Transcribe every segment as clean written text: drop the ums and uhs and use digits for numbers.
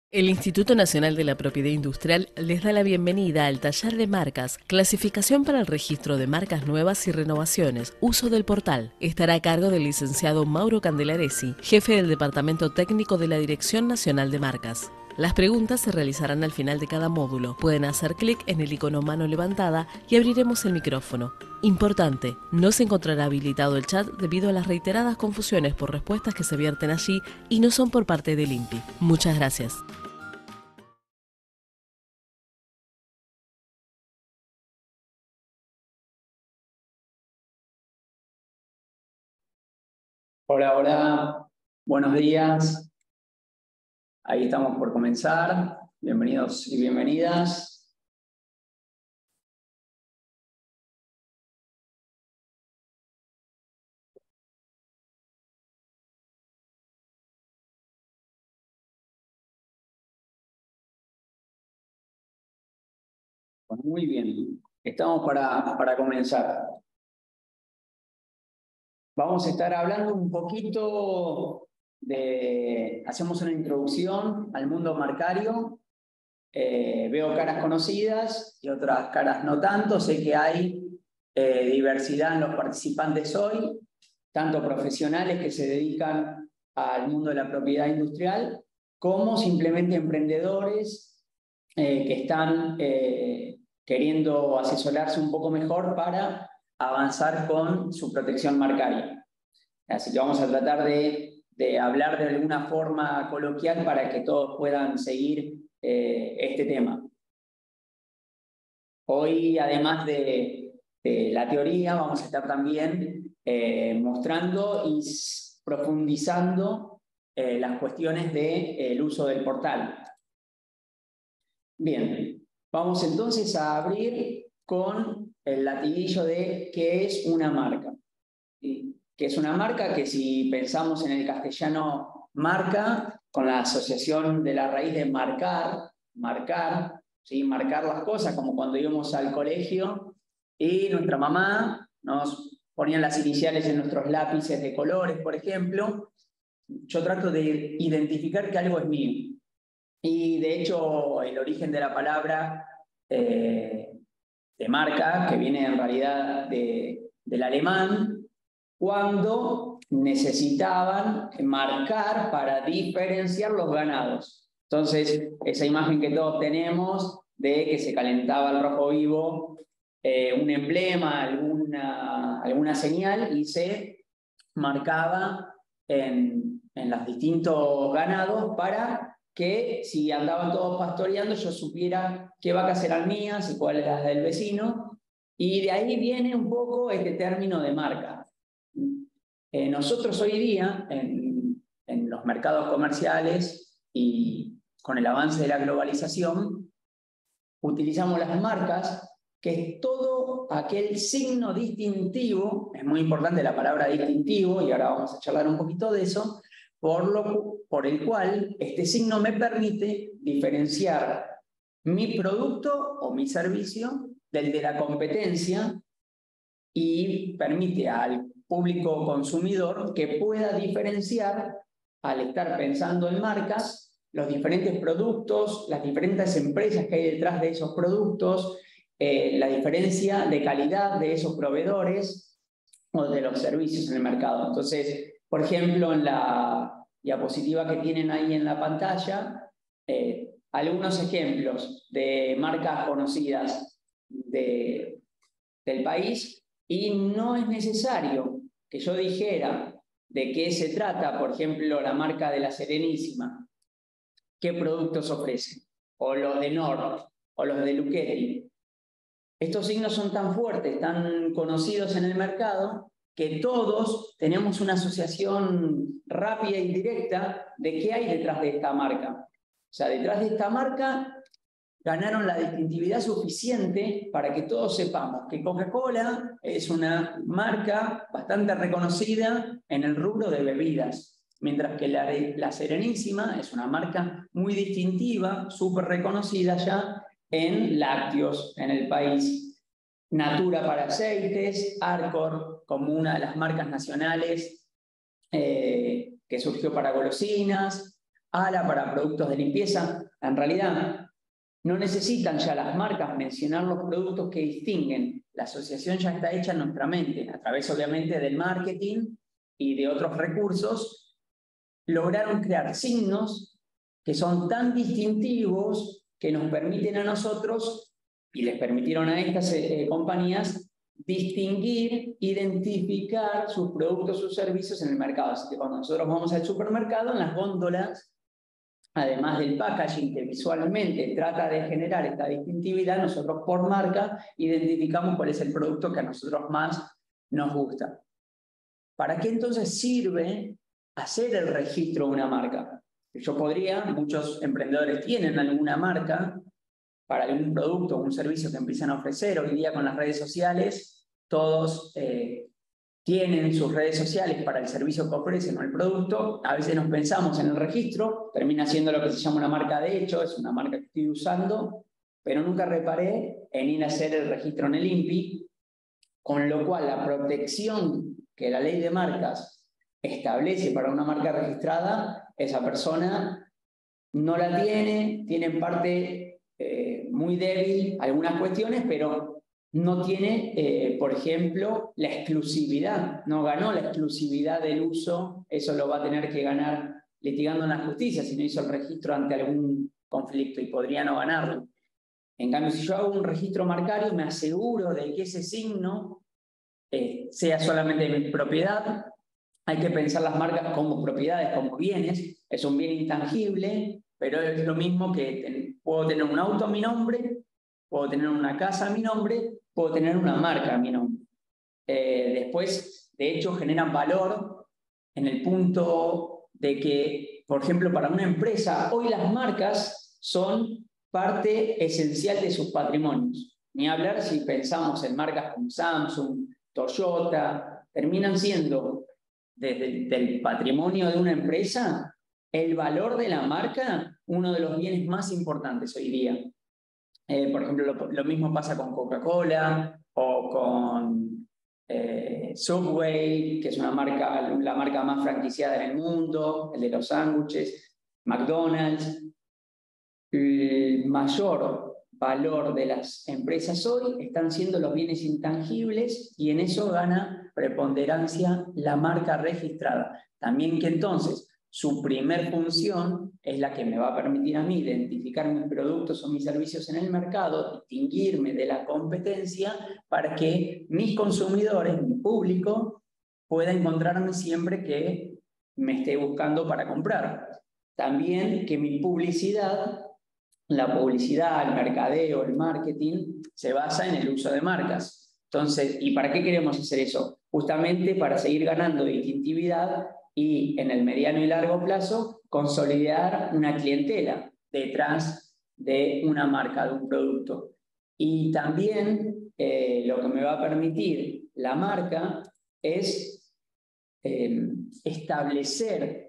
El Instituto Nacional de la Propiedad Industrial les da la bienvenida al taller de marcas, clasificación para el registro de marcas nuevas y renovaciones, uso del portal. Estará a cargo del licenciado Mauro Candelaresi, jefe del Departamento Técnico de la Dirección Nacional de Marcas. Las preguntas se realizarán al final de cada módulo. Pueden hacer clic en el icono mano levantada y abriremos el micrófono. Importante, no se encontrará habilitado el chat debido a las reiteradas confusiones por respuestas que se vierten allí y no son por parte del INPI. Muchas gracias. Hola, hola, buenos días. Ahí estamos por comenzar. Bienvenidos y bienvenidas. Bueno, muy bien, estamos para comenzar. Vamos a estar hablando un poquito hacemos una introducción al mundo marcario. Veo caras conocidas y otras caras no tanto. Sé que hay diversidad en los participantes hoy, tanto profesionales que se dedican al mundo de la propiedad industrial, como simplemente emprendedores que están queriendo asesorarse un poco mejor para avanzar con su protección marcaria. Así que vamos a tratar de hablar de alguna forma coloquial para que todos puedan seguir este tema. Hoy, además de la teoría, vamos a estar también mostrando y profundizando las cuestiones del uso del portal. Bien, vamos entonces a abrir con el latiguillo de qué es una marca. ¿Sí? ¿Qué es una marca? Que si pensamos en el castellano marca, con la asociación de la raíz de marcar, ¿sí? Marcar las cosas, como cuando íbamos al colegio y nuestra mamá nos ponía las iniciales en nuestros lápices de colores, por ejemplo. Yo trato de identificar que algo es mío. Y de hecho, el origen de la palabra de marca, que viene en realidad del alemán, cuando necesitaban marcar para diferenciar los ganados. Entonces, esa imagen que todos tenemos de que se calentaba el rojo vivo, un emblema, alguna señal, y se marcaba en los distintos ganados para que si andaban todos pastoreando yo supiera qué vacas eran mías y cuáles eran las del vecino, y de ahí viene un poco este término de marca. Nosotros hoy día en los mercados comerciales y con el avance de la globalización utilizamos las marcas, que es todo aquel signo distintivo. Es muy importante la palabra distintivo y ahora vamos a charlar un poquito de eso, por el cual este signo me permite diferenciar mi producto o mi servicio del de la competencia y permite al público consumidor que pueda diferenciar, al estar pensando en marcas, los diferentes productos, las diferentes empresas que hay detrás de esos productos, la diferencia de calidad de esos proveedores o de los servicios en el mercado. Entonces, por ejemplo, en la diapositiva que tienen ahí en la pantalla, algunos ejemplos de marcas conocidas del país, y no es necesario que yo dijera de qué se trata, por ejemplo, la marca de la Serenísima, qué productos ofrece, o los de Nord, o los de Lucchetti. Estos signos son tan fuertes, tan conocidos en el mercado, que todos tenemos una asociación rápida y directa de qué hay detrás de esta marca. O sea, detrás de esta marca ganaron la distintividad suficiente para que todos sepamos que Coca-Cola es una marca bastante reconocida en el rubro de bebidas, mientras que la Serenísima es una marca muy distintiva, súper reconocida ya en lácteos en el país. Natura para aceites, Arcor como una de las marcas nacionales que surgió para golosinas, ALA para productos de limpieza. En realidad, no necesitan ya las marcas mencionar los productos que distinguen. La asociación ya está hecha en nuestra mente, a través obviamente del marketing y de otros recursos. Lograron crear signos que son tan distintivos que nos permiten a nosotros, y les permitieron a estas compañías, distinguir, identificar sus productos, sus servicios en el mercado. Así que cuando nosotros vamos al supermercado, en las góndolas, además del packaging que visualmente trata de generar esta distintividad, nosotros por marca identificamos cuál es el producto que a nosotros más nos gusta. ¿Para qué entonces sirve hacer el registro de una marca? Yo podría, muchos emprendedores tienen alguna marca para algún producto o un servicio que empiezan a ofrecer. Hoy día con las redes sociales, todos tienen sus redes sociales para el servicio que ofrecen o el producto. A veces nos pensamos en el registro, termina siendo lo que se llama una marca de hecho, es una marca que estoy usando, pero nunca reparé en ir a hacer el registro en el INPI, con lo cual la protección que la ley de marcas establece para una marca registrada, esa persona no la tiene en parte muy débil algunas cuestiones, pero no tiene, por ejemplo, la exclusividad, no ganó la exclusividad del uso, eso lo va a tener que ganar litigando en la justicia si no hizo el registro ante algún conflicto y podría no ganarlo. En cambio, si yo hago un registro marcario, me aseguro de que ese signo sea solamente de mi propiedad. Hay que pensar las marcas como propiedades, como bienes, es un bien intangible, pero es lo mismo que puedo tener un auto a mi nombre, puedo tener una casa a mi nombre, puedo tener una marca a mi nombre. Después, de hecho, generan valor en el punto de que, por ejemplo, para una empresa, hoy las marcas son parte esencial de sus patrimonios. Ni hablar si pensamos en marcas como Samsung, Toyota, terminan siendo desde el patrimonio de una empresa, el valor de la marca, uno de los bienes más importantes hoy día. Por ejemplo, lo mismo pasa con Coca-Cola o con Subway, que es la marca más franquiciada en el mundo, el de los sándwiches, McDonald's. El mayor valor de las empresas hoy están siendo los bienes intangibles y en eso gana preponderancia la marca registrada. También que entonces su primer función es la que me va a permitir a mí identificar mis productos o mis servicios en el mercado, distinguirme de la competencia para que mis consumidores, mi público, pueda encontrarme siempre que me esté buscando para comprar. También que mi publicidad, la publicidad, el mercadeo, el marketing, se basa en el uso de marcas. Entonces, ¿y para qué queremos hacer eso? Justamente para seguir ganando distintividad y en el mediano y largo plazo consolidar una clientela detrás de una marca, de un producto. Y también lo que me va a permitir la marca es establecer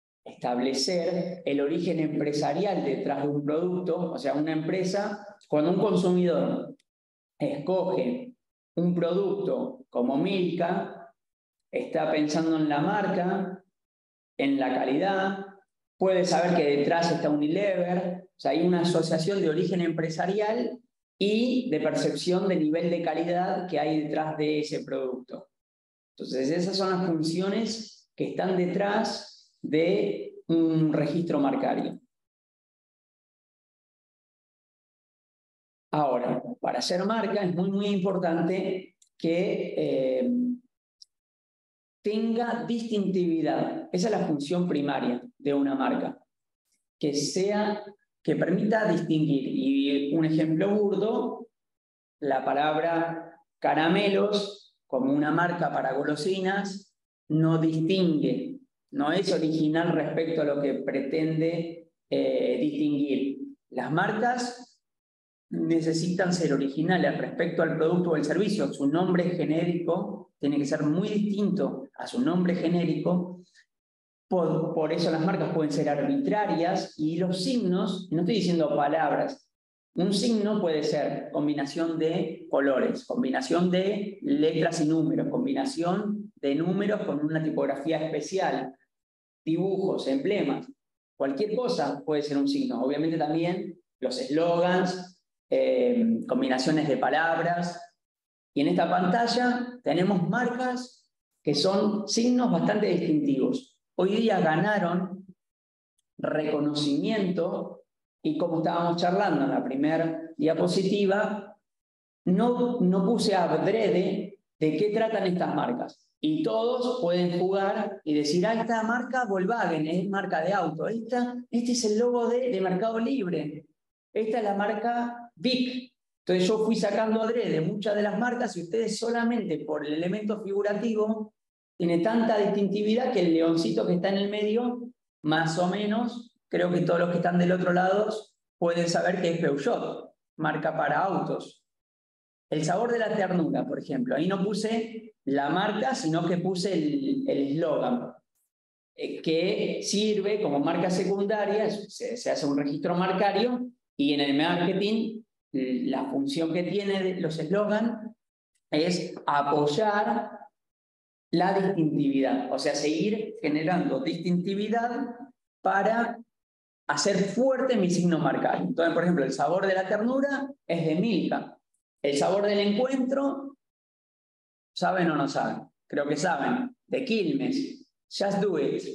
el origen empresarial detrás de un producto. O sea, una empresa, cuando un consumidor escoge un producto como Milka, está pensando en la marca, en la calidad, puede saber que detrás está Unilever. O sea, hay una asociación de origen empresarial y de percepción de nivel de calidad que hay detrás de ese producto. Entonces, esas son las funciones que están detrás de un registro marcario. Ahora, para ser marca es muy importante que tenga distintividad. Esa es la función primaria de una marca. Que permita distinguir. Y un ejemplo burdo, la palabra caramelos, como una marca para golosinas, no distingue, no es original respecto a lo que pretende distinguir. Las marcas necesitan ser originales respecto al producto o el servicio. Su nombre genérico tiene que ser muy distinto a su nombre genérico. Por eso las marcas pueden ser arbitrarias y los signos, no estoy diciendo palabras, un signo puede ser combinación de colores, combinación de letras y números, combinación de números con una tipografía especial, dibujos, emblemas. Cualquier cosa puede ser un signo. Obviamente también los eslogans, combinaciones de palabras. Y en esta pantalla tenemos marcas que son signos bastante distintivos. Hoy día ganaron reconocimiento y como estábamos charlando en la primera diapositiva, no puse adrede de qué tratan estas marcas. Y todos pueden jugar y decir, esta marca Volkswagen es marca de auto, este es el logo de Mercado Libre, esta es la marca Vic. Entonces yo fui sacando adrede muchas de las marcas y ustedes solamente por el elemento figurativo tiene tanta distintividad que el leoncito que está en el medio, más o menos, creo que todos los que están del otro lado pueden saber que es Peugeot, marca para autos. El sabor de la ternura, por ejemplo. Ahí no puse la marca, sino que puse el eslogan, que sirve como marca secundaria, se hace un registro marcario, y en el marketing la función que tiene los eslogans es apoyar la distintividad, o sea, seguir generando distintividad para hacer fuerte mi signo marcario. Entonces, por ejemplo, el sabor de la ternura es de Milka. El sabor del encuentro, ¿saben o no saben? Creo que saben. De Quilmes. Just Do It.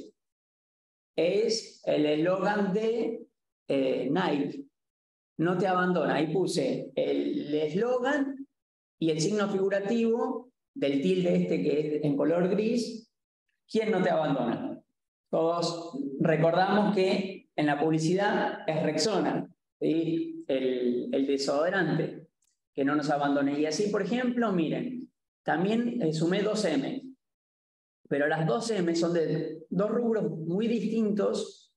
Es el eslogan de Nike. No te abandona. Ahí puse el eslogan y el signo figurativo del tilde este que es en color gris. ¿Quién no te abandona? Todos recordamos que en la publicidad es Rexona, ¿sí? El desodorante, que no nos abandone. Y así, por ejemplo, miren, también sumé 2M, pero las 2M son de dos rubros muy distintos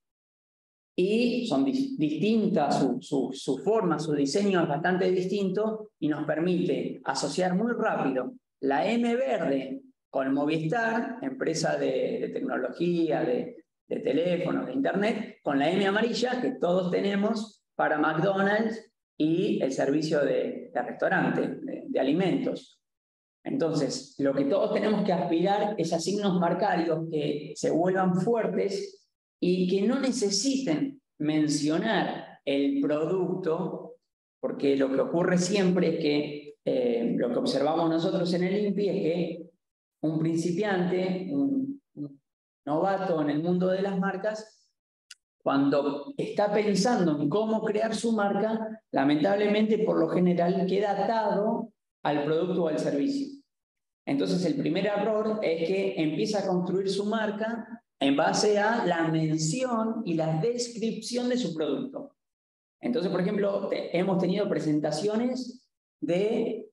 y son distintas, su forma, su diseño es bastante distinto y nos permite asociar muy rápido la M verde con Movistar, empresa de tecnología, de teléfonos, de internet, con la M amarilla que todos tenemos para McDonald's y el servicio de restaurante, de alimentos. Entonces, lo que todos tenemos que aspirar es a signos marcarios que se vuelvan fuertes y que no necesiten mencionar el producto, porque lo que ocurre siempre es que lo que observamos nosotros en el INPI es que un principiante, un novato en el mundo de las marcas, cuando está pensando en cómo crear su marca, lamentablemente por lo general queda atado al producto o al servicio. Entonces el primer error es que empieza a construir su marca en base a la mención y la descripción de su producto. Entonces, por ejemplo, hemos tenido presentaciones de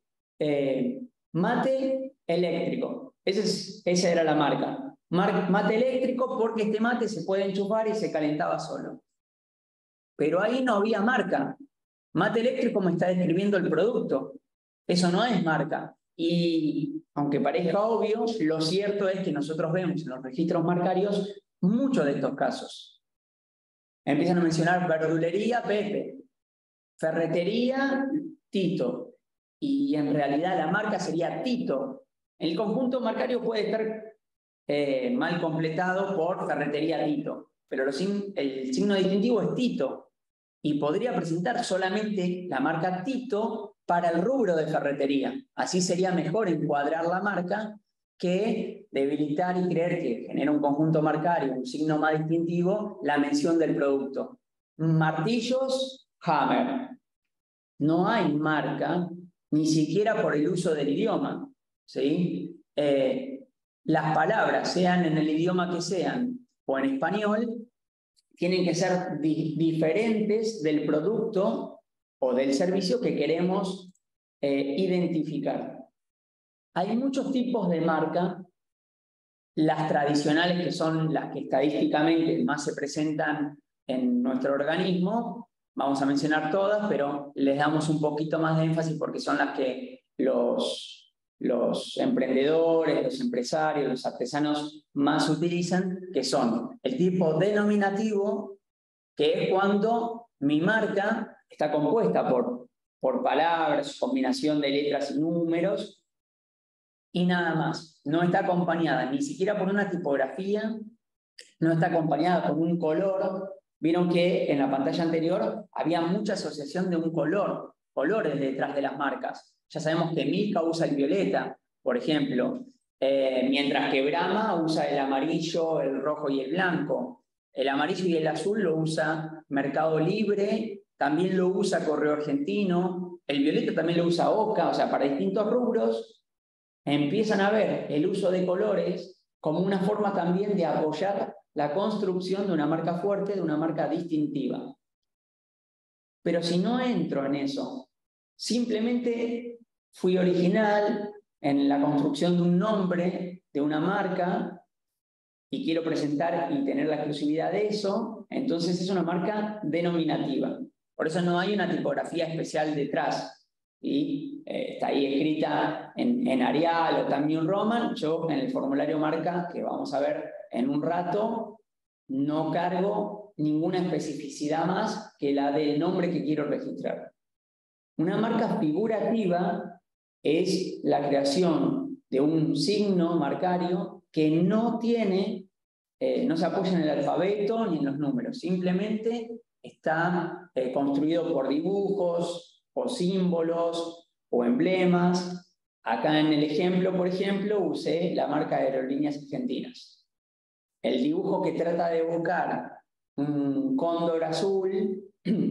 mate eléctrico. Esa era la marca. Mate eléctrico porque este mate se puede enchufar y se calentaba solo. Pero ahí no había marca. Mate eléctrico me está describiendo el producto. Eso no es marca. Y aunque parezca obvio, lo cierto es que nosotros vemos en los registros marcarios muchos de estos casos. Empiezan a mencionar verdulería Pepe, ferretería Tito, y en realidad la marca sería Tito. El conjunto marcario puede estar mal completado por ferretería Tito, pero el signo distintivo es Tito, y podría presentar solamente la marca Tito para el rubro de ferretería. Así sería mejor encuadrar la marca que debilitar y creer que genera un conjunto marcario, un signo más distintivo, la mención del producto. Martillos, Hammer. No hay marca, ni siquiera por el uso del idioma, ¿sí? Las palabras, sean en el idioma que sean o en español, tienen que ser diferentes del producto o del servicio que queremos identificar. Hay muchos tipos de marca. Las tradicionales, que son las que estadísticamente más se presentan en nuestro organismo, vamos a mencionar todas, pero les damos un poquito más de énfasis porque son las que los emprendedores, los empresarios, los artesanos más utilizan, que son el tipo denominativo, que es cuando mi marca está compuesta por palabras, combinación de letras y números, y nada más. No está acompañada ni siquiera por una tipografía, no está acompañada por un color, Vieron que en la pantalla anterior había mucha asociación de un colores detrás de las marcas. Ya sabemos que Milka usa el violeta, por ejemplo, mientras que Brahma usa el amarillo, el rojo y el blanco. El amarillo y el azul lo usa Mercado Libre, también lo usa Correo Argentino, el violeta también lo usa Oca, o sea, para distintos rubros empiezan a ver el uso de colores como una forma también de apoyar la construcción de una marca fuerte, de una marca distintiva. Pero si no entro en eso, simplemente fui original en la construcción de un nombre, de una marca, y quiero presentar y tener la exclusividad de eso, entonces es una marca denominativa. Por eso no hay una tipografía especial detrás. Y está ahí escrita en Arial o Times New Roman. Yo en el formulario marca, que vamos a ver en un rato, no cargo ninguna especificidad más que la del nombre que quiero registrar. Una marca figurativa es la creación de un signo marcario que no tiene, no se apoya en el alfabeto ni en los números, simplemente está construido por dibujos o símbolos o emblemas. Acá en el ejemplo, por ejemplo, usé la marca de Aerolíneas Argentinas. El dibujo que trata de evocar un cóndor azul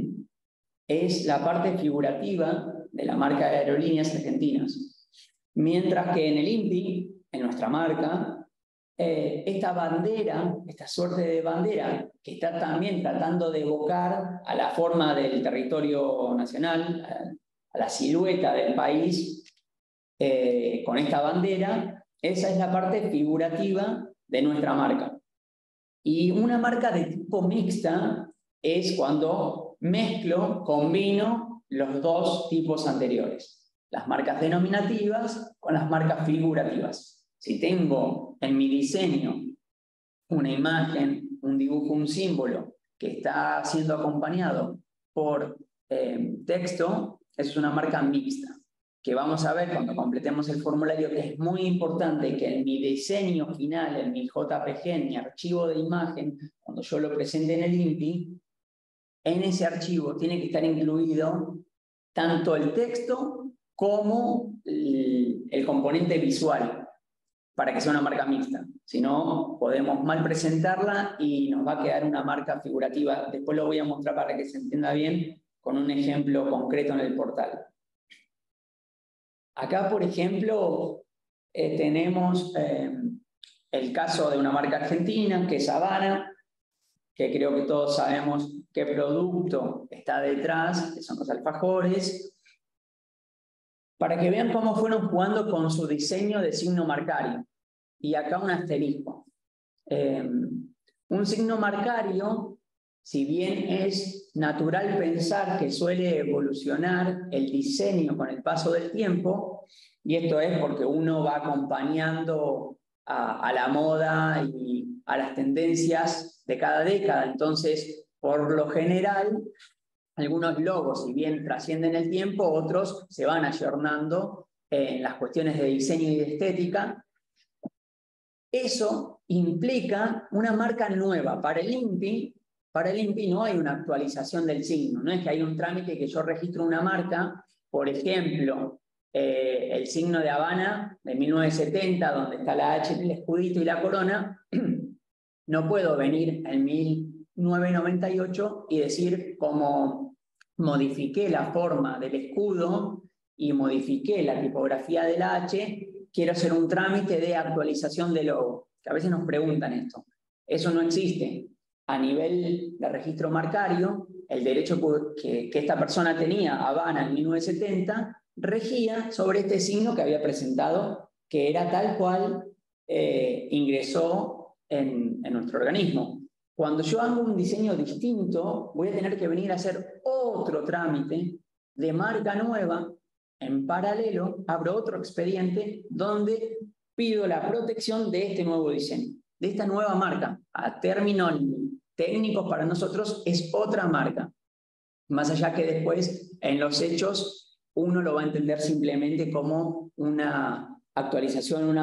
es la parte figurativa de la marca de Aerolíneas Argentinas. Mientras que en el INPI, en nuestra marca, esta bandera, esta suerte de bandera, que está también tratando de evocar a la forma del territorio nacional, a la silueta del país, con esta bandera, esa es la parte figurativa de nuestra marca. Y una marca de tipo mixta es cuando mezclo, combino los dos tipos anteriores, las marcas denominativas con las marcas figurativas. Si tengo en mi diseño una imagen, un dibujo, un símbolo que está siendo acompañado por texto, eso es una marca mixta, que vamos a ver cuando completemos el formulario, que es muy importante que en mi diseño final, en mi JPG, en mi archivo de imagen, cuando yo lo presente en el INPI, en ese archivo tiene que estar incluido tanto el texto como el componente visual, para que sea una marca mixta. Si no, podemos mal presentarla y nos va a quedar una marca figurativa. Después lo voy a mostrar para que se entienda bien con un ejemplo concreto en el portal. Acá, por ejemplo, tenemos el caso de una marca argentina, que es Habana, que creo que todos sabemos qué producto está detrás, que son los alfajores, para que vean cómo fueron jugando con su diseño de signo marcario. Y acá un asterisco. Un signo marcario, si bien es natural pensar que suele evolucionar el diseño con el paso del tiempo, y esto es porque uno va acompañando a la moda y a las tendencias de cada década. Entonces, por lo general, algunos logos, si bien trascienden el tiempo, otros se van ayornando en las cuestiones de diseño y de estética. Eso implica una marca nueva. Para el INPI no hay una actualización del signo. No es que hay un trámite que yo registro una marca, por ejemplo, el signo de Habana de 1970, donde está la H en el escudito y la corona. No puedo venir en 1998 y decir, como modifiqué la forma del escudo y modifiqué la tipografía de la H, quiero hacer un trámite de actualización de logo, que a veces nos preguntan esto. Eso no existe. A nivel de registro marcario, el derecho que esta persona tenía, Habana, en 1970, regía sobre este signo que había presentado, que era tal cual ingresó en nuestro organismo. Cuando yo hago un diseño distinto, voy a tener que venir a hacer otro trámite de marca nueva. En paralelo, abro otro expediente donde pido la protección de este nuevo diseño, de esta nueva marca. A términos técnicos para nosotros es otra marca. Más allá que después, en los hechos, uno lo va a entender simplemente como una actualización, una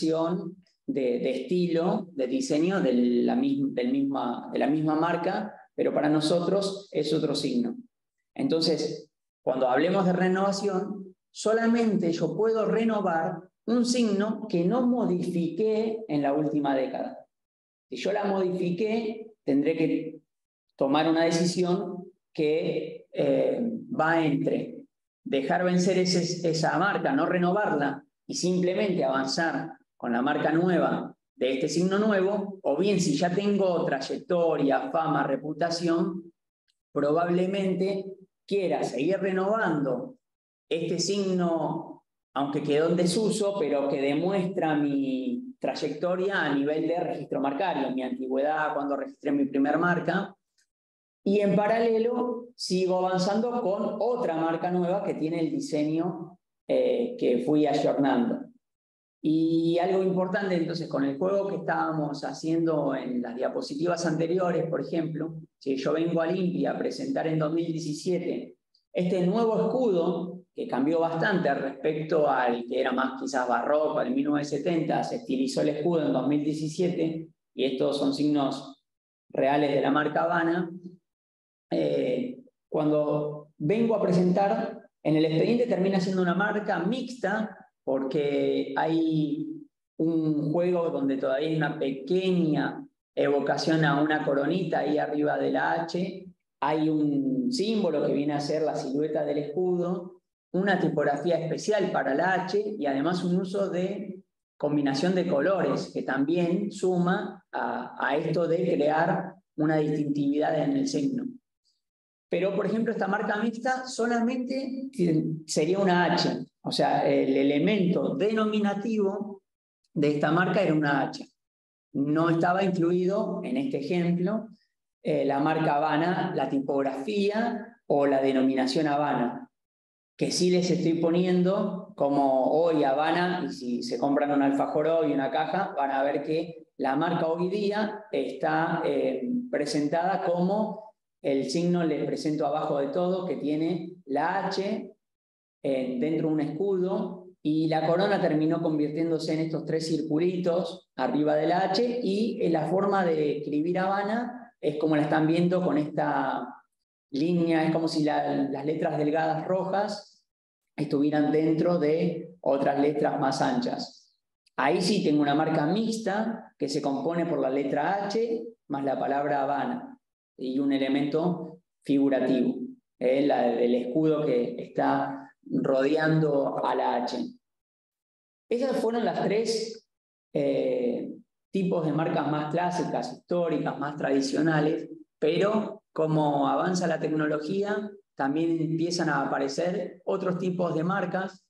modernización de estilo, de diseño de la misma marca, pero para nosotros es otro signo. Entonces, cuando hablemos de renovación, solamente yo puedo renovar un signo que no modifiqué en la última década. Si yo la modifiqué, tendré que tomar una decisión que va entre dejar vencer esa marca, no renovarla y simplemente avanzar con la marca nueva de este signo nuevo, o bien si ya tengo trayectoria, fama, reputación, probablemente quiera seguir renovando este signo, aunque quedó en desuso, pero que demuestra mi trayectoria a nivel de registro marcario, mi antigüedad cuando registré mi primer marca, y en paralelo sigo avanzando con otra marca nueva que tiene el diseño que fui ayornando. Y algo importante entonces con el juego que estábamos haciendo en las diapositivas anteriores, por ejemplo, si yo vengo a Limpia a presentar en 2017 este nuevo escudo, que cambió bastante respecto al que era más quizás barroco, del 1970, se estilizó el escudo en 2017, y estos son signos reales de la marca Habana. Cuando vengo a presentar, en el expediente termina siendo una marca mixta, porque hay un juego donde todavía hay una pequeña evocación a una coronita ahí arriba de la H, hay un símbolo que viene a ser la silueta del escudo, una tipografía especial para la H y además un uso de combinación de colores que también suma a esto de crear una distintividad en el signo. Pero, por ejemplo, esta marca mixta solamente sería una H. O sea, el elemento denominativo de esta marca era una H. No estaba incluido, en este ejemplo, la marca Habana, la tipografía o la denominación Habana, que sí les estoy poniendo como hoy Habana, y si se compran un alfajor hoy, una caja, van a ver que la marca hoy día está presentada como el signo, les presento abajo de todo, que tiene la H dentro de un escudo, y la corona terminó convirtiéndose en estos 3 circulitos arriba de la H, y en la forma de escribir Habana es como la están viendo con esta línea, es como si las letras delgadas rojas estuvieran dentro de otras letras más anchas. Ahí sí tengo una marca mixta que se compone por la letra H más la palabra Habana y un elemento figurativo, del escudo que está rodeando a la H. Esas fueron las 3 tipos de marcas más clásicas, históricas, más tradicionales, pero como avanza la tecnología, también empiezan a aparecer otros tipos de marcas.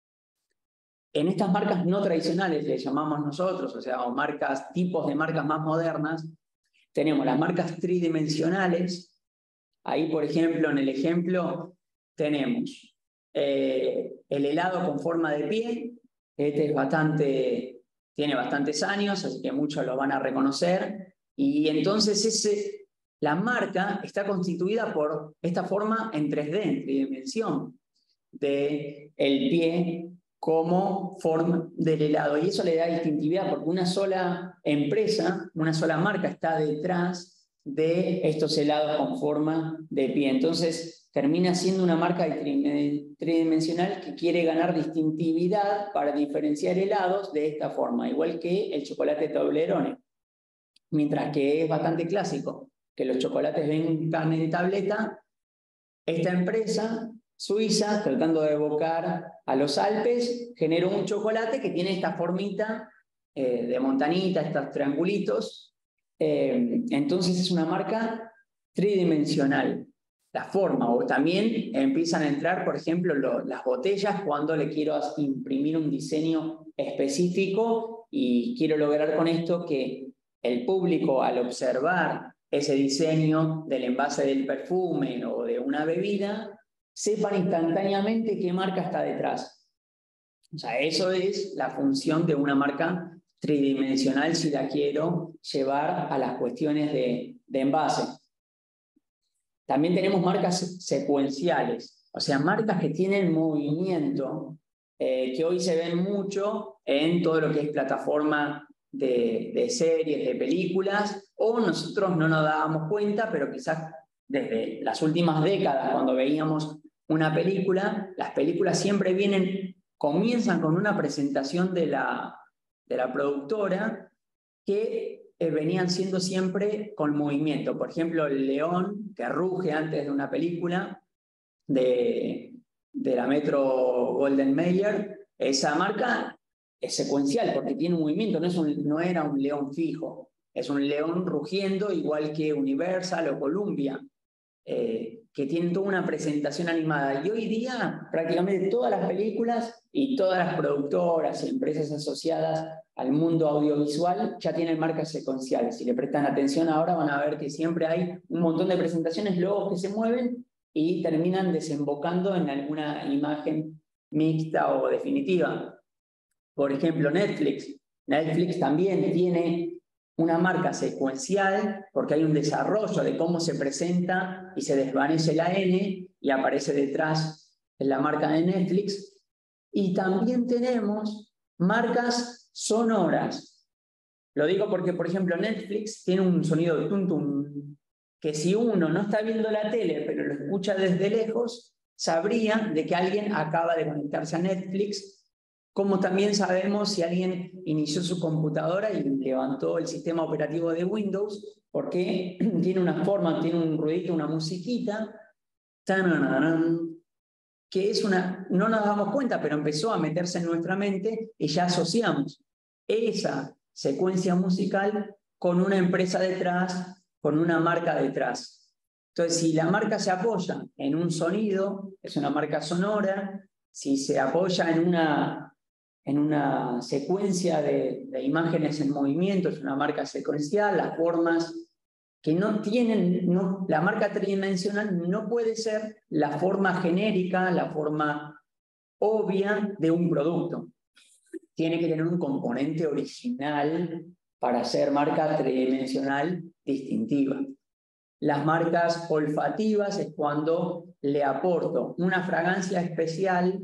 En estas marcas no tradicionales, les llamamos nosotros, o sea, tipos de marcas más modernas, tenemos las marcas tridimensionales. Ahí, por ejemplo, en el ejemplo, tenemos el helado con forma de pie. Este es tiene bastantes años, así que muchos lo van a reconocer. Y entonces la marca está constituida por esta forma en 3D, en tridimensión, del pie como forma del helado. Y eso le da distintividad porque una sola empresa, una sola marca está detrás de estos helados con forma de pie. Entonces termina siendo una marca tridimensional que quiere ganar distintividad para diferenciar helados de esta forma, igual que el chocolate Toblerone. Mientras que es bastante clásico que los chocolates vengan en tableta, esta empresa suiza, tratando de evocar a los Alpes, generó un chocolate que tiene esta formita de montanita, estos triangulitos. Entonces es una marca tridimensional. La forma, o también empiezan a entrar, por ejemplo, las botellas cuando le quiero imprimir un diseño específico y quiero lograr con esto que el público, al observar ese diseño del envase del perfume o de una bebida, sepan instantáneamente qué marca está detrás. O sea, eso es la función de una marca tridimensional si la quiero llevar a las cuestiones de envase. También tenemos marcas secuenciales, o sea, marcas que tienen movimiento, que hoy se ven mucho en todo lo que es plataforma de series, de películas, o nosotros no nos dábamos cuenta, pero quizás desde las últimas décadas, cuando veíamos una película, las películas siempre comienzan con una presentación de la productora que venían siendo siempre con movimiento. Por ejemplo, el león que ruge antes de una película de la Metro Golden Mayer, esa marca es secuencial porque tiene un movimiento, no era un león fijo, es un león rugiendo igual que Universal o Columbia, que tienen toda una presentación animada. Y hoy día prácticamente todas las películas y todas las productoras y empresas asociadas al mundo audiovisual ya tienen marcas secuenciales. Si le prestan atención ahora van a ver que siempre hay un montón de presentaciones, logos que se mueven y terminan desembocando en alguna imagen mixta o definitiva. Por ejemplo, Netflix. Netflix también tiene una marca secuencial porque hay un desarrollo de cómo se presenta y se desvanece la N y aparece detrás la marca de Netflix. Y también tenemos marcas sonoras. Lo digo porque, por ejemplo, Netflix tiene un sonido de tum-tum que si uno no está viendo la tele pero lo escucha desde lejos, sabría de que alguien acaba de conectarse a Netflix, como también sabemos si alguien inició su computadora y levantó el sistema operativo de Windows, porque tiene una forma, tiene un ruidito, una musiquita, que es no nos damos cuenta, pero empezó a meterse en nuestra mente y ya asociamos esa secuencia musical con una empresa detrás, con una marca detrás. Entonces, si la marca se apoya en un sonido, es una marca sonora. Si se apoya en una secuencia de imágenes en movimiento, es una marca secuencial. Las formas que no tienen, la marca tridimensional no puede ser la forma genérica, la forma obvia de un producto. Tiene que tener un componente original para ser marca tridimensional distintiva. Las marcas olfativas es cuando le aporto una fragancia especial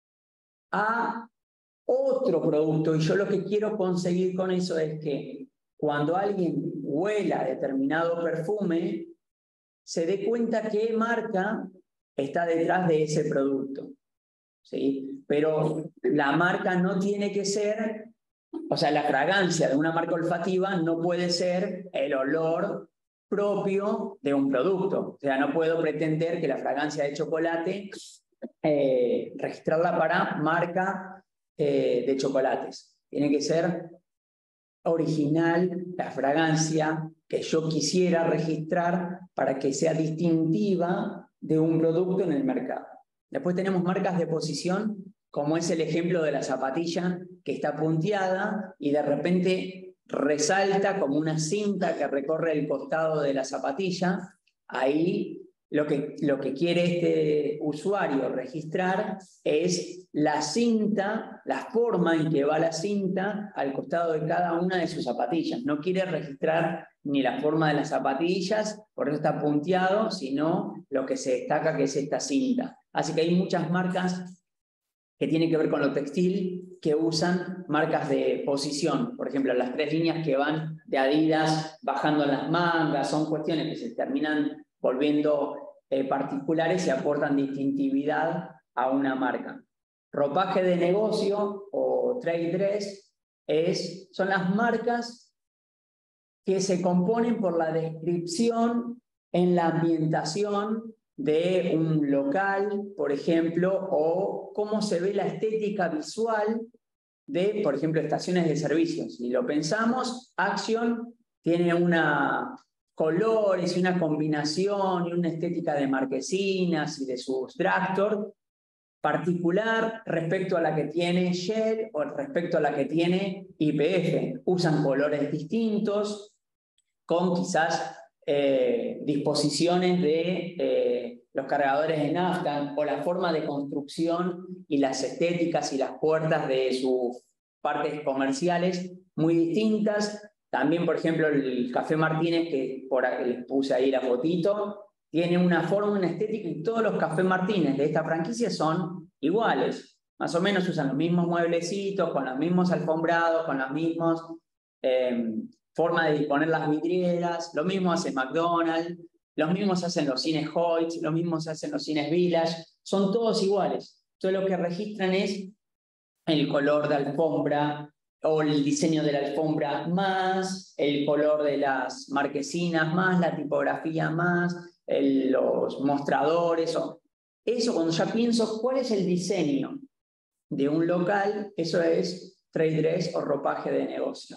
a otro producto, y yo lo que quiero conseguir con eso es que cuando alguien huela determinado perfume, se dé cuenta qué marca está detrás de ese producto, ¿sí? Pero la marca no tiene que ser, o sea, la fragancia de una marca olfativa no puede ser el olor propio de un producto. O sea, no puedo pretender que la fragancia de chocolate, registrarla para marca de chocolates. Tiene que ser original la fragancia que yo quisiera registrar para que sea distintiva de un producto en el mercado. Después tenemos marcas de posición, como es el ejemplo de la zapatilla que está punteada y de repente resalta como una cinta que recorre el costado de la zapatilla. Ahí lo que quiere este usuario registrar es la cinta, la forma en que va la cinta al costado de cada una de sus zapatillas. No quiere registrar ni la forma de las zapatillas, por eso está punteado, sino lo que se destaca, que es esta cinta. Así que hay muchas marcas que tienen que ver con lo textil, que usan marcas de posición. Por ejemplo, las 3 líneas que van de Adidas bajando en las mangas, son cuestiones que se terminan volviendo particulares y aportan distintividad a una marca. Ropaje de negocio o trade dress son las marcas que se componen por la descripción en la ambientación de un local, por ejemplo, o cómo se ve la estética visual de, por ejemplo, estaciones de servicios. Si lo pensamos, Action tiene colores y una combinación y una estética de marquesinas y de sus drugstore particular respecto a la que tiene Shell o respecto a la que tiene YPF. Usan colores distintos con quizás disposiciones de los cargadores de nafta o la forma de construcción y las estéticas y las puertas de sus partes comerciales muy distintas. También, por ejemplo, el Café Martínez, que por ahí les puse ahí la fotito, tiene una forma, una estética, y todos los Café Martínez de esta franquicia son iguales. Más o menos usan los mismos mueblecitos, con los mismos alfombrados, con los mismos forma de disponer las vidrieras, lo mismo hace McDonald's, los mismos hacen los cines Hoyt, los mismos hacen los cines Village, son todos iguales. Todo lo que registran es el color de alfombra o el diseño de la alfombra más, el color de las marquesinas más, la tipografía más, los mostradores. Eso cuando ya pienso cuál es el diseño de un local, eso es trade dress o ropaje de negocio.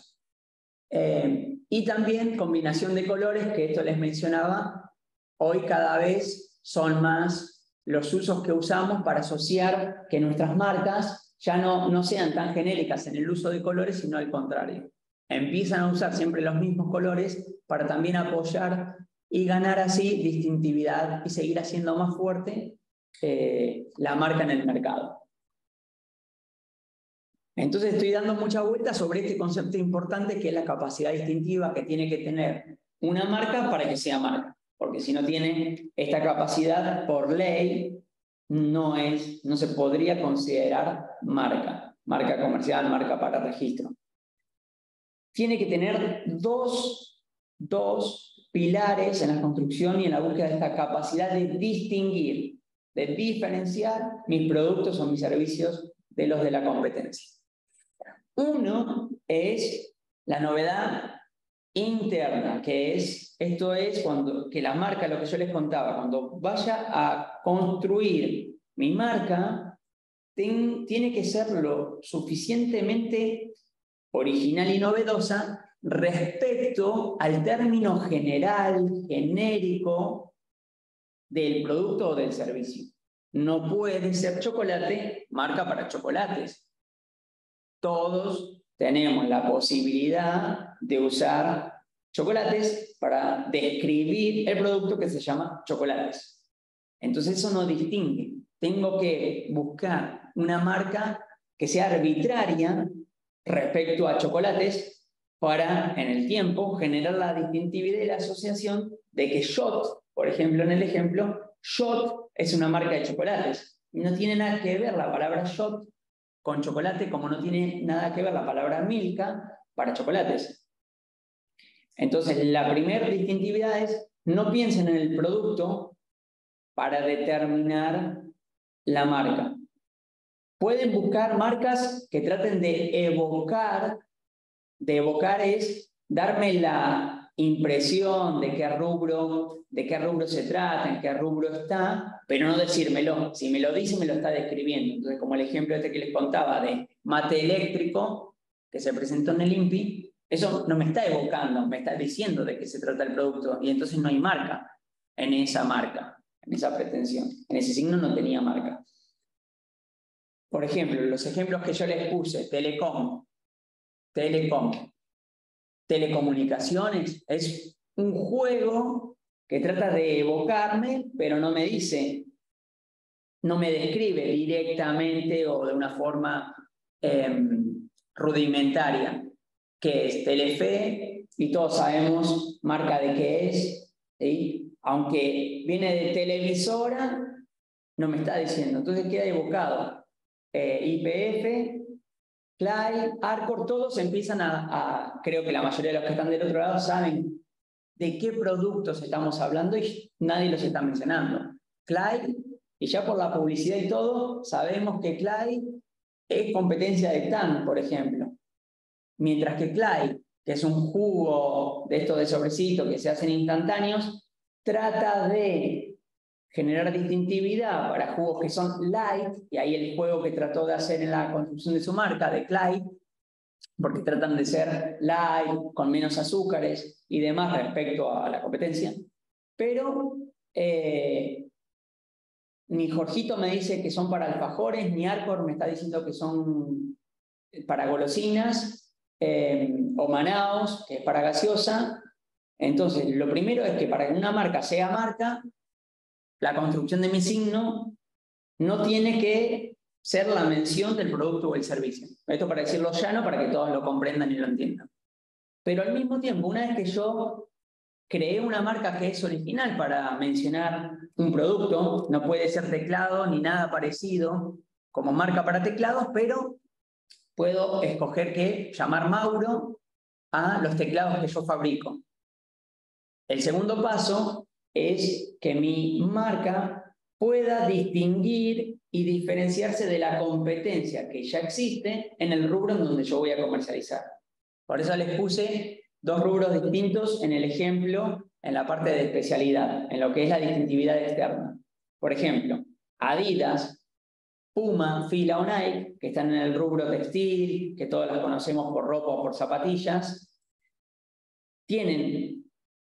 Y también combinación de colores, que esto les mencionaba, hoy cada vez son más los usos que usamos para asociar que nuestras marcas ya no sean tan genéricas en el uso de colores, sino al contrario. Empiezan a usar siempre los mismos colores para también apoyar y ganar así distintividad y seguir haciendo más fuerte la marca en el mercado. Entonces estoy dando muchas vueltas sobre este concepto importante que es la capacidad distintiva que tiene que tener una marca para que sea marca. Porque si no tiene esta capacidad por ley, no se podría considerar marca. Marca comercial, marca para registro. Tiene que tener dos pilares en la construcción y en la búsqueda de esta capacidad de distinguir, de diferenciar mis productos o mis servicios de los de la competencia. Uno es la novedad interna, esto es que la marca, lo que yo les contaba, cuando vaya a construir mi marca, tiene que ser lo suficientemente original y novedosa respecto al término general, genérico del producto o del servicio. No puede ser chocolate, marca para chocolates. Todos tenemos la posibilidad de usar chocolates para describir el producto que se llama chocolates. Entonces eso no distingue. Tengo que buscar una marca que sea arbitraria respecto a chocolates para, en el tiempo, generar la distintividad y la asociación de que Schott, por ejemplo, en el ejemplo, Schott es una marca de chocolates. Y no tiene nada que ver la palabra Schott con chocolate, como no tiene nada que ver la palabra Milka para chocolates. Entonces, la primera distintividad es, no piensen en el producto para determinar la marca. Pueden buscar marcas que traten de evocar es darme la impresión de qué rubro se trata, en qué rubro está, pero no decírmelo. Si me lo dice, me lo está describiendo. Entonces, como el ejemplo este que les contaba de mate eléctrico, que se presentó en el INPI, eso no me está evocando, me está diciendo de qué se trata el producto, y entonces no hay marca, en esa pretensión. En ese signo no tenía marca. Por ejemplo, los ejemplos que yo les puse, telecomunicaciones, es un juego que trata de evocarme, pero no me dice, no me describe directamente o de una forma rudimentaria, que es Telefe, y todos sabemos marca de qué es, ¿sí? Aunque viene de televisora, no me está diciendo, entonces queda evocado. YPF, Clay, Arcor, todos empiezan creo que la mayoría de los que están del otro lado saben de qué productos estamos hablando y nadie los está mencionando. Clay, y ya por la publicidad y todo, sabemos que Clay es competencia de TAN, por ejemplo. Mientras que Clay, que es un jugo de estos de sobrecito que se hacen instantáneos, trata de generar distintividad para jugos que son light, y ahí el juego que trató de hacer en la construcción de su marca, de Clay, porque tratan de ser light, con menos azúcares y demás respecto a la competencia. Pero ni Jorgito me dice que son para alfajores, ni Arcor me está diciendo que son para golosinas, o Manaos, que es para gaseosa. Entonces, lo primero es que para que una marca sea marca, la construcción de mi signo no tiene que ser la mención del producto o el servicio. Esto para decirlo llano, para que todos lo comprendan y lo entiendan. Pero al mismo tiempo, una vez que yo creé una marca que es original para mencionar un producto, no puede ser teclado ni nada parecido como marca para teclados, pero puedo escoger que llamar Mauro a los teclados que yo fabrico. El segundo paso es que mi marca pueda distinguir y diferenciarse de la competencia que ya existe en el rubro en donde yo voy a comercializar. Por eso les puse dos rubros distintos en el ejemplo, en la parte de especialidad, en lo que es la distintividad externa. Por ejemplo, Adidas, Puma, Fila o Nike, que están en el rubro textil, que todos las conocemos por ropa o por zapatillas, tienen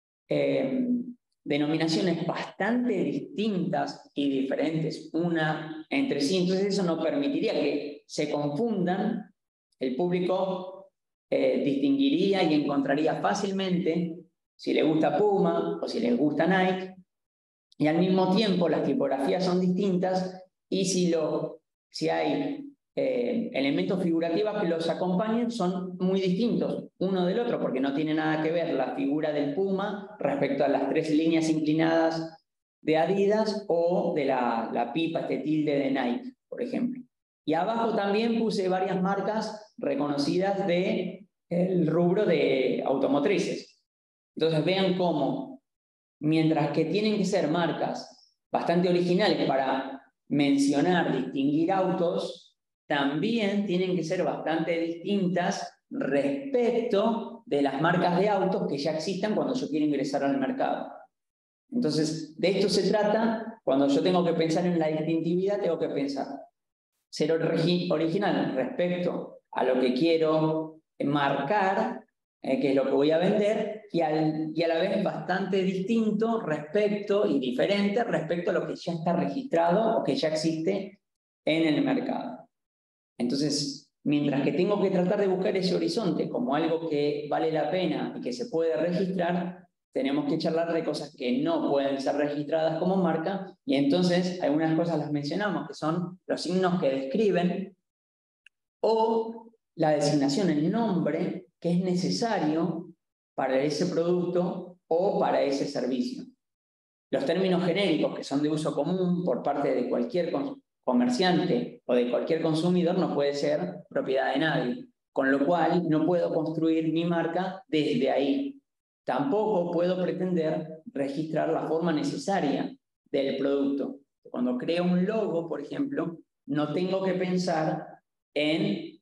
denominaciones bastante distintas y diferentes una entre sí. Entonces eso no permitiría que se confundan. El público distinguiría y encontraría fácilmente si le gusta Puma o si le gusta Nike, y al mismo tiempo las tipografías son distintas, y si hay elementos figurativos que los acompañen, son muy distintos uno del otro, porque no tiene nada que ver la figura del Puma respecto a las tres líneas inclinadas de Adidas o de la pipa, este tilde de Nike, por ejemplo. Y abajo también puse varias marcas reconocidas del rubro de automotrices. Entonces vean cómo, mientras que tienen que ser marcas bastante originales para mencionar, distinguir autos, también tienen que ser bastante distintas respecto de las marcas de autos que ya existan cuando yo quiero ingresar al mercado. Entonces, de esto se trata. Cuando yo tengo que pensar en la distintividad, tengo que pensar ser original respecto a lo que quiero marcar, que es lo que voy a vender, y a la vez bastante distinto respecto y diferente respecto a lo que ya está registrado o que ya existe en el mercado. Entonces, mientras que tengo que tratar de buscar ese horizonte como algo que vale la pena y que se puede registrar, tenemos que charlar de cosas que no pueden ser registradas como marca, y entonces algunas cosas las mencionamos, que son los signos que describen o la designación, el nombre que es necesario para ese producto o para ese servicio. Los términos genéricos que son de uso común por parte de cualquier comerciante o de cualquier consumidor no puede ser propiedad de nadie, con lo cual no puedo construir mi marca desde ahí. Tampoco puedo pretender registrar la forma necesaria del producto. Cuando creo un logo, por ejemplo, no tengo que pensar en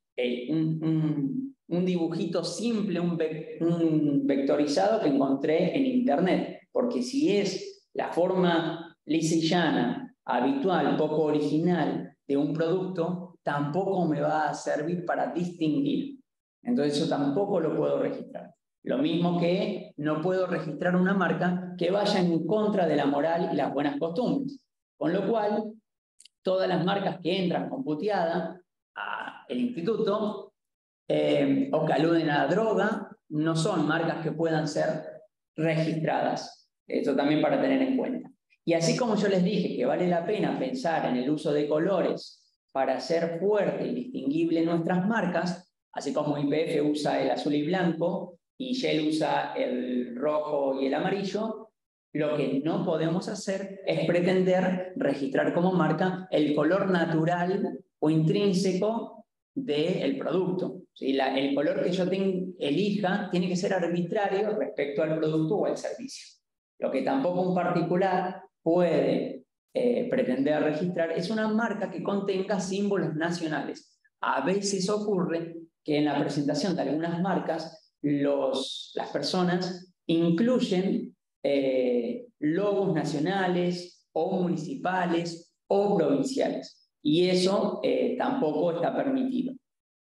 un dibujito simple, un vectorizado que encontré en internet, porque si es la forma lisa y llana, habitual, poco original de un producto, tampoco me va a servir para distinguir. Entonces eso tampoco lo puedo registrar. Lo mismo que no puedo registrar una marca que vaya en contra de la moral y las buenas costumbres. Con lo cual, todas las marcas que entran con puteada al instituto o que aluden a la droga, no son marcas que puedan ser registradas. Eso también para tener en cuenta. Y así como yo les dije que vale la pena pensar en el uso de colores para hacer fuerte y distinguible nuestras marcas, así como YPF usa el azul y blanco y Shell usa el rojo y el amarillo, lo que no podemos hacer es pretender registrar como marca el color natural o intrínseco del producto. ¿Sí? El color que yo elija tiene que ser arbitrario respecto al producto o al servicio. Lo que tampoco un particular puede pretender registrar es una marca que contenga símbolos nacionales. A veces ocurre que en la presentación de algunas marcas las personas incluyen logos nacionales o municipales o provinciales, y eso tampoco está permitido.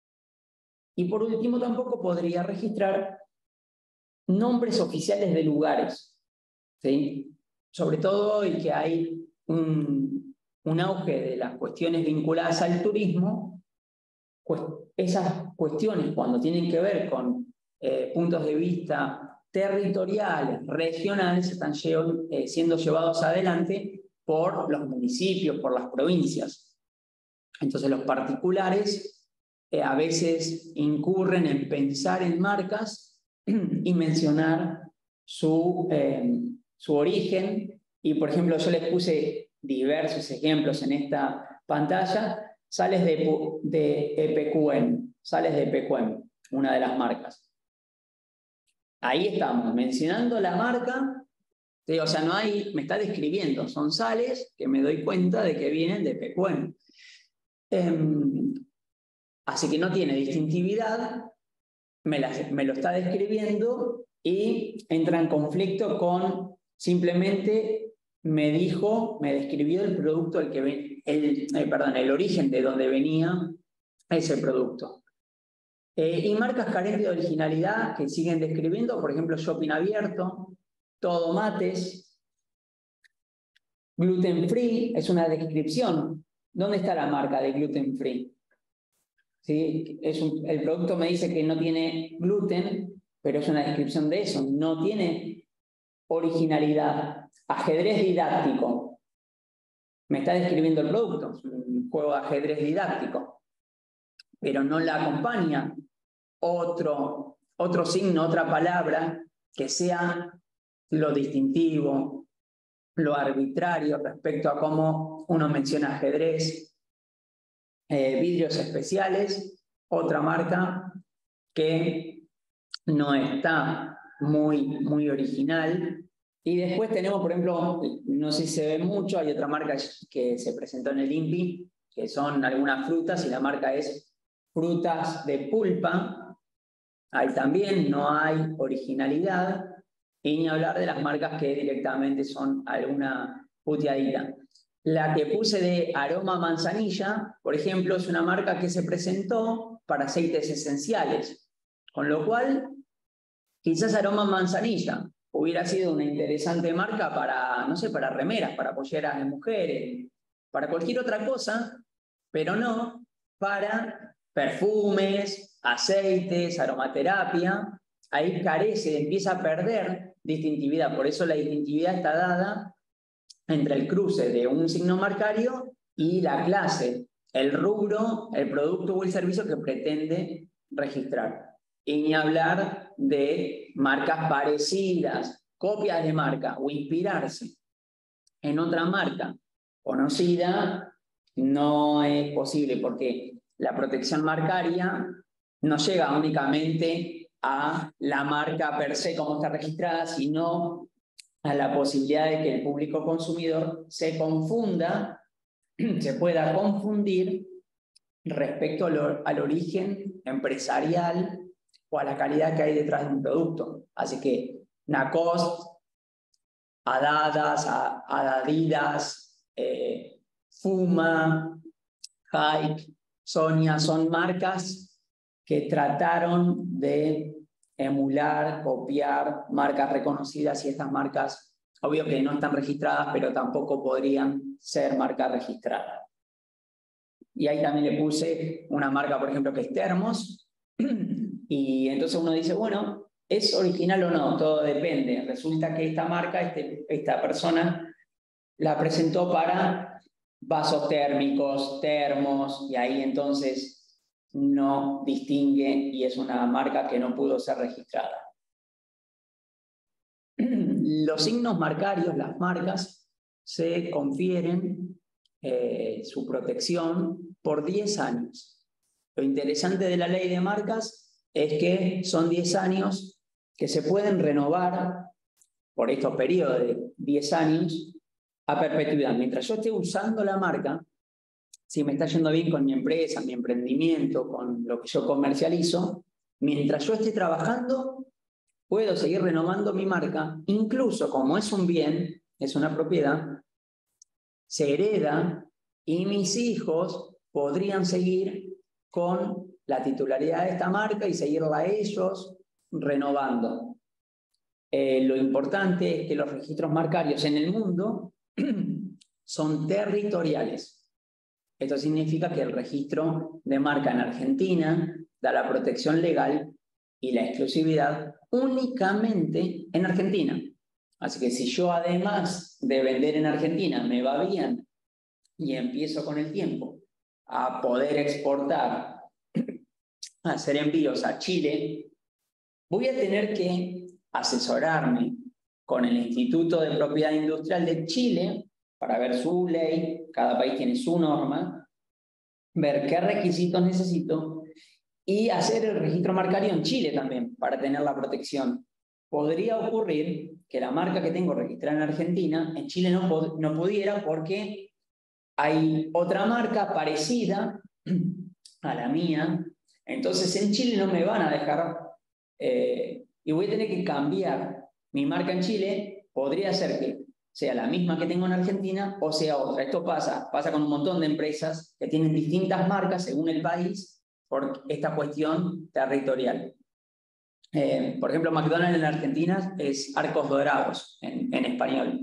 Y por último, tampoco podría registrar nombres oficiales de lugares, ¿sí? Sobre todo hoy que hay un auge de las cuestiones vinculadas al turismo, pues esas cuestiones, cuando tienen que ver con puntos de vista territoriales, regionales, están siendo llevados adelante por los municipios, por las provincias. Entonces los particulares a veces incurren en pensar en marcas y mencionar su origen. Y por ejemplo, yo les puse diversos ejemplos en esta pantalla. Sales de EPQM, Sales de EPQM, una de las marcas. ahí estamos, mencionando la marca, o sea, no hay, me está describiendo, son sales que me doy cuenta de que vienen de Pecuén. Así que no tiene distintividad, me lo está describiendo y entra en conflicto con simplemente me describió el producto, el origen de donde venía ese producto. Y marcas carentes de originalidad que siguen describiendo, por ejemplo, shopping abierto, todo mates, gluten free, es una descripción. ¿Dónde está la marca de gluten free? ¿Sí? El producto me dice que no tiene gluten, pero es una descripción de eso, no tiene originalidad. Ajedrez didáctico, me está describiendo el producto, es un juego de ajedrez didáctico, pero no la acompaña otro signo, otra palabra que sea lo distintivo, lo arbitrario respecto a cómo uno menciona ajedrez. Vidrios especiales, otra marca que no está muy original. Y después tenemos, por ejemplo, no sé si se ve mucho, hay otra marca que se presentó en el INPI, que son algunas frutas, y la marca es frutas de pulpa. Ahí también no hay originalidad, y ni hablar de las marcas que directamente son alguna puteadita. La que puse de aroma manzanilla, por ejemplo, es una marca que se presentó para aceites esenciales, con lo cual quizás aroma manzanilla hubiera sido una interesante marca para, no sé, para remeras, para polleras de mujeres, para cualquier otra cosa, pero no para perfumes, aceites, aromaterapia. Ahí carece, empieza a perder distintividad. Por eso la distintividad está dada entre el cruce de un signo marcario y la clase, el rubro, el producto o el servicio que pretende registrar. Y ni hablar de marcas parecidas, copias de marca o inspirarse en otra marca conocida no es posible porque la protección marcaria no llega únicamente a la marca per se como está registrada, sino a la posibilidad de que el público consumidor se confunda, se pueda confundir respecto al origen empresarial o a la calidad que hay detrás de un producto. Así que Lacoste, Adidas, Fuma, Hike, Sonia, son marcas que trataron de emular, copiar marcas reconocidas, y estas marcas, obvio que no están registradas, pero tampoco podrían ser marcas registradas. Y ahí también le puse una marca, por ejemplo, que es Termos, y entonces uno dice, bueno, ¿es original o no? Todo depende. Resulta que esta marca, esta persona, la presentó para vasos térmicos, termos, y ahí entonces no distingue y es una marca que no pudo ser registrada. Los signos marcarios, las marcas, se confieren su protección por 10 años. Lo interesante de la ley de marcas es que son 10 años que se pueden renovar por estos periodos de 10 años a perpetuidad. Mientras yo esté usando la marca, si me está yendo bien con mi empresa, mi emprendimiento, con lo que yo comercializo, mientras yo esté trabajando, puedo seguir renovando mi marca, incluso como es un bien, es una propiedad, se hereda y mis hijos podrían seguir con la titularidad de esta marca y seguirla a ellos renovando. Lo importante es que los registros marcarios en el mundo son territoriales. Esto significa que el registro de marca en Argentina da la protección legal y la exclusividad únicamente en Argentina. Así que si yo, además de vender en Argentina, me va bien y empiezo con el tiempo a poder exportar, a hacer envíos a Chile, voy a tener que asesorarme con el Instituto de Propiedad Industrial de Chile para ver su ley, cada país tiene su norma, ver qué requisitos necesito y hacer el registro marcario en Chile también para tener la protección. podría ocurrir que la marca que tengo registrada en Argentina, en Chile no pudiera porque hay otra marca parecida a la mía. Entonces en Chile no me van a dejar y voy a tener que cambiar mi marca en Chile. Podría ser que sea la misma que tengo en Argentina o sea otra. Esto pasa con un montón de empresas que tienen distintas marcas según el país por esta cuestión territorial. Por ejemplo, McDonald's en Argentina es Arcos Dorados en español.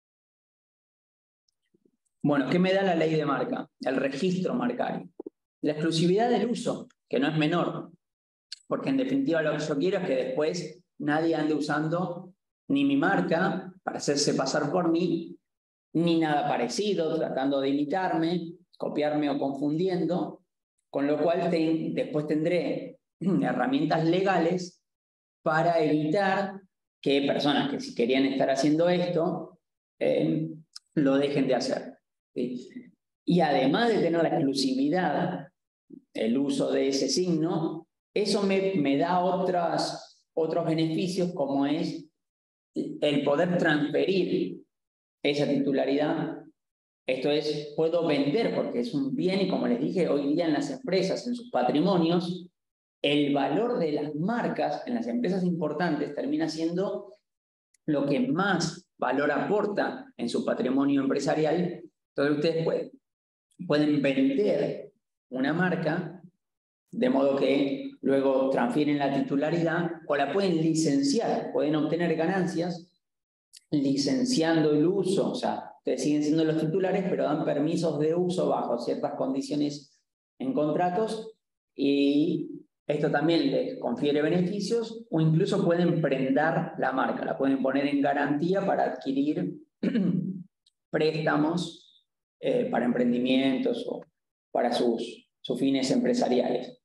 Bueno, ¿qué me da la ley de marca? El registro marcario. La exclusividad del uso, que no es menor, porque en definitiva lo que yo quiero es que después nadie ande usando ni mi marca para hacerse pasar por mí, ni nada parecido, tratando de imitarme, copiarme o confundiendo, con lo cual después tendré herramientas legales para evitar que personas que si querían estar haciendo esto, lo dejen de hacer. ¿Sí? Y además de tener la exclusividad, el uso de ese signo, eso me da otros beneficios, como es el poder transferir esa titularidad. Esto es, puedo vender porque es un bien y, como les dije, hoy día en las empresas, en sus patrimonios, el valor de las marcas en las empresas importantes termina siendo lo que más valor aporta en su patrimonio empresarial. Entonces ustedes pueden vender una marca de modo que luego transfieren la titularidad o la pueden licenciar, pueden obtener ganancias licenciando el uso. O sea, ustedes siguen siendo los titulares, pero dan permisos de uso bajo ciertas condiciones en contratos, y esto también les confiere beneficios, o incluso pueden prendar la marca, la pueden poner en garantía para adquirir préstamos para emprendimientos o para sus fines empresariales.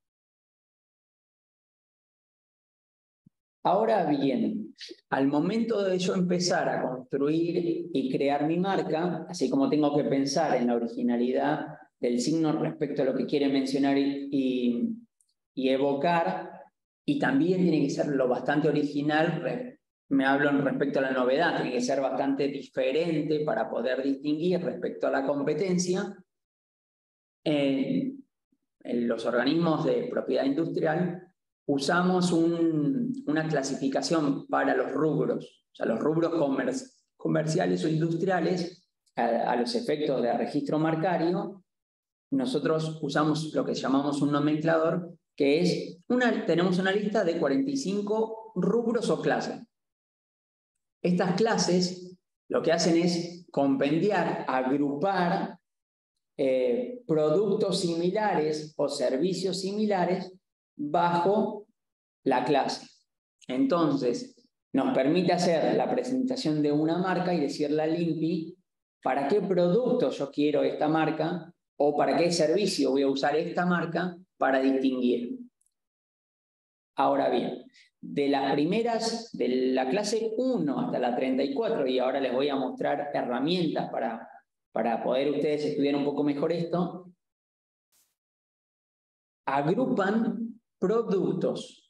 Ahora bien, al momento de yo empezar a construir y crear mi marca, así como tengo que pensar en la originalidad del signo respecto a lo que quiere mencionar y evocar, y también tiene que ser lo bastante original, me hablo en respecto a la novedad, tiene que ser bastante diferente para poder distinguir respecto a la competencia. En los organismos de propiedad industrial usamos una clasificación para los rubros, o sea, los rubros comerciales o industriales, a los efectos de registro marcario. Nosotros usamos lo que llamamos un nomenclador, que es tenemos una lista de 45 rubros o clases. Estas clases lo que hacen es compendiar, agrupar productos similares o servicios similares bajo la clase. Entonces, nos permite hacer la presentación de una marca y decirle al INPI para qué producto yo quiero esta marca o para qué servicio voy a usar esta marca para distinguir. Ahora bien, de las primeras, de la clase 1 hasta la 34, y ahora les voy a mostrar herramientas para poder ustedes estudiar un poco mejor esto, agrupan productos.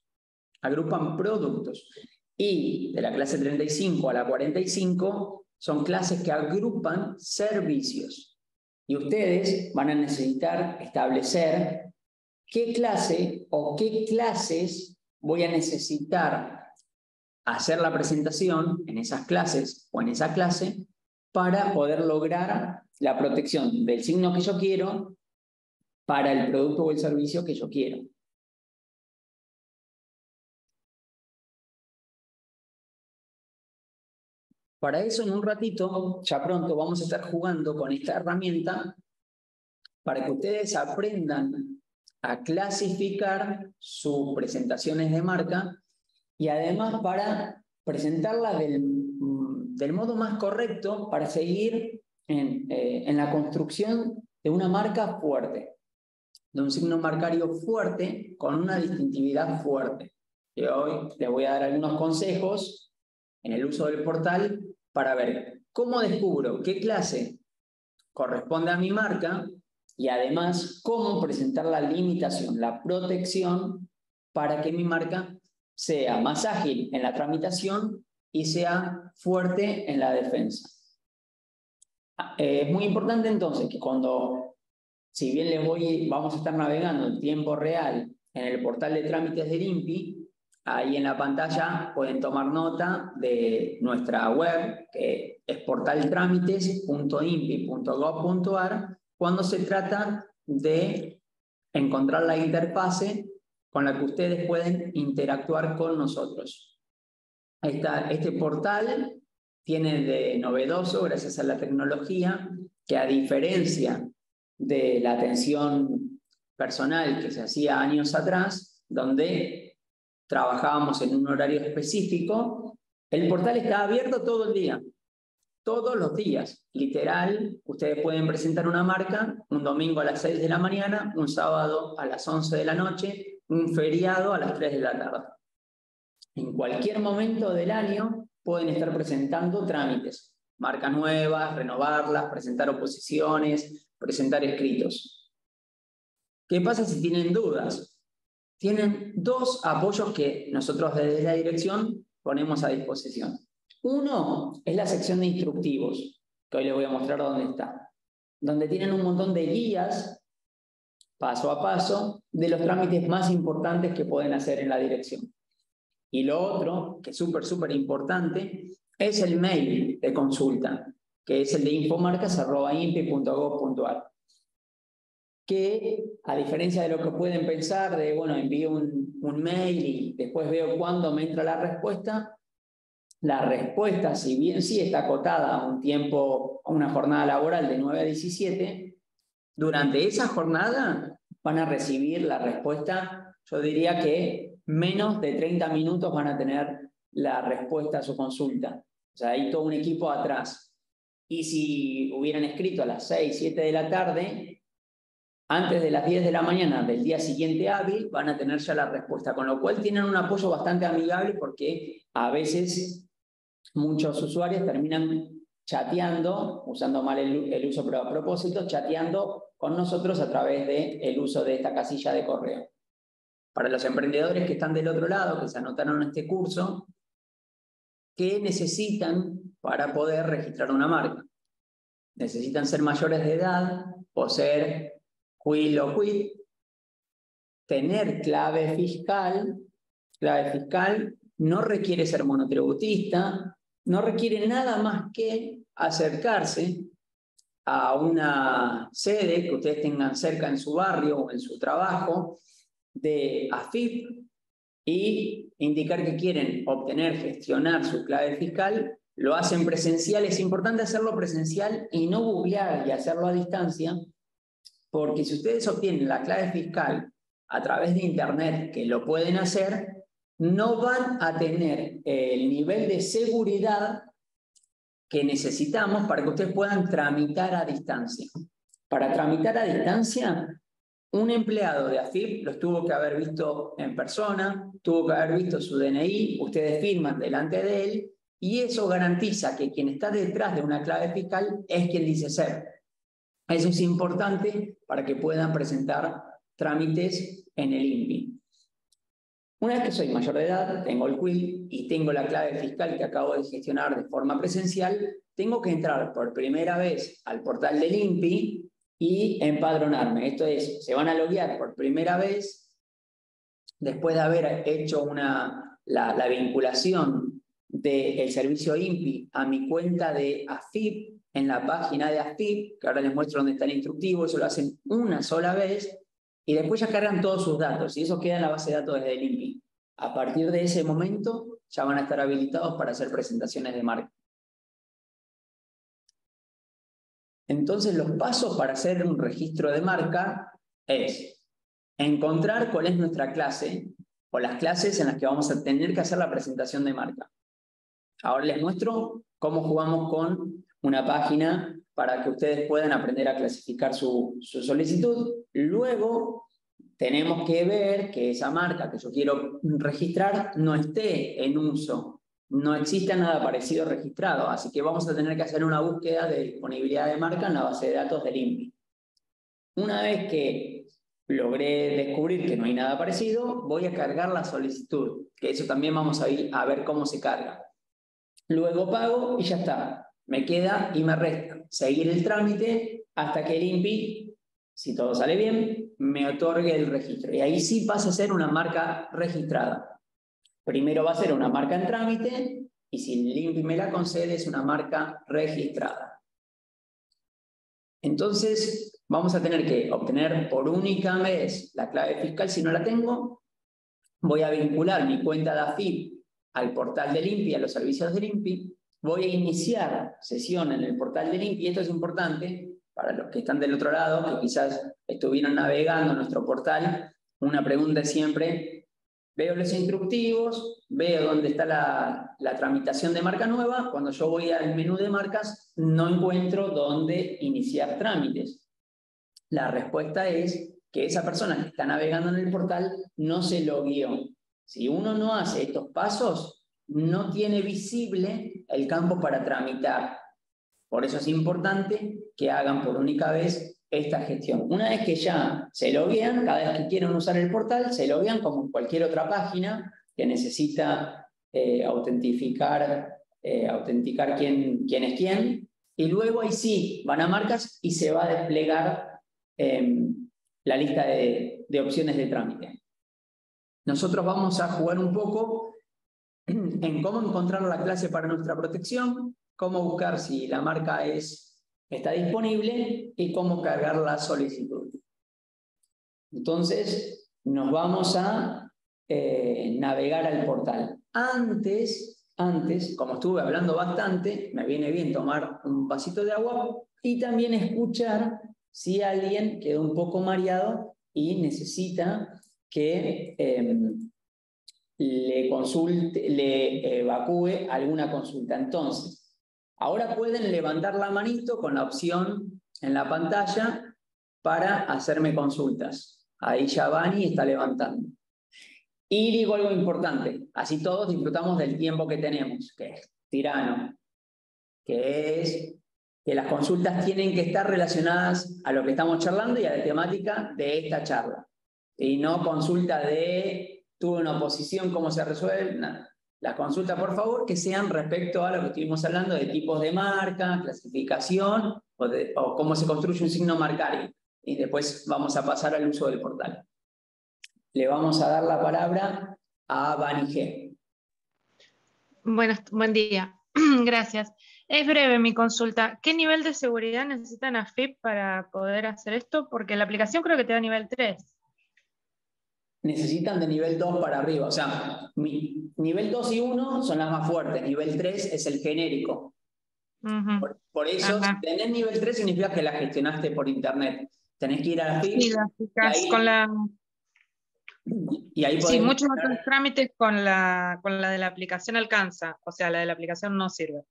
Y de la clase 35 a la 45 son clases que agrupan servicios. Y ustedes van a necesitar establecer qué clase o qué clases voy a necesitar hacer la presentación en esas clases o en esa clase para poder lograr la protección del signo que yo quiero para el producto o el servicio que yo quiero. Para eso, en un ratito, ya pronto vamos a estar jugando con esta herramienta para que ustedes aprendan a clasificar sus presentaciones de marca y además para presentarlas del modo más correcto para seguir en la construcción de una marca fuerte, de un signo marcario fuerte con una distintividad fuerte. Y hoy les voy a dar algunos consejos en el uso del portal para ver cómo descubro qué clase corresponde a mi marca y además cómo presentar la limitación, la protección para que mi marca sea más ágil en la tramitación y sea fuerte en la defensa. Es muy importante entonces que cuando, si bien vamos a estar navegando en tiempo real en el portal de trámites del INPI, ahí en la pantalla pueden tomar nota de nuestra web, que es portaltrámites.inpi.gov.ar, cuando se trata de encontrar la interfase con la que ustedes pueden interactuar con nosotros. Este portal tiene de novedoso, gracias a la tecnología, que a diferencia de la atención personal que se hacía años atrás, donde trabajábamos en un horario específico, el portal está abierto todo el día, todos los días. Literal, ustedes pueden presentar una marca un domingo a las 6 de la mañana, un sábado a las 11 de la noche, un feriado a las 3 de la tarde. En cualquier momento del año pueden estar presentando trámites, marcas nuevas, renovarlas, presentar oposiciones, presentar escritos. ¿Qué pasa si tienen dudas? Tienen dos apoyos que nosotros desde la dirección ponemos a disposición. Uno es la sección de instructivos, que hoy les voy a mostrar dónde está, donde tienen un montón de guías paso a paso de los trámites más importantes que pueden hacer en la dirección. Y lo otro, que es súper importante, es el mail de consulta, que es el de infomarcas@inpi.gov.ar. Que, a diferencia de lo que pueden pensar, de, bueno, envío un mail y después veo cuándo me entra la respuesta, si bien sí está acotada a un tiempo, a una jornada laboral de 9 a 17, durante esa jornada van a recibir la respuesta, yo diría que menos de 30 minutos van a tener la respuesta a su consulta. O sea, hay todo un equipo atrás. Y si hubieran escrito a las 6, 7 de la tarde, antes de las 10 de la mañana del día siguiente hábil, van a tener ya la respuesta. Con lo cual tienen un apoyo bastante amigable, porque a veces muchos usuarios terminan chateando, usando mal el uso, pero a propósito, chateando con nosotros a través del uso de esta casilla de correo. Para los emprendedores que están del otro lado, que se anotaron en este curso, ¿qué necesitan para poder registrar una marca? Necesitan ser mayores de edad, poseer QUIL o QUIT, tener clave fiscal no requiere ser monotributista, no requiere nada más que acercarse a una sede que ustedes tengan cerca en su barrio o en su trabajo de AFIP y indicar que quieren gestionar su clave fiscal. Lo hacen presencial. Es importante hacerlo presencial y no googlear y hacerlo a distancia, porque si ustedes obtienen la clave fiscal a través de internet, que lo pueden hacer, no van a tener el nivel de seguridad que necesitamos para que ustedes puedan tramitar a distancia. Para tramitar a distancia, un empleado de AFIP los tuvo que haber visto en persona, tuvo que haber visto su DNI, ustedes firman delante de él, y eso garantiza que quien está detrás de una clave fiscal es quien dice ser. Eso es importante para que puedan presentar trámites en el INPI. Una vez que soy mayor de edad, tengo el QUIL y tengo la clave fiscal que acabo de gestionar de forma presencial, tengo que entrar por primera vez al portal del INPI y empadronarme. Esto es, se van a loguear por primera vez después de haber hecho la vinculación del servicio INPI a mi cuenta de AFIP en la página de AFIP, que ahora les muestro dónde está el instructivo. Eso lo hacen una sola vez y después ya cargan todos sus datos y eso queda en la base de datos desde el INPI. A partir de ese momento ya van a estar habilitados para hacer presentaciones de marca. Entonces, los pasos para hacer un registro de marca es encontrar cuál es nuestra clase o las clases en las que vamos a tener que hacer la presentación de marca. Ahora les muestro cómo jugamos con una página para que ustedes puedan aprender a clasificar su solicitud. Luego, tenemos que ver que esa marca que yo quiero registrar no esté en uso. No existe nada parecido registrado, así que vamos a tener que hacer una búsqueda de disponibilidad de marca en la base de datos del INPI. Una vez que logré descubrir que no hay nada parecido, voy a cargar la solicitud, que eso también vamos a ver cómo se carga. Luego pago y ya está. Me queda y me resta seguir el trámite hasta que el INPI, si todo sale bien, me otorgue el registro. Y ahí sí pasa a ser una marca registrada. Primero va a ser una marca en trámite y si el INPI me la concede es una marca registrada. Entonces vamos a tener que obtener por única vez la clave fiscal. Si no la tengo, voy a vincular mi cuenta de AFIP al portal del INPI, a los servicios del INPI. Voy a iniciar sesión en el portal del INPI. Esto es importante para los que están del otro lado, que quizás estuvieron navegando en nuestro portal. Una pregunta es siempre: veo los instructivos, veo dónde está la tramitación de marca nueva. Cuando yo voy al menú de marcas, no encuentro dónde iniciar trámites. La respuesta es que esa persona que está navegando en el portal no se logueó. Si uno no hace estos pasos, no tiene visible el campo para tramitar. Por eso es importante que hagan por única vez esta gestión. Una vez que ya se loguean, cada vez que quieran usar el portal, se loguean como en cualquier otra página que necesita autenticar quién es quién. Y luego ahí sí, van a marcas y se va a desplegar la lista de opciones de trámite. Nosotros vamos a jugar un poco en cómo encontrar la clase para nuestra protección, cómo buscar si la marca está disponible y cómo cargar la solicitud. Entonces, nos vamos a navegar al portal. Antes, como estuve hablando bastante, me viene bien tomar un vasito de agua y también escuchar si alguien quedó un poco mareado y necesita que le evacúe alguna consulta. Entonces, ahora pueden levantar la manito con la opción en la pantalla para hacerme consultas. Ahí ya Vani está levantando. Y digo algo importante, así todos disfrutamos del tiempo que tenemos, que es tirano, que es que las consultas tienen que estar relacionadas a lo que estamos charlando y a la temática de esta charla. Y no consulta de tuve una oposición, cómo se resuelve, nada. Las consultas, por favor, que sean respecto a lo que estuvimos hablando de tipos de marca, clasificación o cómo se construye un signo marcario. Y después vamos a pasar al uso del portal. Le vamos a dar la palabra a Vani G. Buen día. Gracias. Es breve mi consulta. ¿Qué nivel de seguridad necesitan AFIP para poder hacer esto? Porque la aplicación creo que te da nivel 3. Necesitan de nivel 2 para arriba. O sea, nivel 2 y 1 son las más fuertes. Nivel 3 es el genérico. Por eso, si tenés nivel 3 significa que la gestionaste por internet. Tenés que ir a AFIP. Sí, con la... Y ahí sí, muchos otros trámites con la de la aplicación alcanza. O sea, la de la aplicación no sirve.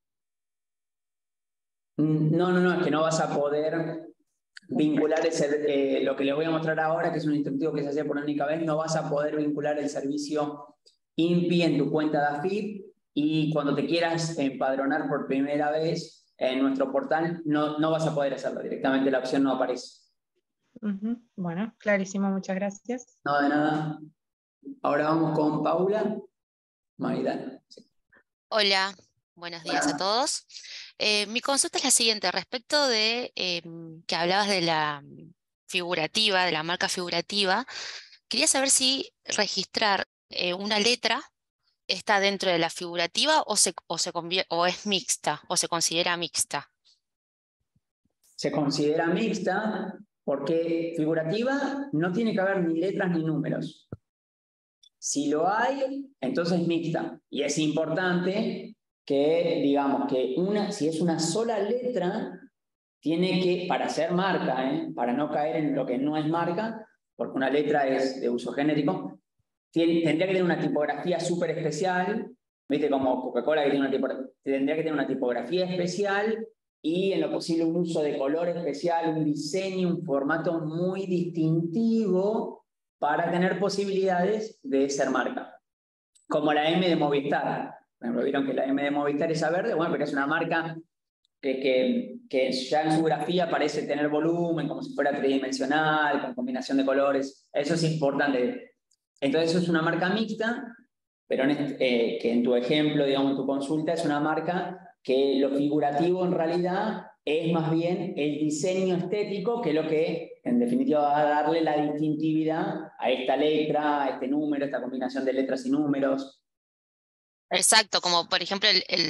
No, es que no vas a poder vincular lo que les voy a mostrar ahora, que es un instructivo que se hace por única vez. No vas a poder vincular el servicio INPI en tu cuenta de AFIP y cuando te quieras empadronar por primera vez en nuestro portal, no vas a poder hacerlo. Directamente la opción no aparece. Bueno, clarísimo, muchas gracias. No, de nada. Ahora vamos con Paula Maidana. Sí. Hola, buenos días a todos. Mi consulta es la siguiente, respecto de que hablabas de la figurativa, de la marca figurativa. Quería saber si registrar una letra está dentro de la figurativa o es mixta, o se considera mixta. Se considera mixta porque figurativa no tiene que haber ni letras ni números. Si lo hay, entonces es mixta. Y es importante que, digamos, que si es una sola letra, tiene que, para ser marca, para no caer en lo que no es marca, porque una letra es de uso genérico, tendría que tener una tipografía súper especial, ¿viste? Como Coca-Cola que tiene una tipografía, tendría que tener una tipografía especial y en lo posible un uso de color especial, un diseño, un formato muy distintivo para tener posibilidades de ser marca. Como la M de Movistar. Por ejemplo, vieron que la M de Movistar es verde, bueno, porque es una marca que ya en su grafía parece tener volumen, como si fuera tridimensional, con combinación de colores. Eso es importante. Entonces, eso es una marca mixta, pero que en tu ejemplo, digamos, en tu consulta, es una marca que lo figurativo en realidad es más bien el diseño estético, que es lo que en definitiva va a darle la distintividad a esta letra, a este número, a esta combinación de letras y números. Exacto, como por ejemplo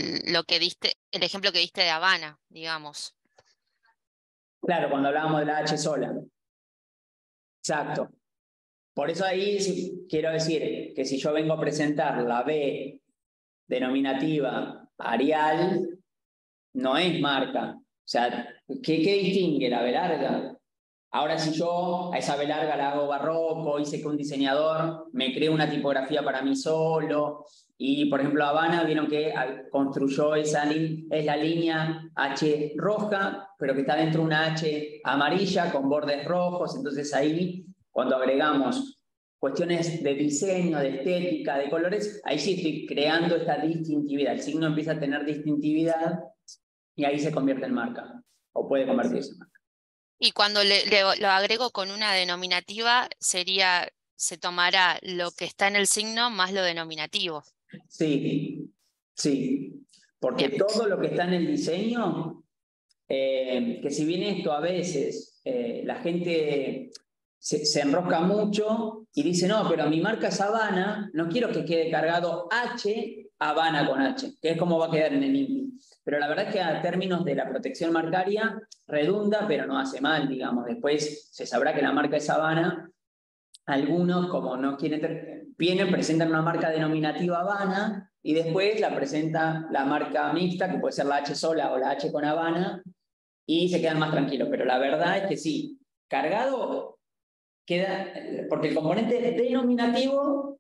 el ejemplo que diste de Habana, digamos. Claro, cuando hablábamos de la H sola. Exacto. Por eso ahí sí, quiero decir que si yo vengo a presentar la B denominativa Arial, no es marca. O sea, ¿qué distingue la B larga? Ahora, si yo a esa B larga la hago barroco, hice que un diseñador me cree una tipografía para mí solo, y por ejemplo Habana, vieron que construyó es la línea H roja, pero que está dentro de una H amarilla con bordes rojos. Entonces ahí, cuando agregamos cuestiones de diseño, de estética, de colores, ahí sí estoy creando esta distintividad. El signo empieza a tener distintividad y ahí se convierte en marca, o puede convertirse en marca. Y cuando lo agrego con una denominativa, se tomará lo que está en el signo más lo denominativo. Sí, sí. Porque Bien. todo lo que está en el diseño, que si bien esto a veces la gente se enrosca mucho y dice, no, pero mi marca es Habana, no quiero que quede cargado H, Habana con H, que es como va a quedar en el INPI. Pero la verdad es que a términos de la protección marcaria redunda, pero no hace mal, digamos. Después se sabrá que la marca es Habana. Algunos, como no quieren, presentan una marca denominativa Habana y después la presenta la marca mixta, que puede ser la H sola o la H con Habana, y se quedan más tranquilos. Pero la verdad es que sí, cargado queda, porque el componente denominativo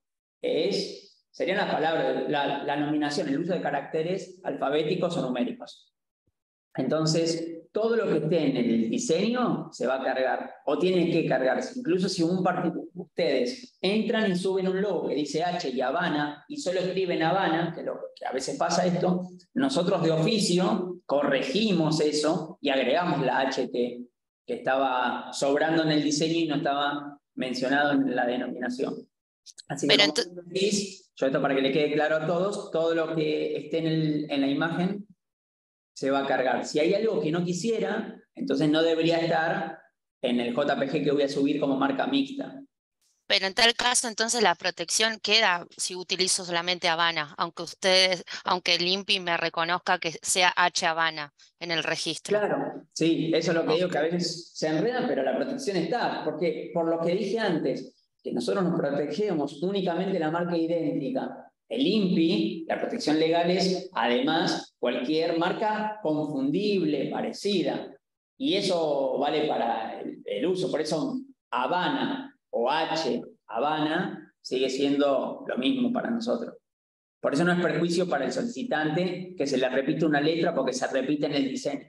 serían las palabras, la nominación, el uso de caracteres alfabéticos o numéricos. Entonces, todo lo que esté en el diseño se va a cargar, o tiene que cargarse. Incluso si ustedes entran y suben un logo que dice H y Habana, y solo escriben Habana, que a veces pasa esto, nosotros de oficio corregimos eso y agregamos la H que estaba sobrando en el diseño y no estaba mencionado en la denominación. Así que, como decís, yo esto para que le quede claro a todos, todo lo que esté en la imagen se va a cargar. Si hay algo que no quisiera, entonces no debería estar en el JPG que voy a subir como marca mixta. Pero en tal caso, entonces la protección queda si utilizo solamente Habana, aunque el INPI me reconozca que sea H Habana en el registro. Claro, sí, eso es lo que digo, que a veces se enredan, pero la protección está, porque por lo que dije antes, que nosotros nos protegemos únicamente la marca idéntica. El INPI, la protección legal es, además, cualquier marca confundible, parecida. Y eso vale para el uso. Por eso Habana o H, Habana, sigue siendo lo mismo para nosotros. Por eso no es perjuicio para el solicitante que se le repite una letra porque se repite en el diseño.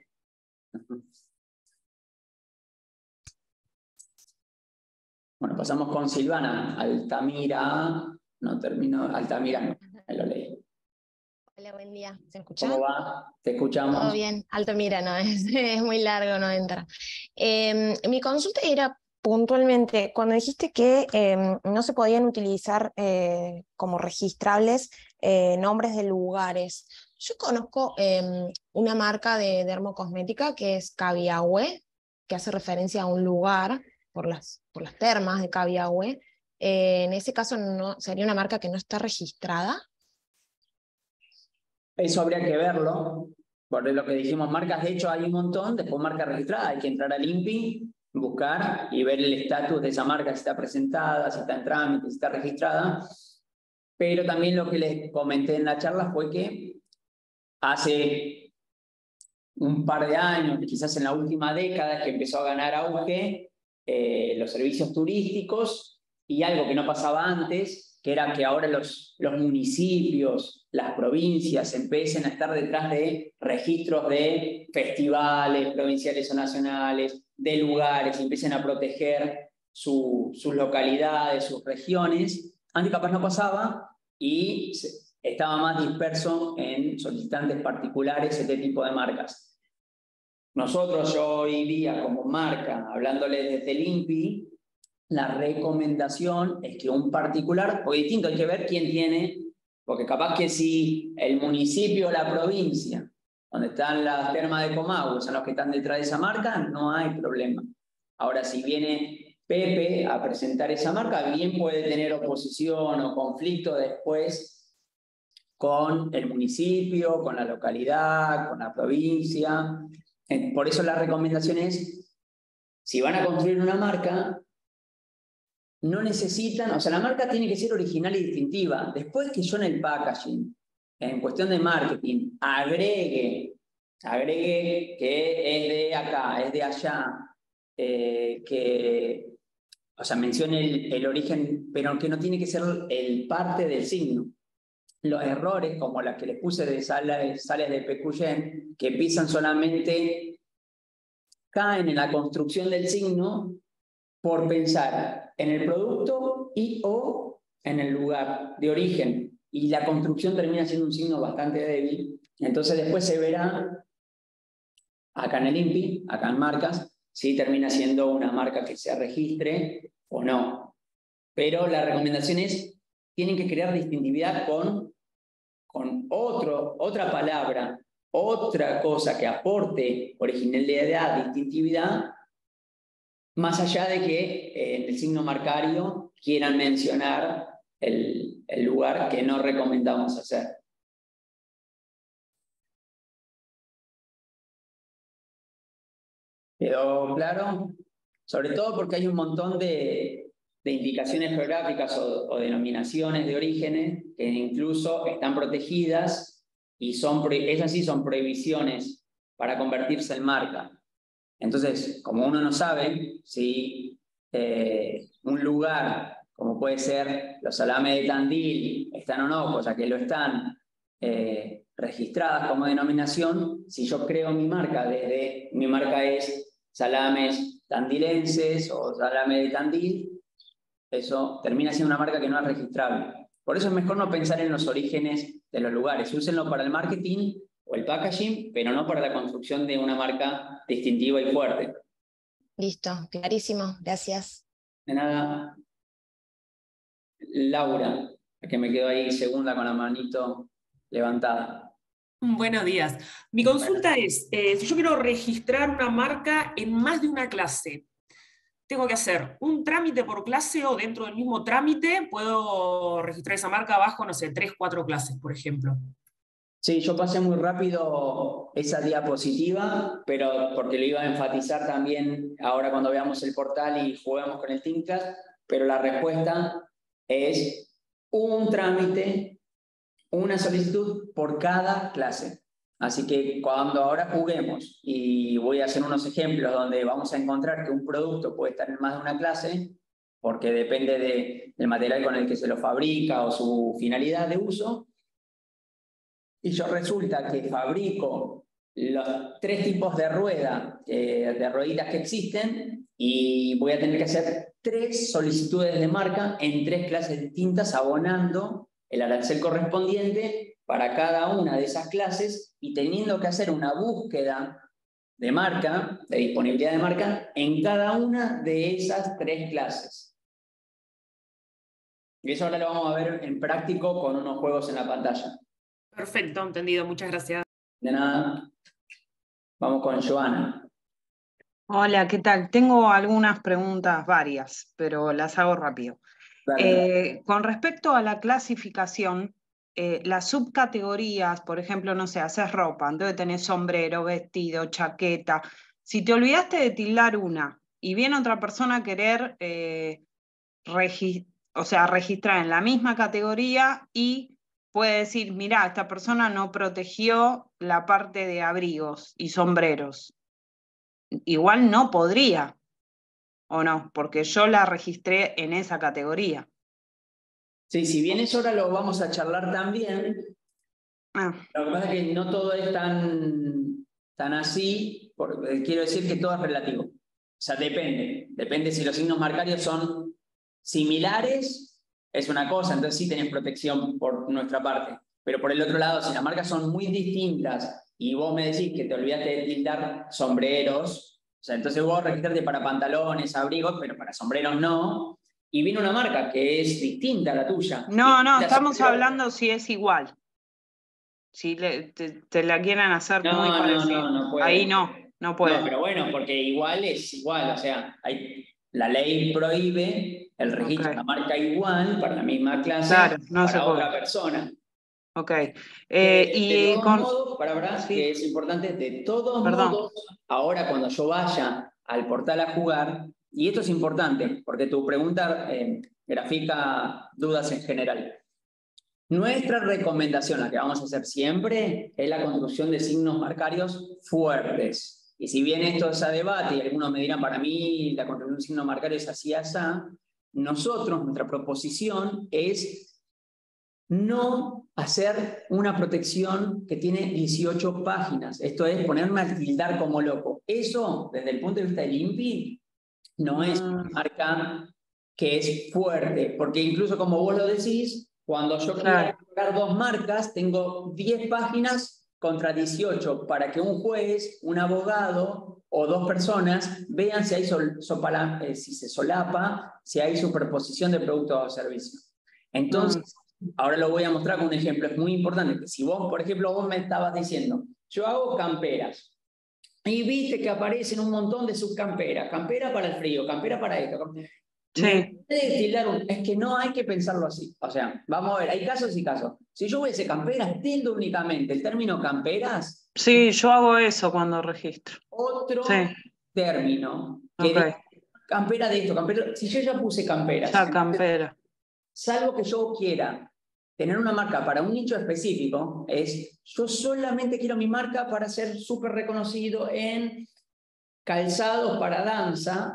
Bueno, pasamos con Silvana. Altamira, no terminó, Altamira no, lo leí. Hola, buen día. ¿Se escucha? ¿Cómo va? Te escuchamos. Todo bien. Altamira, no, es muy largo, no entra. Mi consulta era puntualmente, cuando dijiste que no se podían utilizar como registrables nombres de lugares. Yo conozco una marca de dermocosmética que es Cabiahue, que hace referencia a un lugar por las termas de Cabiahue. En ese caso, no, ¿sería una marca que no está registrada? Eso habría que verlo. Por lo que dijimos, marcas, de hecho hay un montón, después marca registrada, hay que entrar al INPI, buscar y ver el estatus de esa marca, si está presentada, si está en trámite, si está registrada. Pero también lo que les comenté en la charla fue que hace un par de años, quizás en la última década, que empezó a ganar auge los servicios turísticos, y algo que no pasaba antes, que era que ahora los municipios, las provincias empiecen a estar detrás de registros de festivales provinciales o nacionales, de lugares, y empiecen a proteger sus localidades, sus regiones. Antes capaz no pasaba y estaba más disperso en solicitantes particulares este tipo de marcas. Nosotros, yo hoy día como marca, hablándoles desde el INPI, la recomendación es que un particular, porque distinto, hay que ver quién tiene, porque capaz que si el municipio o la provincia, donde están las termas de Comahue, son los que están detrás de esa marca, no hay problema. Ahora, si viene Pepe a presentar esa marca, bien puede tener oposición o conflicto después con el municipio, con la localidad, con la provincia. Por eso la recomendación es, si van a construir una marca, no necesitan, o sea, la marca tiene que ser original y distintiva. Después que yo en el packaging, en cuestión de marketing, agregue que es de acá, es de allá, que, o sea, mencione el origen, pero que no tiene que ser el parte del signo. Los errores, como las que les puse de sales de Pécuchet, que pisan solamente, caen en la construcción del signo por pensar en el producto y o en el lugar de origen. Y la construcción termina siendo un signo bastante débil. Entonces después se verá acá en el INPI, acá en marcas, si termina siendo una marca que se registre o no. Pero la recomendación es, tienen que crear distintividad con otra palabra, otra cosa que aporte originalidad, distintividad, más allá de que en el signo marcario quieran mencionar el lugar que no recomendamos hacer. ¿Quedó claro? Sobre todo porque hay un montón de indicaciones geográficas o denominaciones de orígenes que incluso están protegidas y esas sí son prohibiciones para convertirse en marca. Entonces, como uno no sabe si un lugar, como puede ser los salames de Tandil, están o no, cosa que lo están, registradas como denominación, si yo creo mi marca, mi marca es salames tandilenses o salame de Tandil, eso termina siendo una marca que no es registrable. Por eso es mejor no pensar en los orígenes de los lugares. Úsenlo para el marketing o el packaging, pero no para la construcción de una marca distintiva y fuerte. Listo, clarísimo, gracias. De nada. Laura, que me quedo ahí segunda con la manito levantada. Buenos días. Mi consulta es, si yo quiero registrar una marca en más de una clase, ¿tengo que hacer un trámite por clase o dentro del mismo trámite puedo registrar esa marca bajo, no sé, 3, 4 clases, por ejemplo? Sí, yo pasé muy rápido esa diapositiva, pero porque lo iba a enfatizar también ahora cuando veamos el portal y juguemos con el Timcast, pero la respuesta es un trámite, una solicitud por cada clase. Así que cuando ahora juguemos, y voy a hacer unos ejemplos donde vamos a encontrar que un producto puede estar en más de una clase, porque depende del material con el que se lo fabrica o su finalidad de uso, y yo resulta que fabrico los 3 tipos de rueditas que existen, y voy a tener que hacer 3 solicitudes de marca en 3 clases distintas, abonando el arancel correspondiente para cada una de esas clases y teniendo que hacer una búsqueda de marca, de disponibilidad de marca, en cada una de esas 3 clases. Y eso ahora lo vamos a ver en práctico con unos juegos en la pantalla. Perfecto, entendido, muchas gracias. De nada. Vamos con Joana. Hola, ¿qué tal? Tengo algunas preguntas, varias, pero las hago rápido. Con respecto a la clasificación, las subcategorías, por ejemplo, no sé, haces ropa, entonces tenés sombrero, vestido, chaqueta. Si te olvidaste de tildar una y viene otra persona a querer registrar en la misma categoría y puede decir, mirá, esta persona no protegió la parte de abrigos y sombreros. Igual no podría, ¿o no? Porque yo la registré en esa categoría. Sí, si bien eso ahora lo vamos a charlar también, lo que pasa es que no todo es tan así, porque quiero decir que todo es relativo. O sea, depende si los signos marcarios son similares, es una cosa, entonces sí tenés protección por nuestra parte. Pero por el otro lado, si las marcas son muy distintas y vos me decís que te olvidaste de tildar sombreros, o sea, entonces vos registrarte para pantalones, abrigos, pero para sombreros no, y viene una marca que es distinta a la tuya. No, estamos hablando si es igual. Si te la quieren hacer muy parecida. No puede. Ahí no puede. No, pero bueno, porque igual es igual, o sea, la ley prohíbe el registro de una marca igual para la misma clase, claro, no para otra persona. Ok. De todos modos, sí, que es importante, de todos modos, ahora cuando yo vaya al portal a jugar, y esto es importante, porque tu pregunta grafica dudas en general. Nuestra recomendación, la que vamos a hacer siempre, es la construcción de signos marcarios fuertes. Y si bien esto es a debate, y algunos me dirán, para mí la construcción de un signo marcario es así, asá, nosotros, nuestra proposición es no hacer una protección que tiene 18 páginas. Esto es ponerme a tildar como loco. Eso, desde el punto de vista del INPI, no es una marca que es fuerte, porque incluso como vos lo decís, cuando yo quiero colocar 2 marcas, tengo 10 páginas contra 18 para que un juez, un abogado o 2 personas vean si hay si se solapa, si hay superposición de productos o servicios. Entonces, ahora lo voy a mostrar con un ejemplo, es muy importante, que si vos, por ejemplo, vos me estabas diciendo, yo hago camperas, y viste que aparecen un montón de subcamperas, campera para el frío, campera para esto. Sí. Es que no hay que pensarlo así. O sea, vamos a ver, hay casos y casos. Si yo voy a decir camperas, tildo únicamente el término camperas. Sí, yo hago eso cuando registro. Otro término. Que campera de esto, campera. Si yo ya puse camperas. Ya, campera. Salvo que yo quiera tener una marca para un nicho específico, yo solamente quiero mi marca para ser súper reconocido en calzados para danza.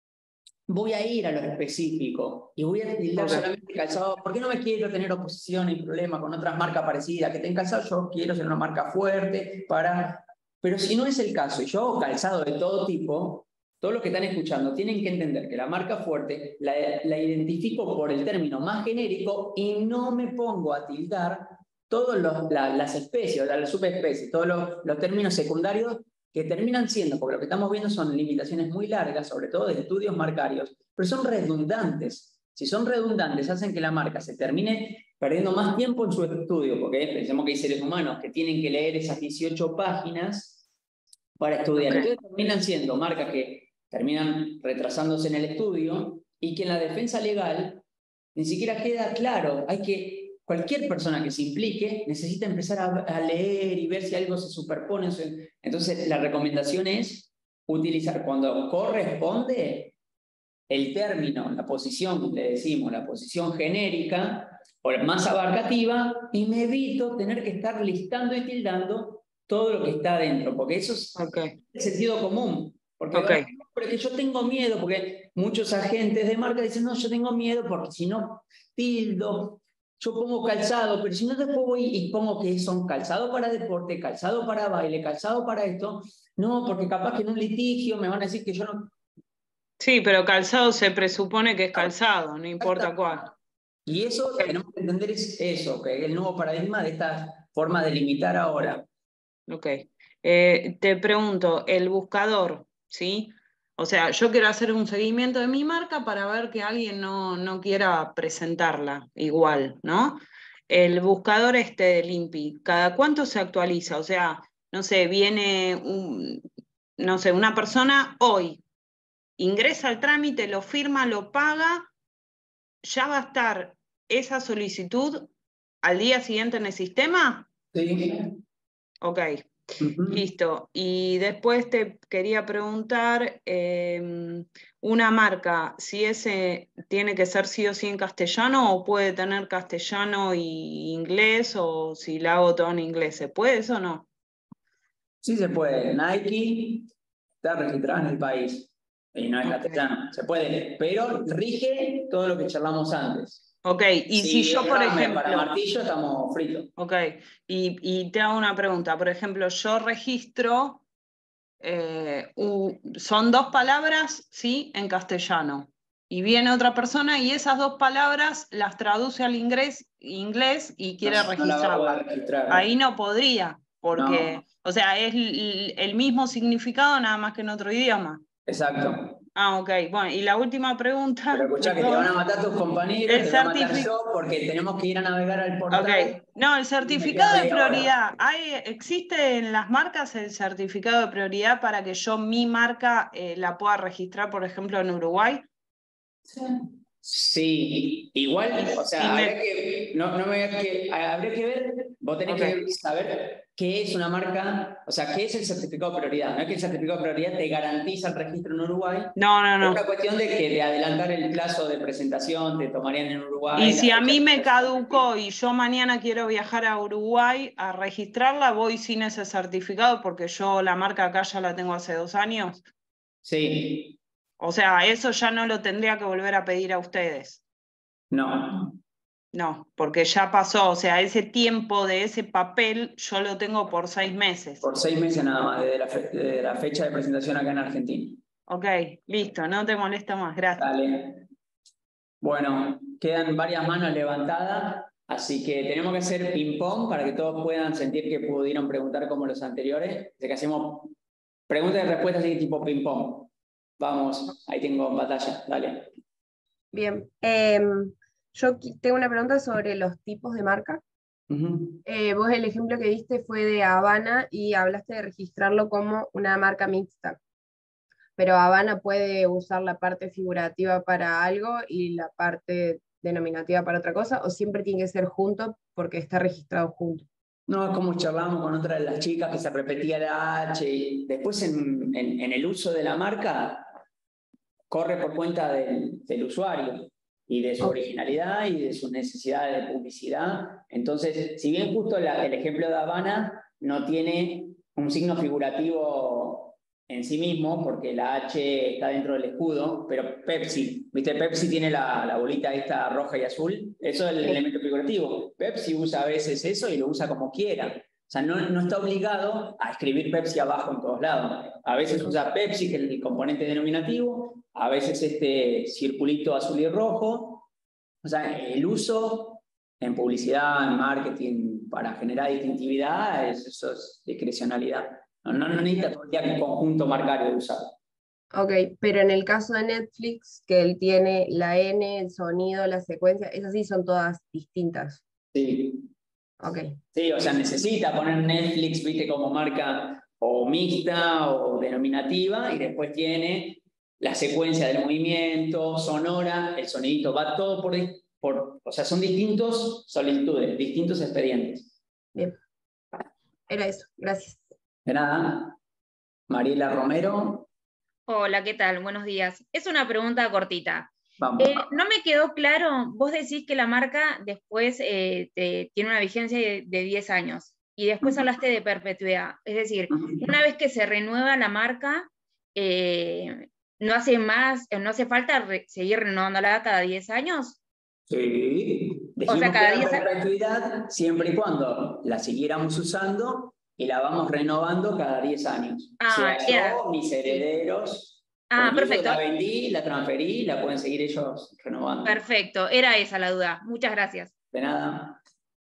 Voy a ir a lo específico y voy a tildar solamente calzado. ¿Por qué no me quiero tener oposición y problema con otras marcas parecidas que tengan calzado? Yo quiero ser una marca fuerte para... Pero si no es el caso y yo hago calzado de todo tipo, todos los que están escuchando tienen que entender que la marca fuerte la identifico por el término más genérico y no me pongo a tildar todas las especies, las subespecies, todos los términos secundarios que terminan siendo, porque lo que estamos viendo son limitaciones muy largas, sobre todo de estudios marcarios, pero son redundantes. Si son redundantes, hacen que la marca se termine perdiendo más tiempo en su estudio, porque pensemos que hay seres humanos que tienen que leer esas 18 páginas para estudiar. Entonces terminan siendo marcas que terminan retrasándose en el estudio y que en la defensa legal ni siquiera queda claro. Cualquier persona que se implique necesita empezar a leer y ver si algo se superpone. Entonces, la recomendación es utilizar cuando corresponde el término, la posición, le decimos, la posición genérica o la más abarcativa, y me evito tener que estar listando y tildando todo lo que está adentro, porque eso es el sentido común. Porque yo tengo miedo, porque muchos agentes de marca dicen, no, yo tengo miedo porque si no tildo, yo pongo calzado, pero si no después voy y pongo que son calzado para deporte, calzado para baile, calzado para esto, no, porque capaz que en un litigio me van a decir que yo no... Sí, pero calzado se presupone que es calzado, no importa cuál. Y eso tenemos que entender eso, que es el nuevo paradigma de esta forma de limitar ahora. Ok. Te pregunto, el buscador, ¿sí? O sea, yo quiero hacer un seguimiento de mi marca para ver que alguien no quiera presentarla igual, ¿no? El buscador del INPI, ¿cada cuánto se actualiza? O sea, no sé, viene una persona hoy, ingresa al trámite, lo firma, lo paga, ¿ya va a estar esa solicitud al día siguiente en el sistema? Sí. Ok. Listo. Y después te quería preguntar, una marca, si ese tiene que ser sí o sí en castellano o puede tener castellano y inglés, o si la hago todo en inglés, ¿se puede eso o no? Sí se puede. Nike está registrada en el país y no es castellano. Se puede, pero rige todo lo que charlamos antes. Ok, y si yo, por ejemplo... Para martillo estamos fritos. Ok, y te hago una pregunta. Por ejemplo, yo registro, son 2 palabras, ¿sí?, en castellano. Y viene otra persona y esas 2 palabras las traduce al inglés y quiere registrarla. Ahí no podría. Porque, No. o sea, es el mismo significado, nada más que en otro idioma. Exacto. Ah, ok. Bueno, y la última pregunta. Pero escuchá que te van a matar tus compañeros, El te voy a matar yo, porque tenemos que ir a navegar al portal. Ok. No, el Me certificado queda de media hora. prioridad. ¿Existe en las marcas el certificado de prioridad para que yo mi marca la pueda registrar, por ejemplo, en Uruguay? Sí, igual, o sea, habría que, habría que ver, vos tenés que saber qué es una marca, o sea, qué es el certificado de prioridad. No es que el certificado de prioridad te garantiza el registro en Uruguay. No. Es una cuestión de que de adelantar el plazo de presentación te tomarían en Uruguay. Y si a mí me caducó y yo mañana quiero viajar a Uruguay a registrarla, voy sin ese certificado porque yo la marca acá ya la tengo hace 2 años. Sí. O sea, eso ya no lo tendría que volver a pedir a ustedes. No. No, porque ya pasó, o sea, ese tiempo de ese papel yo lo tengo por 6 meses. Por 6 meses nada más, desde la fecha de presentación acá en Argentina. Ok, listo, no te molesto más, gracias. Dale. Bueno, quedan varias manos levantadas, así que tenemos que hacer ping-pong para que todos puedan sentir que pudieron preguntar como los anteriores. Así que hacemos preguntas y respuestas así tipo ping-pong. Vamos, ahí tengo batalla, dale. Bien, yo tengo una pregunta sobre los tipos de marca. Vos el ejemplo que diste fue de Habana y hablaste de registrarlo como una marca mixta. Pero Habana puede usar la parte figurativa para algo y la parte denominativa para otra cosa, o siempre tiene que ser junto porque está registrado junto. No, es como charlamos con otra de las chicas que se repetía la H. Y después en el uso de la marca corre por cuenta del usuario y de su originalidad y de sus necesidades de publicidad. Entonces, si bien justo el ejemplo de Habana no tiene un signo figurativo en sí mismo, porque la H está dentro del escudo, pero Pepsi, ¿viste? Pepsi tiene la bolita esta roja y azul, eso es el elemento figurativo. Pepsi usa a veces eso y lo usa como quiera. O sea, no está obligado a escribir Pepsi abajo en todos lados. A veces usa Pepsi, que es el componente denominativo, a veces este circulito azul y rojo. O sea, el uso en publicidad, en marketing, para generar distintividad, eso es discrecionalidad. No necesita todo el día un conjunto marcario de usar. Ok, pero en el caso de Netflix, que él tiene la N, el sonido, la secuencia, esas sí son todas distintas. Sí. Okay. Sí, o sea, necesita poner Netflix, viste, como marca o mixta o denominativa, y después tiene la secuencia del movimiento, sonora, el sonidito, va todo o sea, son distintos solicitudes, distintos expedientes. Bien. Era eso, gracias. De nada. Mariela Romero. Hola, ¿qué tal? Buenos días. Es una pregunta cortita. Vamos. No me quedó claro, vos decís que la marca después tiene una vigencia de 10 años y después hablaste de perpetuidad. Es decir, una vez que se renueva la marca, no hace falta seguir renovándola cada 10 años. Sí. O sea, cada 10 años. Perpetuidad siempre y cuando la siguiéramos usando y la vamos renovando cada 10 años. Sea yo, mis herederos. Perfecto. La vendí, la transferí, la pueden seguir ellos renovando. Perfecto, era esa la duda. Muchas gracias. De nada.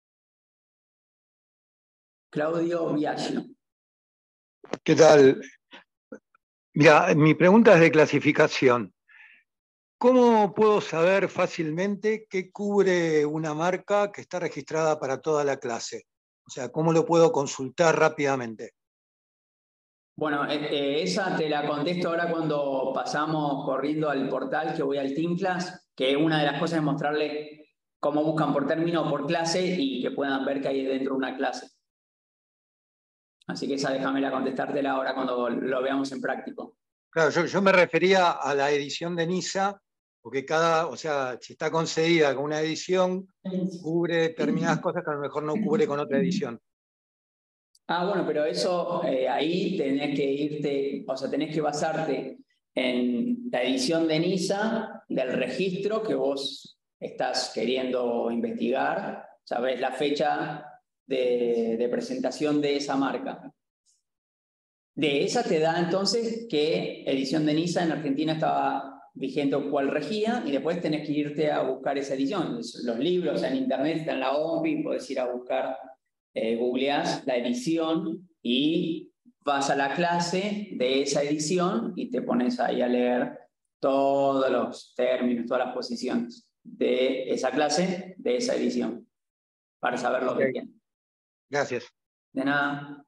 Claudio Biagio. ¿Qué tal? Mira, mi pregunta es de clasificación. ¿Cómo puedo saber fácilmente qué cubre una marca que está registrada para toda la clase? O sea, ¿cómo lo puedo consultar rápidamente? Bueno, esa te la contesto ahora cuando pasamos corriendo al portal, que voy al Team Class, que es una de las cosas es mostrarles cómo buscan por término o por clase y que puedan ver que hay dentro de una clase. Así que esa déjamela contestártela ahora cuando lo veamos en práctico. Claro, yo me refería a la edición de NISA, porque o sea, si está concedida con una edición, cubre determinadas cosas que a lo mejor no cubre con otra edición. Bueno, pero eso ahí tenés que irte, o sea, tenés que basarte en la edición de NISA del registro que vos estás queriendo investigar, sabés la fecha de presentación de esa marca. De esa te da entonces qué edición de NISA en Argentina estaba vigente o cuál regía, y después tenés que irte a buscar esa edición. Los libros en internet están en la OMPI, podés ir a buscar googleás la edición y vas a la clase de esa edición y te pones ahí a leer todos los términos, todas las posiciones de esa clase, de esa edición, para saber lo que tiene. Gracias. De nada.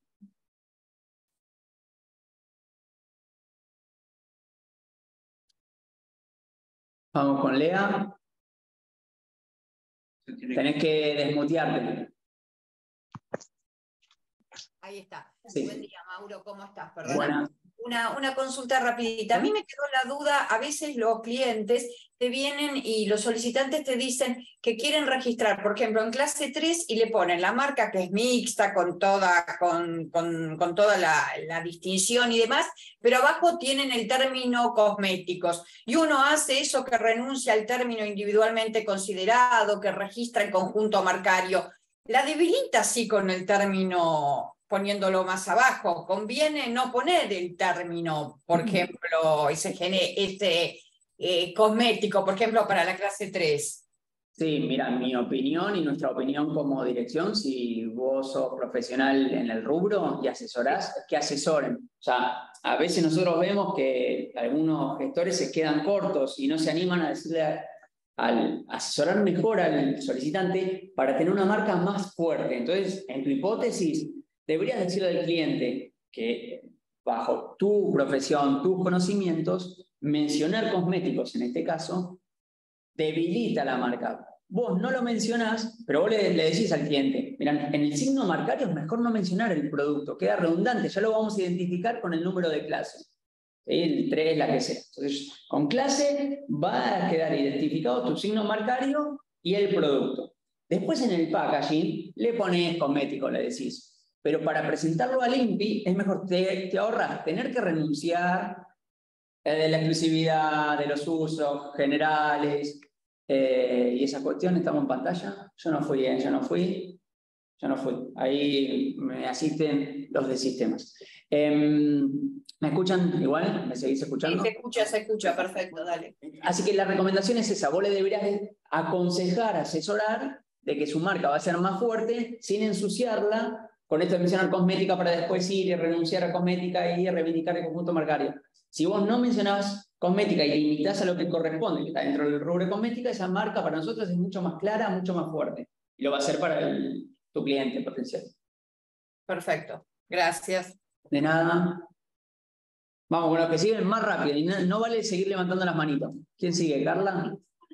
Vamos con Lea. Tenés que desmutearte. Ahí está. Sí. Buen día, Mauro, ¿cómo estás? Perdona. Buenas. Una consulta rapidita. A mí me quedó la duda, a veces los clientes te vienen y los solicitantes te dicen que quieren registrar, por ejemplo, en clase 3 y le ponen la marca que es mixta con toda la distinción y demás, pero abajo tienen el término cosméticos. Y uno hace eso, que renuncia al término individualmente considerado, que registra el conjunto marcario. La debilita así con el término poniéndolo más abajo. Conviene no poner el término, por ejemplo, ese cosmético, por ejemplo, para la clase 3. Sí, mira, mi opinión y nuestra opinión como dirección, si vos sos profesional en el rubro y asesorás, es que asesoren. O sea, a veces nosotros vemos que algunos gestores se quedan cortos y no se animan a decirle al asesorar mejor al solicitante para tener una marca más fuerte. Entonces, en tu hipótesis, deberías decirle al cliente que bajo tu profesión, tus conocimientos, mencionar cosméticos en este caso, debilita la marca. Vos no lo mencionás, pero vos le decís al cliente, mirá, en el signo marcario es mejor no mencionar el producto, queda redundante, ya lo vamos a identificar con el número de clase. ¿Sí? El 3, la que sea. Entonces, con clase va a quedar identificado tu signo marcario y el producto. Después en el packaging le pones cosmético, le decís. Pero para presentarlo al INPI es mejor, te ahorras tener que renunciar de la exclusividad, de los usos generales y esa cuestión. ¿Estamos en pantalla? Yo no fui. Ahí me asisten los de sistemas. ¿Me escuchan igual? ¿Me seguís escuchando? Sí, se escucha, perfecto, dale. Así que la recomendación es esa, vos le deberías aconsejar, asesorar de que su marca va a ser más fuerte sin ensuciarla con esto de mencionar cosmética para después ir y renunciar a cosmética y reivindicar el conjunto marcario. Si vos no mencionás cosmética y limitás a lo que corresponde, que está dentro del rubro de cosmética, esa marca para nosotros es mucho más clara, mucho más fuerte. Y lo va a hacer para tu cliente potencial. Perfecto, gracias. De nada. Vamos con los que siguen más rápido. Y no vale seguir levantando las manitos. ¿Quién sigue? ¿Carla?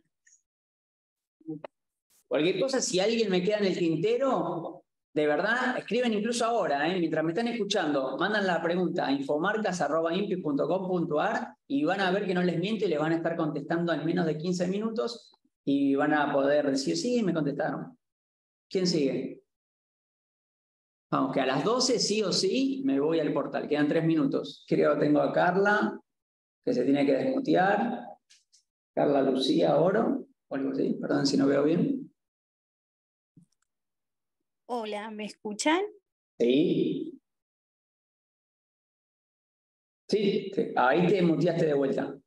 Cualquier cosa, si alguien me queda en el tintero, de verdad, escriben incluso ahora, mientras me están escuchando, mandan la pregunta a infomarcas@impi.com.ar y van a ver que no les miento y les van a estar contestando en menos de 15 minutos y van a poder decir, sí, me contestaron. ¿Quién sigue? Vamos, que a las 12 sí o sí me voy al portal. Quedan 3 minutos. Creo que tengo a Carla, que se tiene que desmutear. Carla Lucía Oro, o algo así, perdón si no veo bien. Hola, ¿me escuchan? Sí. Sí, ahí te muteaste de vuelta.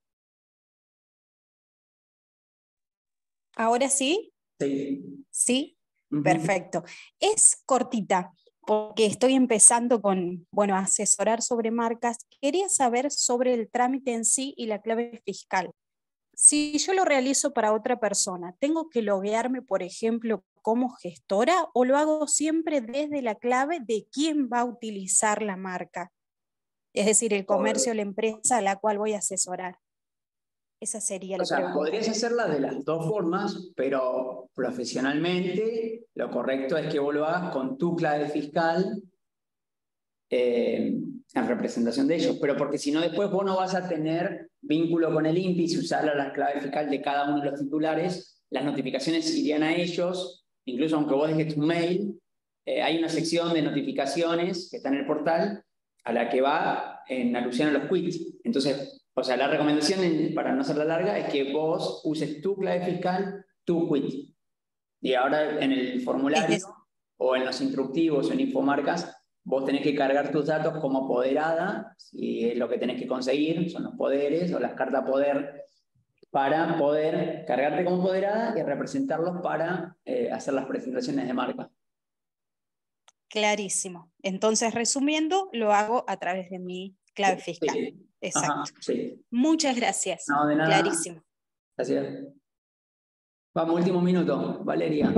¿Ahora sí? Sí. ¿Sí? Perfecto. Es cortita, porque estoy empezando con, asesorar sobre marcas. Quería saber sobre el trámite en sí y la clave fiscal. Si yo lo realizo para otra persona, ¿tengo que loguearme, por ejemplo, como gestora o lo hago siempre desde la clave de quién va a utilizar la marca? Es decir, el comercio o la empresa a la cual voy a asesorar. Esa sería la pregunta. Podrías hacerla de las dos formas, pero profesionalmente lo correcto es que vos lo hagas con tu clave fiscal en representación de ellos, pero porque si no después vos no vas a tener vínculo con el INPI. Si usás la clave fiscal de cada uno de los titulares, las notificaciones irían a ellos, incluso aunque vos dejes tu mail, hay una sección de notificaciones que está en el portal a la que va en alusión a los quits. Entonces, la recomendación, para no hacerla larga, es que vos uses tu clave fiscal, tu quit. Y ahora en el formulario o en los instructivos o en Infomarcas, vos tenés que cargar tus datos como apoderada, si es lo que tenés que conseguir, son los poderes o las cartas poder, para poder cargarte como apoderada y representarlos para hacer las presentaciones de marca. Clarísimo. Entonces, resumiendo, lo hago a través de mi clave fiscal. Sí. Exacto. Ajá, sí. Muchas gracias. No, de nada. Clarísimo. Gracias. Vamos, último minuto. Valeria.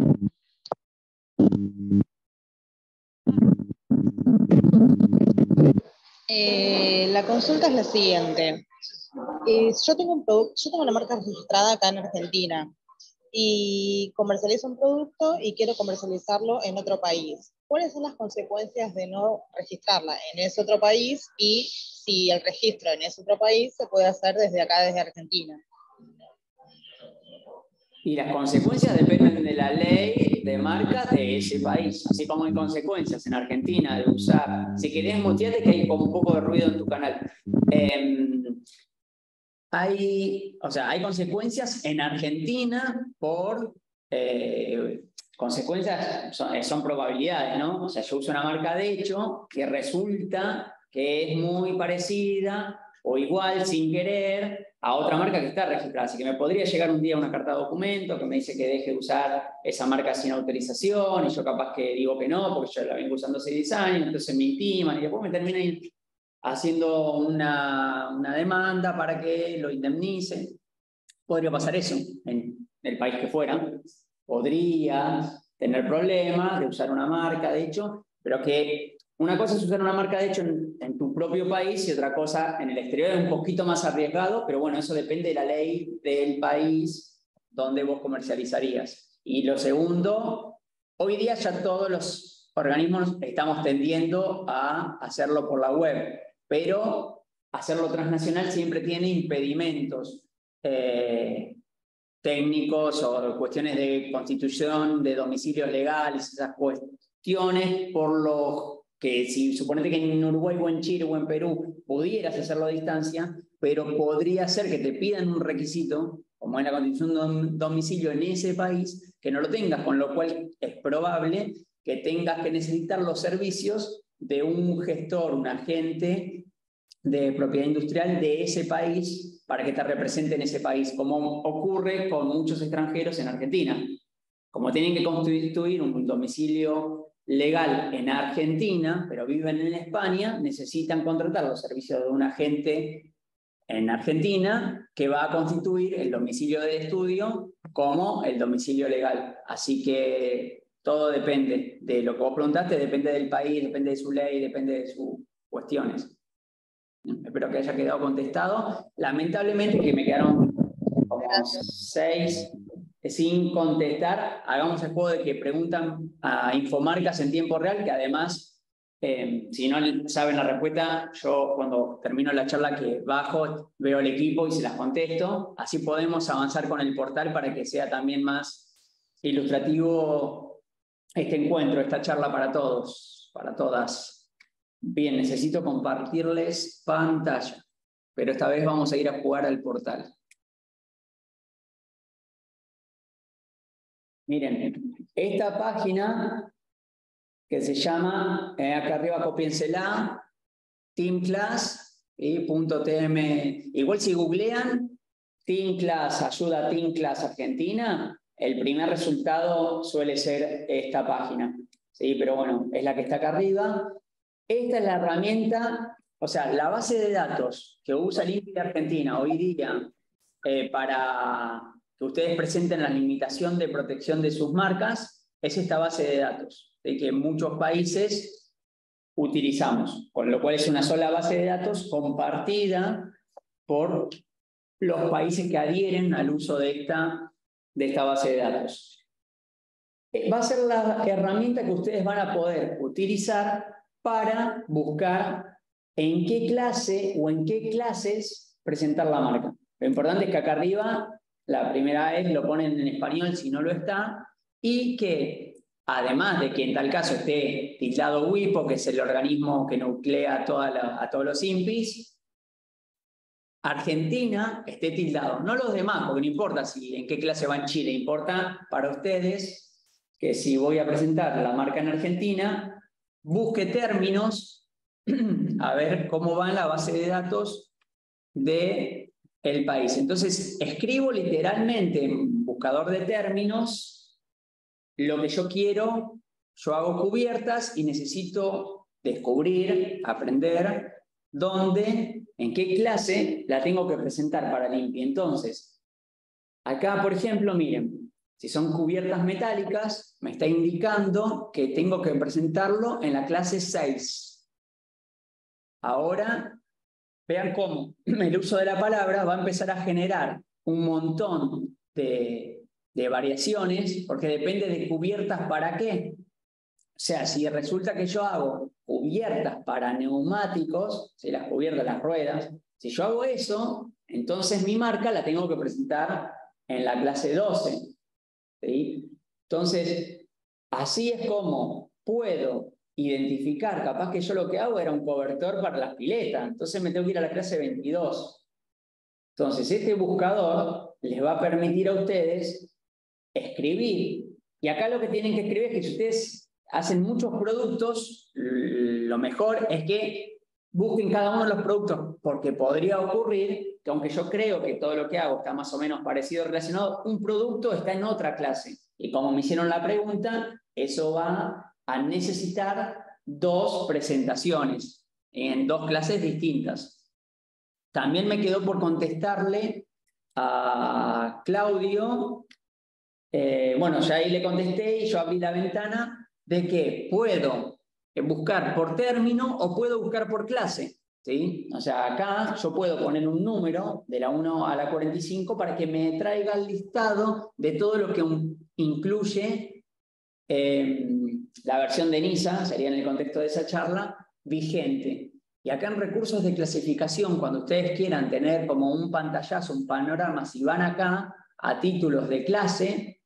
La consulta es la siguiente. Yo tengo una marca registrada acá en Argentina y comercializo un producto y quiero comercializarlo en otro país. ¿Cuáles son las consecuencias de no registrarla en ese otro país y si el registro en ese otro país se puede hacer desde acá, desde Argentina? Y las consecuencias dependen de la ley de marca de ese país. Así como hay consecuencias en Argentina de usar. Si querés muteate, que hay como un poco de ruido en tu canal. Hay consecuencias en Argentina por consecuencias, son probabilidades, ¿no? O sea, yo uso una marca de hecho que resulta que es muy parecida o igual sin querer a otra marca que está registrada. Así que me podría llegar un día una carta de documento que me dice que deje de usar esa marca sin autorización y yo capaz que digo que no porque yo la vengo usando hace 10 años, entonces me intiman y después me terminan haciendo una demanda para que lo indemnice. Podría pasar eso en el país que fuera. Podría tener problemas de usar una marca, de hecho, pero que una cosa es usar una marca, de hecho, en tu propio país y otra cosa en el exterior es un poquito más arriesgado, pero bueno, eso depende de la ley del país donde vos comercializarías. Y lo segundo, hoy día ya todos los organismos estamos tendiendo a hacerlo por la web, pero hacerlo transnacional siempre tiene impedimentos técnicos o cuestiones de constitución, de domicilios legales, esas cuestiones por lo que si suponete que en Uruguay o en Chile o en Perú pudieras hacerlo a distancia, pero podría ser que te pidan un requisito, como en la constitución de un domicilio en ese país, que no lo tengas, con lo cual es probable que tengas que necesitar los servicios de un gestor, un agente de propiedad industrial de ese país para que te represente en ese país, como ocurre con muchos extranjeros en Argentina. Como tienen que constituir un domicilio legal en Argentina, pero viven en España, necesitan contratar los servicios de un agente en Argentina que va a constituir el domicilio de estudio como el domicilio legal. Así que todo depende de lo que vos preguntaste, depende del país, depende de su ley, depende de sus cuestiones. Espero que haya quedado contestado. Lamentablemente que me quedaron como 6 sin contestar. Hagamos el juego de que preguntan a infomarcas en tiempo real, que además, si no saben la respuesta, yo cuando termino la charla que bajo, veo el equipo y se las contesto. Así podemos avanzar con el portal para que sea también más ilustrativo este encuentro, esta charla para todos, para todas. Bien, necesito compartirles pantalla, pero esta vez vamos a ir a jugar al portal. Miren, esta página que se llama, acá arriba copiénsela, teamclass.tm. Igual si googlean Team Class, ayuda Team Class Argentina, el primer resultado suele ser esta página. ¿Sí? Pero bueno, es la que está acá arriba. Esta es la herramienta, o sea, la base de datos que usa el INPI de Argentina hoy día para que ustedes presenten la limitación de protección de sus marcas, es esta base de datos, de que muchos países utilizamos, con lo cual es una sola base de datos compartida por los países que adhieren al uso de esta base de datos. Va a ser la herramienta que ustedes van a poder utilizar para buscar en qué clase o en qué clases presentar la marca. Lo importante es que acá arriba, la primera vez lo ponen en español si no lo está, y que además de que en tal caso esté tildado WIPO, que es el organismo que nuclea a todos los INPIs, Argentina esté tildado, no los demás, porque no importa en qué clase va en Chile, importa para ustedes que si voy a presentar la marca en Argentina, busque términos, a ver cómo va en la base de datos del país. Entonces, escribo literalmente en buscador de términos lo que yo quiero yo hago cubiertas y necesito descubrir, aprender dónde, en qué clase la tengo que presentar para limpia. Entonces, acá, por ejemplo, miren, si son cubiertas metálicas, me está indicando que tengo que presentarlo en la clase 6. Ahora, vean cómo el uso de la palabra va a empezar a generar un montón de variaciones, porque depende de cubiertas para qué. O sea, si resulta que yo hago cubiertas para neumáticos, ¿sí? Las cubiertas, las ruedas, si yo hago eso, entonces mi marca la tengo que presentar en la clase 12. ¿Sí? Entonces, así es como puedo identificar, capaz que yo lo que hago era un cobertor para las piletas, entonces me tengo que ir a la clase 22. Entonces, este buscador les va a permitir a ustedes escribir. Y acá lo que tienen que escribir es que si ustedes hacen muchos productos, lo mejor es que busquen cada uno de los productos, porque podría ocurrir que aunque yo creo que todo lo que hago está más o menos parecido relacionado, un producto está en otra clase. Y como me hicieron la pregunta, eso va a necesitar 2 presentaciones en 2 clases distintas. También me quedó por contestarle a Claudio. Bueno, ya ahí le contesté y yo abrí la ventana de que puedo buscar por término o puedo buscar por clase. ¿Sí? O sea, acá yo puedo poner un número de la 1 a la 45 para que me traiga el listado de todo lo que incluye la versión de NISA, sería en el contexto de esa charla, vigente. Y acá en recursos de clasificación, cuando ustedes quieran tener como un pantallazo, un panorama, si van acá a títulos de clase,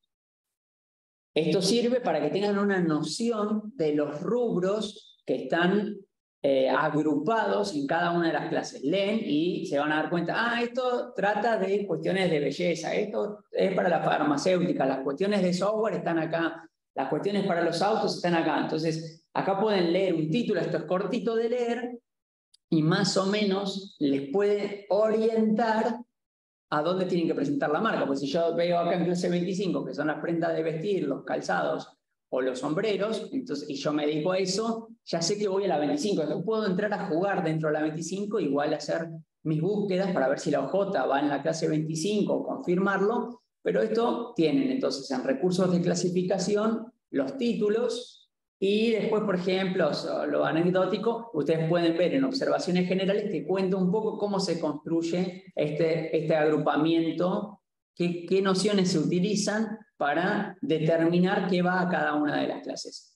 esto sirve para que tengan una noción de los rubros que están agrupados en cada una de las clases. Leen y se van a dar cuenta, esto trata de cuestiones de belleza, esto es para la farmacéutica, las cuestiones de software están acá, las cuestiones para los autos están acá. Entonces, acá pueden leer un título, esto es cortito de leer, y más o menos les puede orientar a dónde tienen que presentar la marca. Pues si yo veo acá en clase 25, que son las prendas de vestir, los calzados o los sombreros, entonces, y yo me dedico a eso, ya sé que voy a la 25. Entonces puedo entrar a jugar dentro de la 25, igual hacer mis búsquedas para ver si la OJ va en la clase 25 o confirmarlo, pero esto tienen entonces en recursos de clasificación los títulos. Y después, por ejemplo, lo anecdótico, ustedes pueden ver en observaciones generales que cuento un poco cómo se construye este agrupamiento, qué nociones se utilizan para determinar qué va a cada una de las clases.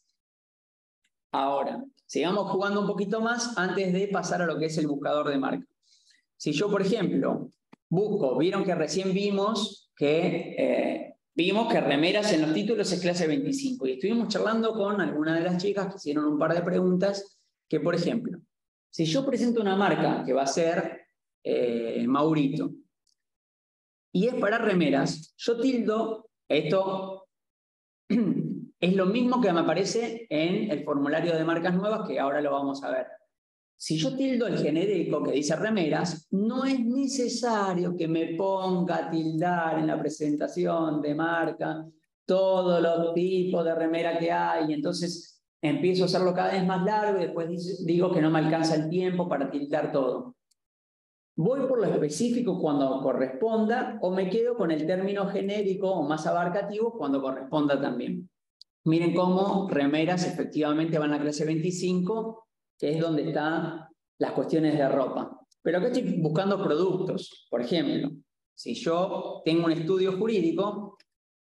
Ahora, sigamos jugando un poquito más antes de pasar a lo que es el buscador de marca. Si yo, por ejemplo, busco, vieron que recién vimos que remeras en los títulos es clase 25 y estuvimos charlando con algunas de las chicas que hicieron un par de preguntas que, por ejemplo, si yo presento una marca que va a ser Maurito y es para remeras, yo tildo, esto es lo mismo que me aparece en el formulario de marcas nuevas que ahora lo vamos a ver. Si yo tildo el genérico que dice remeras, no es necesario que me ponga a tildar en la presentación de marca todos los tipos de remera que hay, y entonces empiezo a hacerlo cada vez más largo y después digo que no me alcanza el tiempo para tildar todo. Voy por lo específico cuando corresponda o me quedo con el término genérico o más abarcativo cuando corresponda también. Miren cómo remeras efectivamente van a clase 25, que es donde están las cuestiones de ropa. Pero acá estoy buscando productos. Por ejemplo, si yo tengo un estudio jurídico,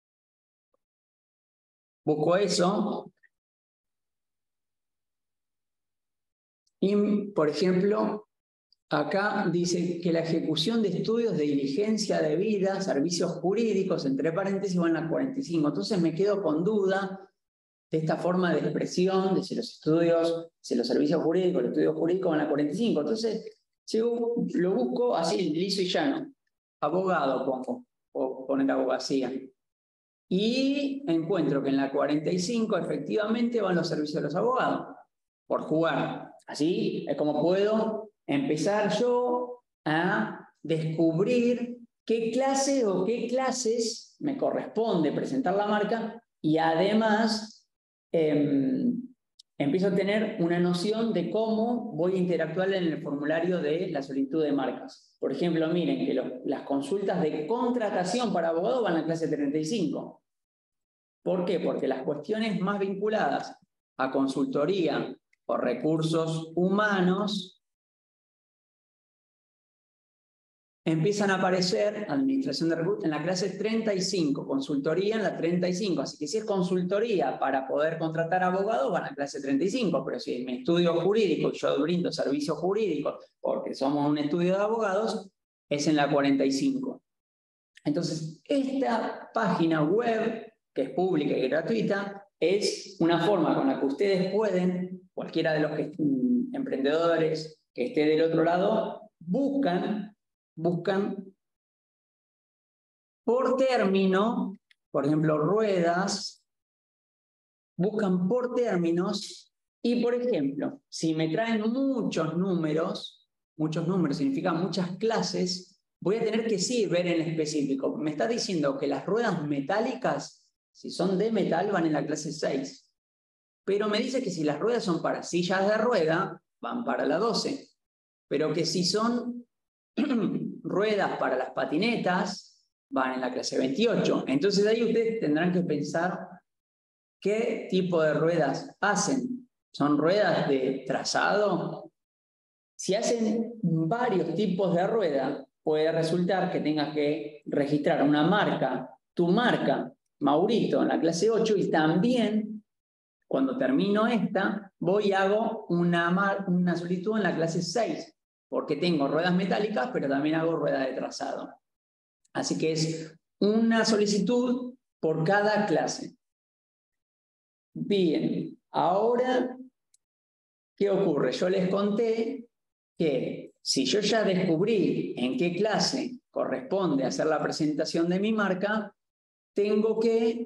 busco eso, y por ejemplo, acá dice que la ejecución de estudios de diligencia debida, servicios jurídicos, entre paréntesis, van a 45. Entonces me quedo con duda de esta forma de expresión, de si los estudios, si los servicios jurídicos, los estudios jurídicos van a 45. Entonces, yo lo busco así, liso y llano. Abogado pongo, o poner abogacía. Y encuentro que en la 45 efectivamente van los servicios de los abogados, por jugar. Así es como puedo empezar yo a descubrir qué clase o qué clases me corresponde presentar la marca y además empiezo a tener una noción de cómo voy a interactuar en el formulario de la solicitud de marcas. Por ejemplo, miren que las consultas de contratación para abogados van a la clase 35. ¿Por qué? Porque las cuestiones más vinculadas a consultoría o recursos humanos empiezan a aparecer, administración de recursos, en la clase 35, consultoría en la 35. Así que si es consultoría para poder contratar abogados, van a la clase 35, pero si es mi estudio jurídico y yo brindo servicios jurídicos porque somos un estudio de abogados, es en la 45. Entonces, esta página web, que es pública y gratuita, es una forma con la que ustedes pueden, cualquiera de los emprendedores que esté del otro lado, buscan por término, por ejemplo, ruedas, buscan por términos y, por ejemplo, si me traen muchos números significa muchas clases, voy a tener que sí ver en específico. Me está diciendo que las ruedas metálicas, si son de metal, van en la clase 6. Pero me dice que si las ruedas son para sillas de rueda, van para la 12. Pero que si son ruedas para las patinetas, van en la clase 28. Entonces ahí ustedes tendrán que pensar qué tipo de ruedas hacen. ¿Son ruedas de trazado? Si hacen varios tipos de rueda, puede resultar que tengas que registrar una marca, tu marca, Maurito, en la clase 8, y también, cuando termino esta, voy y hago una solicitud en la clase 6, porque tengo ruedas metálicas, pero también hago ruedas de trazado. Así que es una solicitud por cada clase. Bien, ahora, ¿qué ocurre? Yo les conté que si yo ya descubrí en qué clase corresponde hacer la presentación de mi marca, tengo que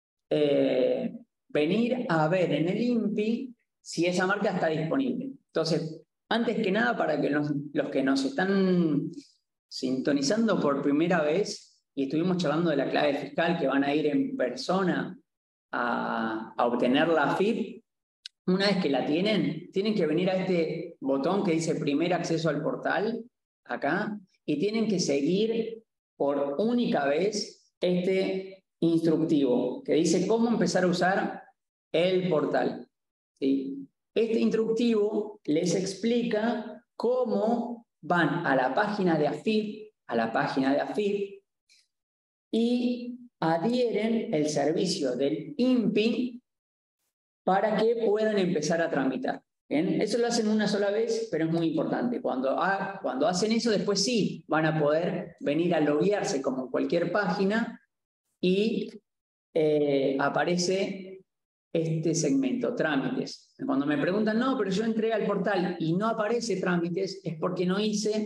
venir a ver en el INPI si esa marca está disponible. Entonces, antes que nada, para que los que nos están sintonizando por primera vez y estuvimos charlando de la clave fiscal, que van a ir en persona a obtener la FIP, una vez que la tienen que venir a este botón que dice primer acceso al portal, acá, y tienen que seguir por única vez este instructivo que dice cómo empezar a usar el portal. ¿Sí? Este instructivo les explica cómo van a la página de AFIP, y adhieren el servicio del INPI para que puedan empezar a tramitar. ¿Bien? Eso lo hacen una sola vez, pero es muy importante. Cuando hacen eso, después sí van a poder venir a loguearse como en cualquier página y aparece este segmento, trámites. Cuando me preguntan, no, pero yo entré al portal y no aparece trámites, es porque no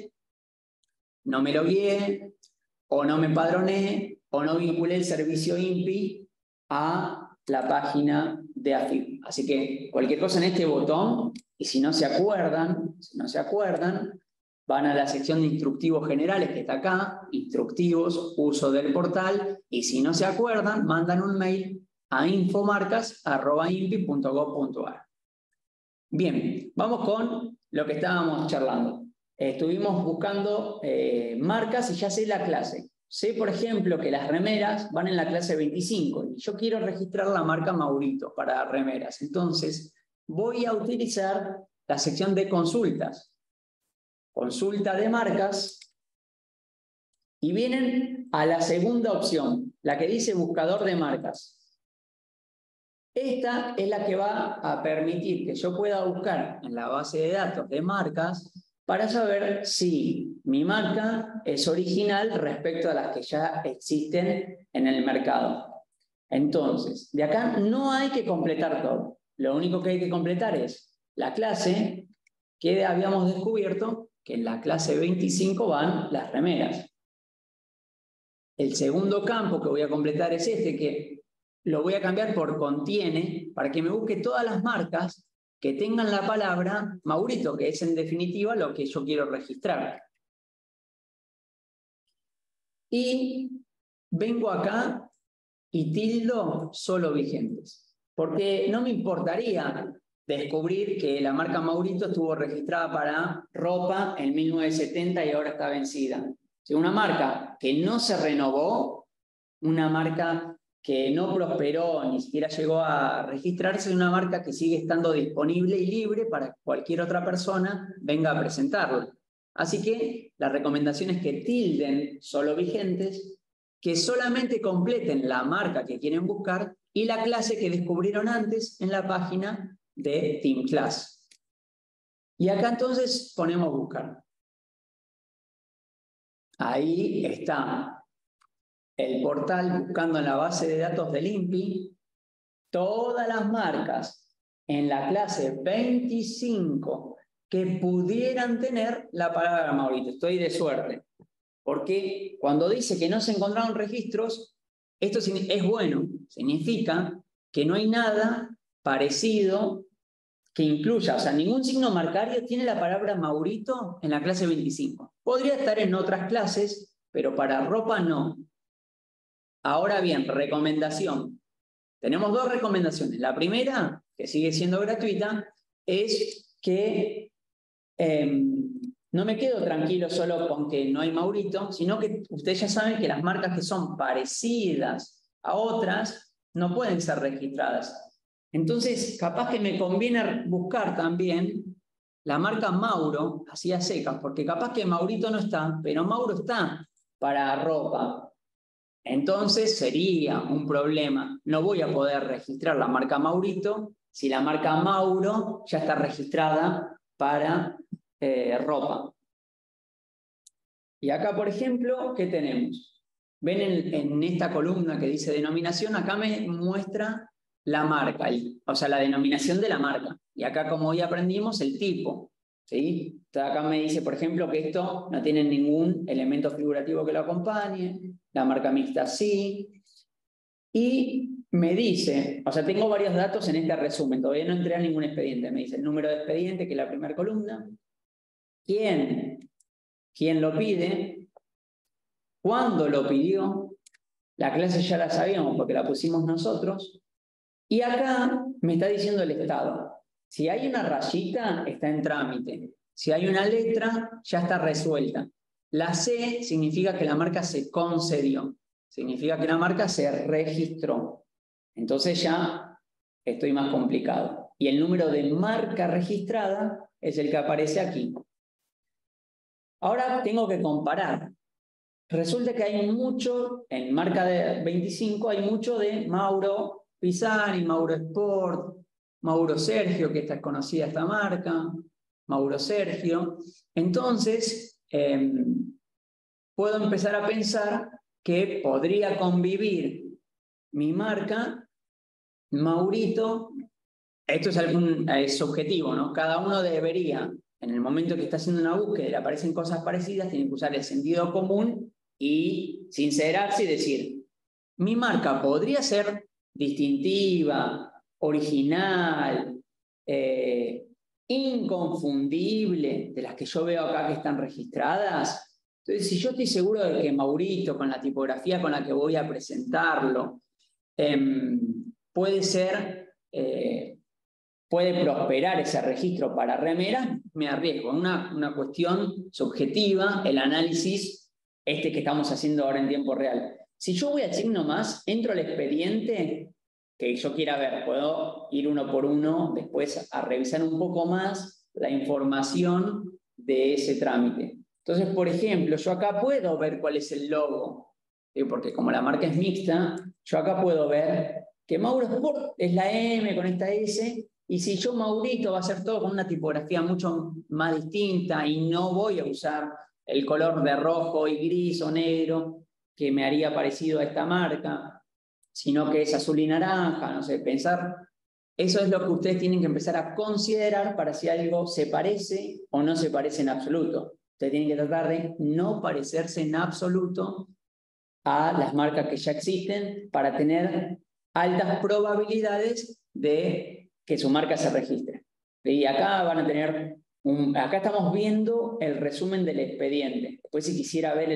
me logueé, o no me empadroné, o no vinculé el servicio INPI a la página de AFIP. Así que cualquier cosa en este botón, y si no se acuerdan, van a la sección de instructivos generales que está acá, instructivos, uso del portal, y si no se acuerdan, mandan un mail a infomarcas@inpi.gov.ar. Bien, vamos con lo que estábamos charlando. Estuvimos buscando marcas y ya sé la clase. Sé, por ejemplo, que las remeras van en la clase 25 y yo quiero registrar la marca Maurito para remeras. Entonces, voy a utilizar la sección de consultas. Consulta de marcas, y vienen a la segunda opción, la que dice buscador de marcas. Esta es la que va a permitir que yo pueda buscar en la base de datos de marcas para saber si mi marca es original respecto a las que ya existen en el mercado. Entonces, de acá no hay que completar todo. Lo único que hay que completar es la clase que habíamos descubierto, que en la clase 25 van las remeras. El segundo campo que voy a completar es este, que lo voy a cambiar por contiene, para que me busque todas las marcas que tengan la palabra Maurito, que es en definitiva lo que yo quiero registrar. Y vengo acá y tildo solo vigentes. Porque no me importaría descubrir que la marca Maurito estuvo registrada para ropa en 1970 y ahora está vencida. Si una marca que no se renovó, una marca que no prosperó, ni siquiera llegó a registrarse, es una marca que sigue estando disponible y libre para que cualquier otra persona venga a presentarla. Así que la recomendación es que tilden solo vigentes, que solamente completen la marca que quieren buscar y la clase que descubrieron antes en la página de Team Class. Y acá entonces ponemos buscar. Ahí está el portal buscando en la base de datos del INPI todas las marcas en la clase 25 que pudieran tener la palabra Maurito. Estoy de suerte, porque cuando dice que no se encontraron registros, esto es bueno, significa que no hay nada parecido que incluya, o sea, ningún signo marcario tiene la palabra Maurito en la clase 25. Podría estar en otras clases, pero para ropa no. Ahora bien, recomendación. Tenemos dos recomendaciones. La primera, que sigue siendo gratuita, es que no me quedo tranquilo solo con que no hay Maurito, sino que ustedes ya saben que las marcas que son parecidas a otras no pueden ser registradas. Entonces, capaz que me conviene buscar también la marca Mauro, así a secas, porque capaz que Maurito no está, pero Mauro está para ropa. Entonces sería un problema. No voy a poder registrar la marca Maurito si la marca Mauro ya está registrada para ropa. Y acá, por ejemplo, ¿qué tenemos? Ven en esta columna que dice denominación, acá me muestra la marca, o sea, la denominación de la marca. Y acá, como hoy aprendimos, el tipo. ¿Sí? Entonces acá me dice, por ejemplo, que esto no tiene ningún elemento figurativo que lo acompañe, la marca mixta sí. Y me dice, o sea, tengo varios datos en este resumen, todavía no entré a ningún expediente. Me dice el número de expediente, que es la primera columna, quién lo pide, cuándo lo pidió, la clase ya la sabíamos porque la pusimos nosotros, y acá me está diciendo el estado. Si hay una rayita, está en trámite. Si hay una letra, ya está resuelta. La C significa que la marca se concedió. Significa que la marca se registró. Entonces ya estoy más complicado. Y el número de marca registrada es el que aparece aquí. Ahora tengo que comparar. Resulta que hay mucho, en marca de 25, hay mucho de Mauro Pisani, Mauro Sport, Mauro Sergio, que está conocida esta marca, Mauro Sergio. Entonces, puedo empezar a pensar que podría convivir mi marca, Maurito. Esto es subjetivo, ¿no? Cada uno debería, en el momento que está haciendo una búsqueda y le aparecen cosas parecidas, tiene que usar el sentido común y sincerarse y decir, mi marca podría ser distintiva, original, inconfundible, de las que yo veo acá que están registradas. Entonces, si yo estoy seguro de que Maurito, con la tipografía con la que voy a presentarlo, puede prosperar ese registro para remeras, me arriesgo. Una cuestión subjetiva, el análisis que estamos haciendo ahora en tiempo real. Si yo voy a Chip nomás, entro al expediente que yo quiera ver, puedo ir uno por uno después a revisar un poco más la información de ese trámite. Entonces, por ejemplo, yo acá puedo ver cuál es el logo, porque como la marca es mixta, yo acá puedo ver que Mauro Sport es la M con esta S, y si yo Maurito va a ser todo con una tipografía mucho más distinta y no voy a usar el color de rojo y gris o negro que me haría parecido a esta marca, sino que es azul y naranja, no sé, pensar. Eso es lo que ustedes tienen que empezar a considerar para si algo se parece o no se parece en absoluto. Ustedes tienen que tratar de no parecerse en absoluto a las marcas que ya existen para tener altas probabilidades de que su marca se registre. Y acá van a tener, acá estamos viendo el resumen del expediente. Después si quisiera ver el expediente en sí, como los expedientes de marca son públicos,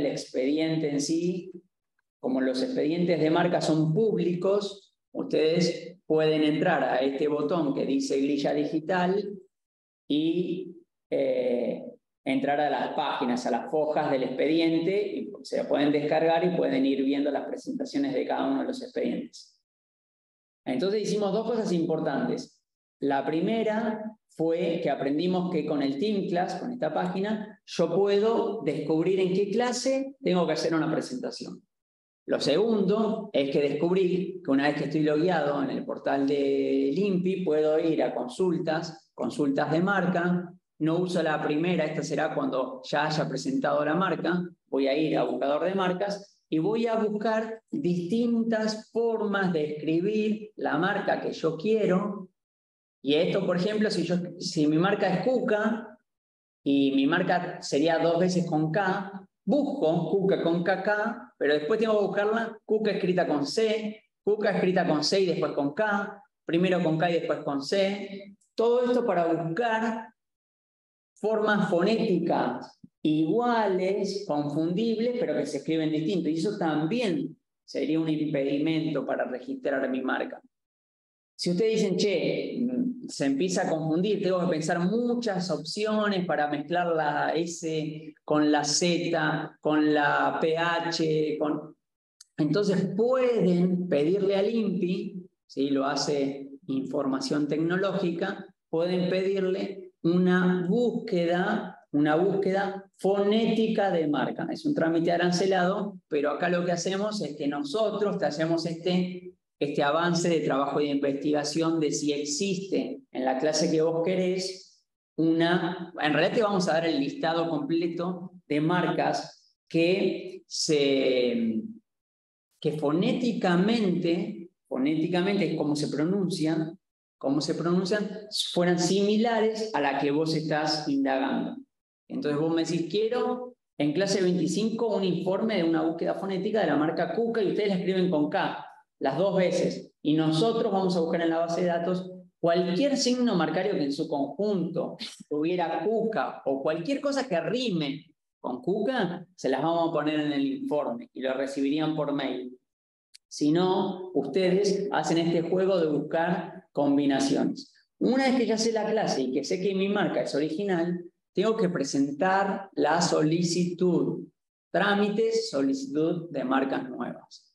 ustedes pueden entrar a este botón que dice grilla digital y entrar a las páginas, a las hojas del expediente, y se pueden descargar y pueden ir viendo las presentaciones de cada uno de los expedientes. Entonces hicimos dos cosas importantes. La primera fue que aprendimos que con el Team Class, con esta página, yo puedo descubrir en qué clase tengo que hacer una presentación. Lo segundo es que descubrí que una vez que estoy logueado en el portal de INPI, puedo ir a consultas de marca. No uso la primera, esta será cuando ya haya presentado la marca. Voy a ir a buscador de marcas y voy a buscar distintas formas de escribir la marca que yo quiero. Y esto, por ejemplo, si mi marca es Cuca y mi marca sería 2 veces con K, busco Cuca con KK, pero después tengo que buscarla Cuca escrita con C, Cuca escrita con C y después con K, primero con K y después con C. Todo esto para buscar formas fonéticas iguales, confundibles, pero que se escriben distinto. Y eso también sería un impedimento para registrar mi marca. Si ustedes dicen, che, se empieza a confundir, tengo que pensar muchas opciones para mezclar la S con la Z, con la PH, entonces pueden pedirle al INPI, ¿sí? Lo hace Información Tecnológica, pueden pedirle una búsqueda fonética de marca. Es un trámite arancelado, pero acá lo que hacemos es que nosotros te hacemos este avance de trabajo de investigación de si existe en la clase que vos querés en realidad te vamos a dar el listado completo de marcas que fonéticamente es como se pronuncian, fueran similares a la que vos estás indagando. Entonces vos me decís, quiero en clase 25 un informe de una búsqueda fonética de la marca Cuca y ustedes la escriben con K las 2 veces. Y nosotros vamos a buscar en la base de datos cualquier signo marcario que en su conjunto tuviera Cuca o cualquier cosa que rime con Cuca, se las vamos a poner en el informe y lo recibirían por mail. Si no, ustedes hacen este juego de buscar combinaciones. Una vez que ya sé la clase y que sé que mi marca es original, tengo que presentar la solicitud. Trámites, solicitud de marcas nuevas.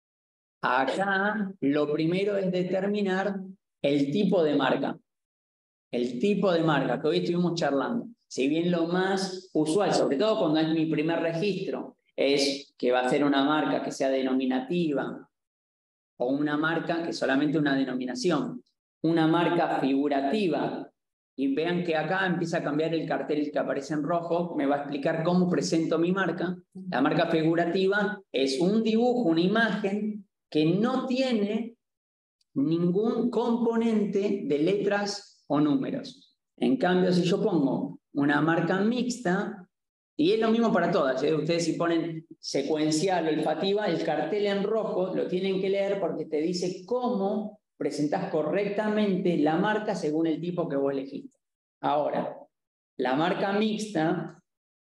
Acá lo primero es determinar el tipo de marca. El tipo de marca que hoy estuvimos charlando. Si bien lo más usual, sobre todo cuando es mi primer registro, es que va a ser una marca que sea denominativa o una marca que es solamente una denominación. Una marca figurativa. Y vean que acá empieza a cambiar el cartel que aparece en rojo, me va a explicar cómo presento mi marca. La marca figurativa es un dibujo, una imagen que no tiene ningún componente de letras o números. En cambio, si yo pongo una marca mixta, y es lo mismo para todas, ustedes si ponen secuencial o olfativa, el cartel en rojo lo tienen que leer porque te dice cómo presentás correctamente la marca según el tipo que vos elegiste. Ahora, la marca mixta,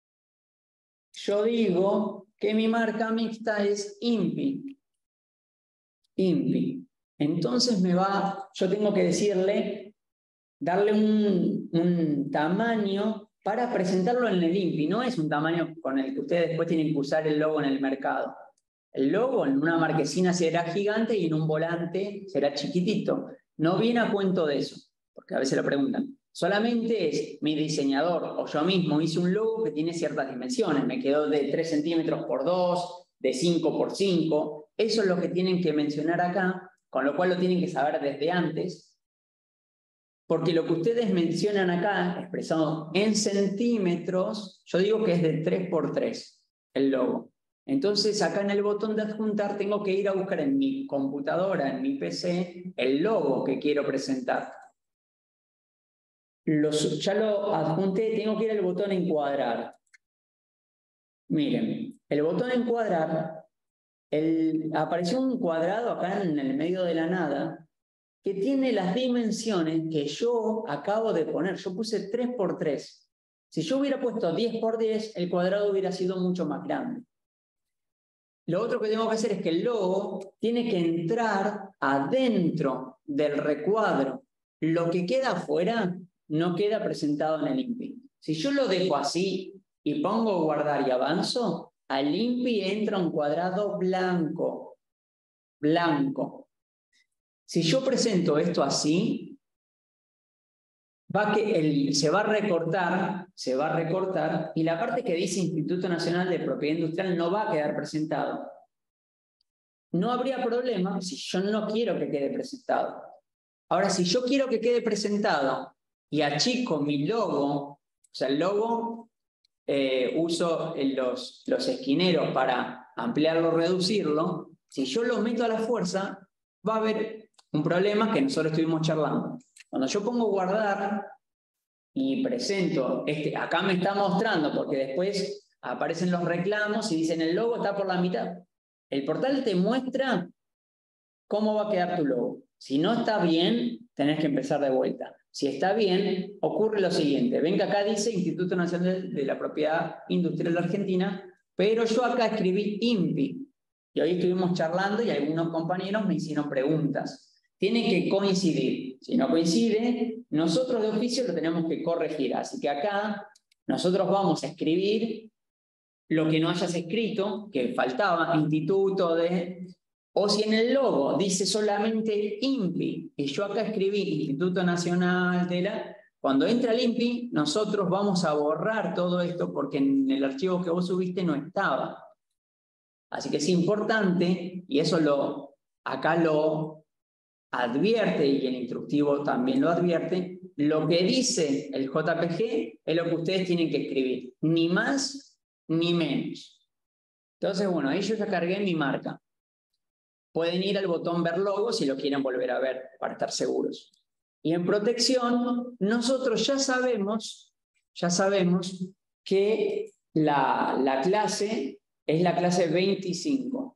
yo digo que mi marca mixta es INPI. INPI. Entonces yo tengo que darle un tamaño para presentarlo en el INPI. No es un tamaño con el que ustedes después tienen que usar el logo en el mercado. El logo en una marquesina será gigante y en un volante será chiquitito. No viene a cuento de eso, porque a veces lo preguntan. Solamente es mi diseñador o yo mismo hice un logo que tiene ciertas dimensiones. Me quedó de 3 centímetros por 2, de 5 por 5. Eso es lo que tienen que mencionar acá, con lo cual lo tienen que saber desde antes. Porque lo que ustedes mencionan acá, expresado en centímetros, yo digo que es de 3 por 3 el logo. Entonces acá en el botón de adjuntar tengo que ir a buscar en mi computadora, en mi PC, el logo que quiero presentar. Ya lo adjunté, tengo que ir al botón encuadrar. Miren, el botón encuadrar, apareció un cuadrado acá en el medio de la nada que tiene las dimensiones que yo acabo de poner. Yo puse 3 por 3. Si yo hubiera puesto 10 por 10, el cuadrado hubiera sido mucho más grande. Lo otro que tengo que hacer es que el logo tiene que entrar adentro del recuadro. Lo que queda afuera no queda presentado en el INPI. Si yo lo dejo así y pongo guardar y avanzo, al INPI entra un cuadrado blanco. Blanco. Si yo presento esto así, se va a recortar y la parte que dice Instituto Nacional de Propiedad Industrial no va a quedar presentado. No habría problema si yo no quiero que quede presentado. Ahora, si yo quiero que quede presentado y achico mi logo, o sea, el logo uso los esquineros para ampliarlo o reducirlo, si yo lo meto a la fuerza, va a haber un problema que nosotros estuvimos charlando. Cuando yo pongo guardar y presento, acá me está mostrando, porque después aparecen los reclamos y dicen el logo está por la mitad. El portal te muestra cómo va a quedar tu logo. Si no está bien, tenés que empezar de vuelta. Si está bien, ocurre lo siguiente. Ven que acá dice Instituto Nacional de la Propiedad Industrial de Argentina, pero yo acá escribí INPI. Y hoy estuvimos charlando y algunos compañeros me hicieron preguntas. Tiene que coincidir. Si no coincide, nosotros de oficio lo tenemos que corregir. Así que acá nosotros vamos a escribir lo que no hayas escrito, que faltaba, instituto de... O si en el logo dice solamente INPI, y yo acá escribí Instituto Nacional de la... Cuando entra el INPI, nosotros vamos a borrar todo esto porque en el archivo que vos subiste no estaba. Así que es importante, y eso acá lo advierte, y el instructivo también lo advierte, lo que dice el JPG es lo que ustedes tienen que escribir, ni más ni menos. Entonces, bueno, ahí yo ya cargué mi marca. Pueden ir al botón ver logo si lo quieren volver a ver para estar seguros. Y en protección, nosotros ya sabemos que la clase es la clase 25.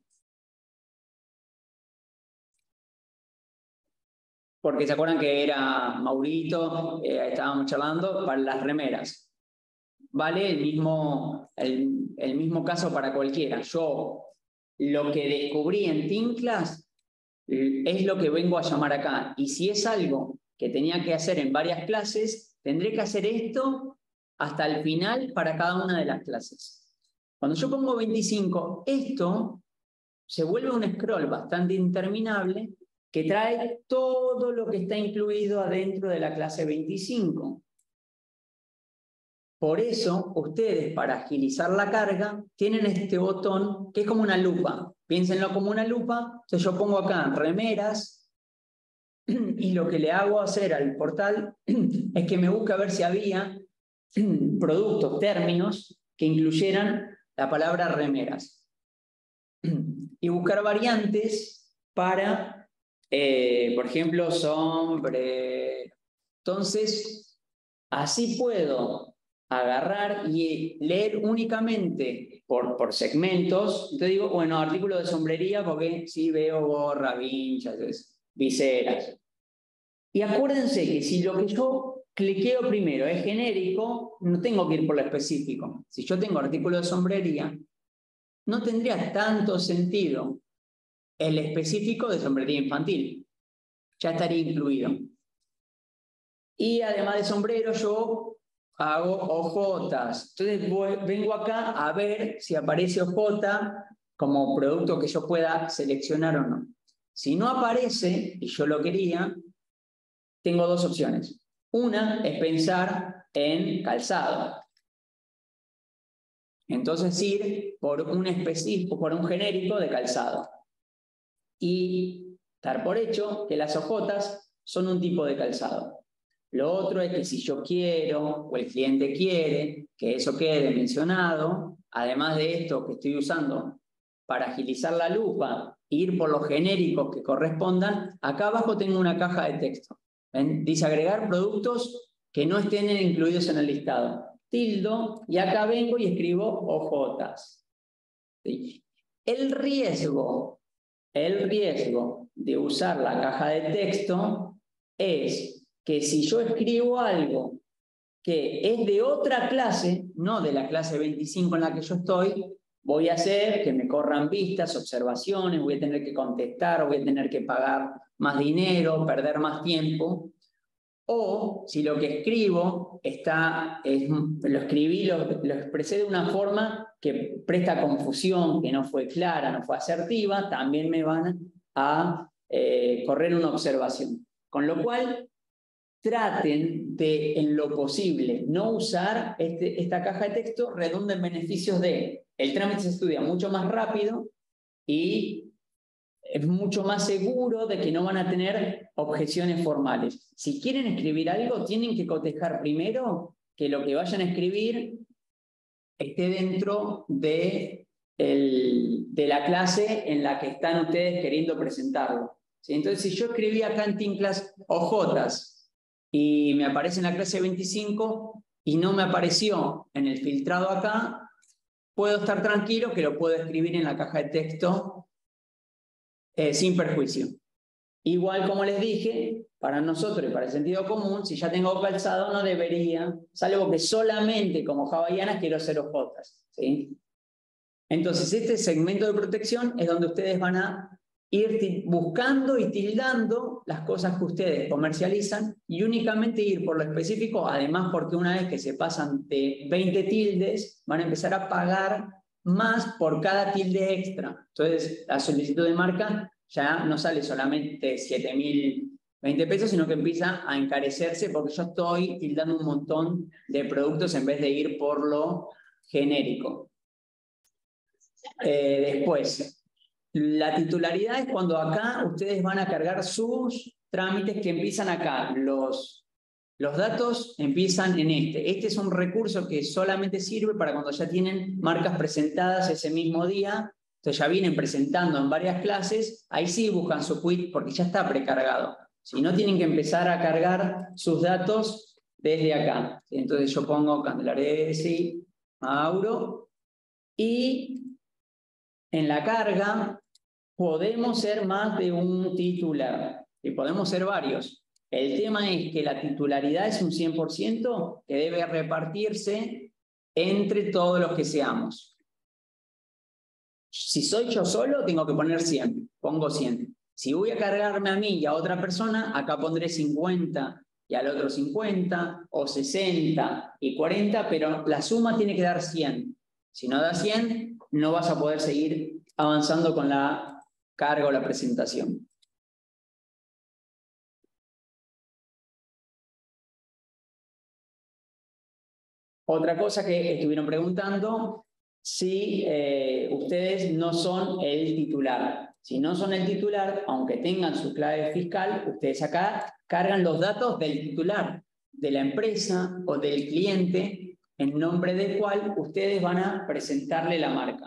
Porque se acuerdan que era Maurito, estábamos charlando para las remeras. Vale el mismo caso para cualquiera. Yo lo que descubrí en Team Class es lo que vengo a llamar acá. Y si es algo que tenía que hacer en varias clases, tendré que hacer esto hasta el final para cada una de las clases. Cuando yo pongo 25, esto se vuelve un scroll bastante interminable que trae todo lo que está incluido adentro de la clase 25. Por eso, ustedes, para agilizar la carga, tienen este botón que es como una lupa. Piénsenlo como una lupa. Entonces yo pongo acá remeras y lo que le hago hacer al portal es que me busque a ver si había productos, términos que incluyeran la palabra remeras. Y buscar variantes para, por ejemplo, sombrero. Entonces, así puedo agarrar y leer únicamente por segmentos. Entonces digo, bueno, artículo de sombrería porque sí veo gorra, vinchas, viseras. Y acuérdense que si lo que yo cliqueo primero es genérico, no tengo que ir por lo específico. Si yo tengo artículo de sombrería, no tendría tanto sentido el específico de sombrería infantil. Ya estaría incluido. Y además de sombrero, yo hago ojotas. Entonces vengo acá a ver si aparece ojota como producto que yo pueda seleccionar o no. Si no aparece, y yo lo quería, tengo dos opciones. Una es pensar en calzado. Entonces ir por un específico, por un genérico de calzado. Y dar por hecho que las ojotas son un tipo de calzado. Lo otro es que si yo quiero o el cliente quiere que eso quede mencionado, además de esto que estoy usando para agilizar la lupa, ir por los genéricos que correspondan, acá abajo tengo una caja de texto. ¿Ven? Dice agregar productos que no estén incluidos en el listado. Tildo, y acá vengo y escribo ojotas. ¿Sí? El riesgo de usar la caja de texto es que si yo escribo algo que es de otra clase, no de la clase 25 en la que yo estoy, voy a hacer que me corran vistas, observaciones, voy a tener que contestar, voy a tener que pagar más dinero, perder más tiempo. O si lo que escribo lo escribí, lo expresé de una forma que presta confusión, que no fue clara, no fue asertiva, también me van a correr una observación. Con lo cual, traten de, en lo posible, no usar esta caja de texto, redunda en beneficios de el trámite se estudia mucho más rápido y es mucho más seguro de que no van a tener objeciones formales. Si quieren escribir algo, tienen que cotejar primero que lo que vayan a escribir esté dentro de la clase en la que están ustedes queriendo presentarlo. ¿Sí? Entonces, si yo escribí acá en Team Class OJs y me aparece en la clase 25 y no me apareció en el filtrado acá, puedo estar tranquilo que lo puedo escribir en la caja de texto sin perjuicio. Igual como les dije, para nosotros y para el sentido común, si ya tengo calzado no debería, salvo que solamente como hawaianas quiero hacer ojotas, ¿sí? Entonces este segmento de protección es donde ustedes van a ir buscando y tildando las cosas que ustedes comercializan y únicamente ir por lo específico, además porque una vez que se pasan de 20 tildes, van a empezar a pagar más por cada tilde extra. Entonces, la solicitud de marca ya no sale solamente 7.020 pesos, sino que empieza a encarecerse porque yo estoy tildando un montón de productos en vez de ir por lo genérico. Después, la titularidad es cuando acá ustedes van a cargar sus trámites que empiezan acá. Los datos empiezan en este. Este es un recurso que solamente sirve para cuando ya tienen marcas presentadas ese mismo día. Entonces ya vienen presentando en varias clases. Ahí sí buscan su quit porque ya está precargado. Si no, tienen que empezar a cargar sus datos desde acá. Entonces yo pongo Candelaresi, Mauro. Y en la carga podemos ser más de un titular. Y podemos ser varios. El tema es que la titularidad es un 100% que debe repartirse entre todos los que seamos. Si soy yo solo, tengo que poner 100. Pongo 100. Si voy a cargarme a mí y a otra persona, acá pondré 50 y al otro 50, o 60 y 40, pero la suma tiene que dar 100. Si no da 100, no vas a poder seguir avanzando con la carga o la presentación. Otra cosa que estuvieron preguntando, si ustedes no son el titular. Si no son el titular, aunque tengan su clave fiscal, ustedes acá cargan los datos del titular, de la empresa o del cliente, en nombre del cual ustedes van a presentarle la marca.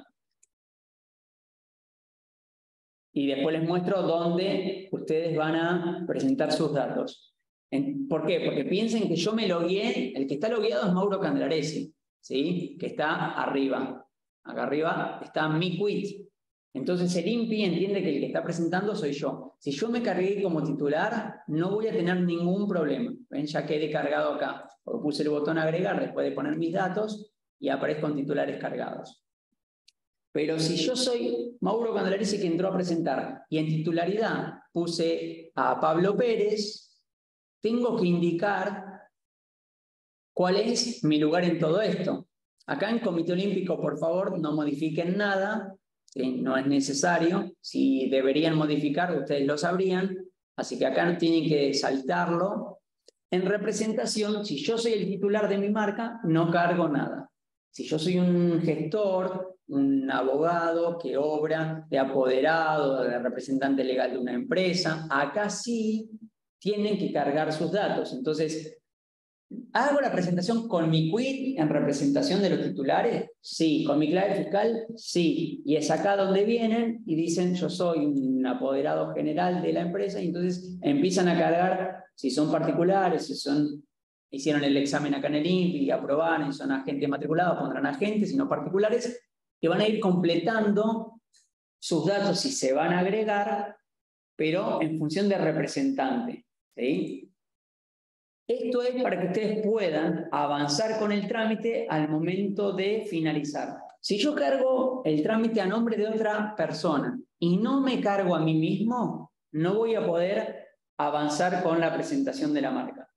Y después les muestro dónde ustedes van a presentar sus datos. ¿Por qué? Porque piensen que yo me logueé, el que está logueado es Mauro Candelaresi, ¿sí? Que está arriba. Acá arriba está mi quit. Entonces el INPI entiende que el que está presentando soy yo. Si yo me cargué como titular, no voy a tener ningún problema. ¿Ven? Ya quedé cargado acá. Porque puse el botón agregar después de poner mis datos y aparezco en titulares cargados. Pero si yo soy Mauro Candelaresi que entró a presentar y en titularidad puse a Pablo Pérez, tengo que indicar cuál es mi lugar en todo esto. Acá en Comité Olímpico, por favor, no modifiquen nada, no es necesario. Si deberían modificar, ustedes lo sabrían, así que acá no tienen que saltarlo. En representación, si yo soy el titular de mi marca, no cargo nada. Si yo soy un gestor, un abogado que obra de apoderado, de representante legal de una empresa, acá sí tienen que cargar sus datos. Entonces, ¿hago la presentación con mi quit en representación de los titulares? Sí. ¿Con mi clave fiscal? Sí. Y es acá donde vienen y dicen yo soy un apoderado general de la empresa y entonces empiezan a cargar, si son particulares, si hicieron el examen acá en el INPI y aprobaron y son agentes matriculados, pondrán agentes, si no particulares, que van a ir completando sus datos si se van a agregar, pero en función de representante. ¿Sí? Esto es para que ustedes puedan avanzar con el trámite al momento de finalizar. Si yo cargo el trámite a nombre de otra persona y no me cargo a mí mismo, no voy a poder avanzar con la presentación de la marca.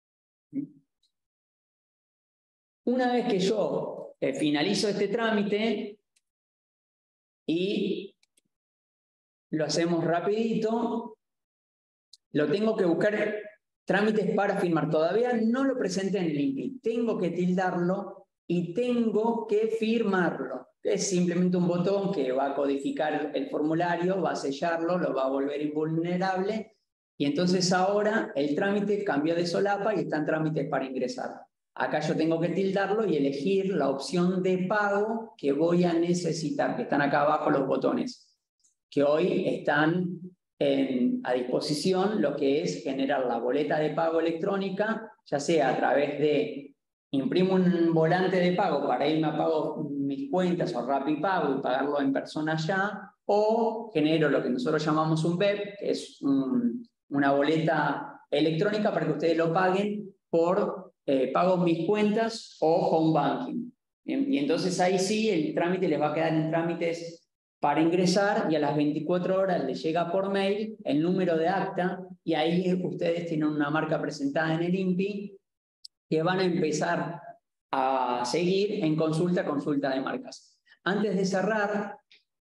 Una vez que yo finalizo este trámite y lo hacemos rapidito, lo tengo que buscar trámites para firmar. Todavía no lo presenté en el INPI. Tengo que tildarlo y tengo que firmarlo. Es simplemente un botón que va a codificar el formulario, va a sellarlo, lo va a volver invulnerable y entonces ahora el trámite cambió de solapa y está en trámites para ingresar. Acá yo tengo que tildarlo y elegir la opción de pago que voy a necesitar, que están acá abajo los botones, que hoy están a disposición, lo que es generar la boleta de pago electrónica, ya sea a través de imprimo un volante de pago para irme a pago mis cuentas o Rapipago y pagarlo en persona ya, o genero lo que nosotros llamamos un BEP, que es una boleta electrónica para que ustedes lo paguen por pago mis cuentas o home banking. Bien, y entonces ahí sí el trámite les va a quedar en trámites para ingresar y a las 24 horas les llega por mail el número de acta y ahí ustedes tienen una marca presentada en el INPI que van a empezar a seguir en consulta de marcas. Antes de cerrar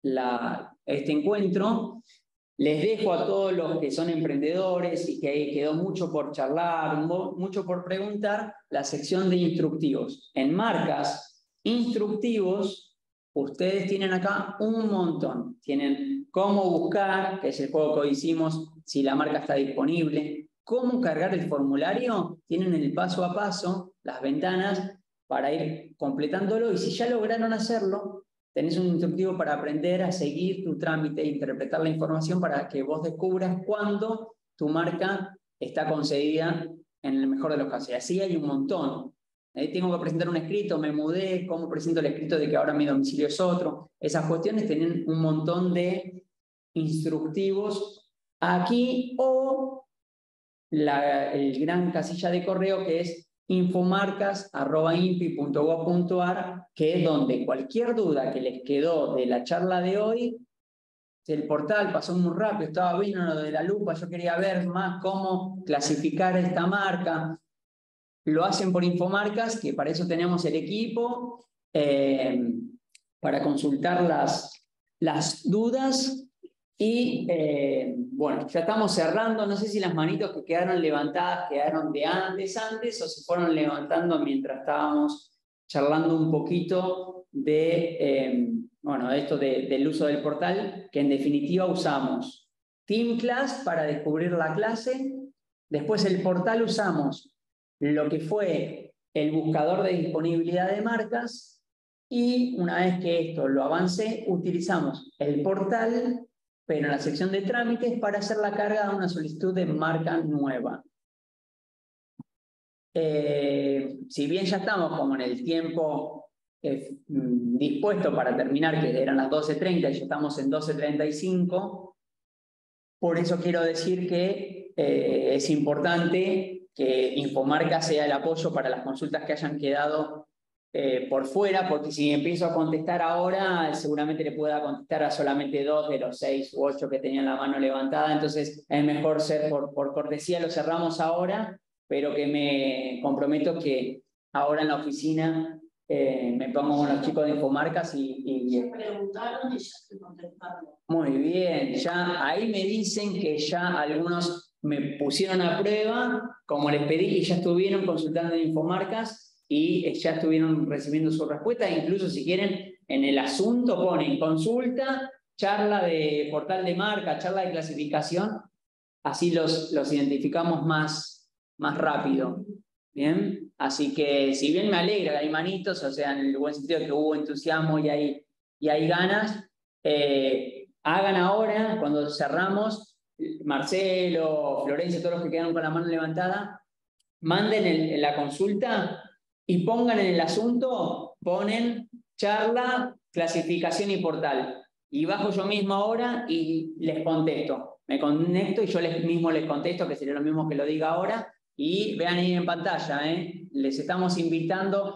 este encuentro, les dejo a todos los que son emprendedores y que quedó mucho por charlar, mucho por preguntar, la sección de instructivos. En marcas, instructivos, ustedes tienen acá un montón. Tienen cómo buscar, que es el juego que hoy hicimos, si la marca está disponible. Cómo cargar el formulario, tienen el paso a paso, las ventanas, para ir completándolo. Y si ya lograron hacerlo, tenés un instructivo para aprender a seguir tu trámite e interpretar la información para que vos descubras cuándo tu marca está concedida en el mejor de los casos. Y así hay un montón. Tengo que presentar un escrito, me mudé, cómo presento el escrito de que ahora mi domicilio es otro. Esas cuestiones tienen un montón de instructivos aquí o el gran casilla de correo que es infomarcas@inpi.gov.ar, que es donde cualquier duda que les quedó de la charla de hoy, el portal pasó muy rápido, estaba bien lo de la lupa, yo quería ver más cómo clasificar esta marca, lo hacen por Infomarcas, que para eso tenemos el equipo, para consultar las dudas. Y bueno, ya estamos cerrando, no sé si las manitos que quedaron levantadas quedaron de antes o se fueron levantando mientras estábamos charlando un poquito de, bueno, de esto del uso del portal, que en definitiva usamos Team Class para descubrir la clase, después el portal usamos lo que fue el buscador de disponibilidad de marcas y una vez que esto lo avancé, utilizamos el portal pero en la sección de trámites para hacer la carga de una solicitud de marca nueva. Si bien ya estamos como en el tiempo dispuesto para terminar, que eran las 12:30 y ya estamos en 12:35, por eso quiero decir que es importante que Infomarca sea el apoyo para las consultas que hayan quedado por fuera, porque si empiezo a contestar ahora, seguramente le pueda contestar a solamente 2 de los 6 u 8 que tenían la mano levantada, entonces es mejor ser por cortesía, lo cerramos ahora, pero que me comprometo que ahora en la oficina me pongo con los chicos de Infomarcas y preguntaron y ya estoy contestando. Muy bien, ya ahí me dicen que ya algunos me pusieron a prueba, como les pedí, y ya estuvieron consultando en Infomarcas, y ya estuvieron recibiendo su respuesta. Incluso si quieren, en el asunto ponen consulta, charla de portal de marca, charla de clasificación, así los identificamos más rápido. ¿Bien? Así que si bien me alegra que hay manitos, o sea, en el buen sentido de que hubo entusiasmo y hay ganas, hagan ahora, cuando cerramos, Marcelo, Florencia, todos los que quedaron con la mano levantada, manden la consulta y pongan en el asunto, ponen charla, clasificación y portal. Y bajo yo mismo ahora y les contesto. Me conecto y yo mismo les contesto, que sería lo mismo que lo diga ahora. Y vean ahí en pantalla, les estamos invitando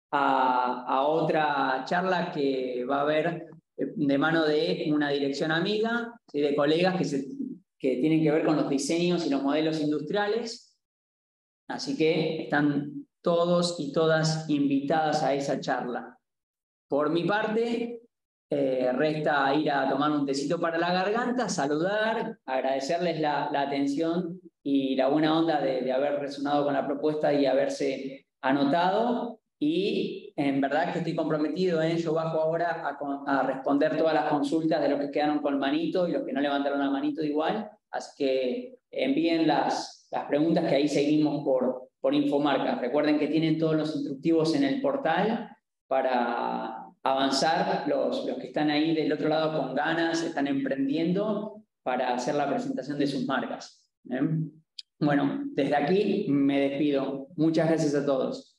a otra charla que va a haber de mano de una dirección amiga, ¿sí? De colegas que tienen que ver con los diseños y los modelos industriales. Así que están todos y todas invitadas a esa charla. Por mi parte, resta ir a tomar un tecito para la garganta, saludar, agradecerles la atención y la buena onda de haber resonado con la propuesta y haberse anotado. Y en verdad que estoy comprometido, yo bajo ahora a responder todas las consultas de los que quedaron con manito y los que no levantaron la manito igual. Así que envíen las preguntas, que ahí seguimos por Infomarcas. Recuerden que tienen todos los instructivos en el portal para avanzar, los que están ahí del otro lado con ganas, están emprendiendo para hacer la presentación de sus marcas. Bueno, desde aquí me despido. Muchas gracias a todos.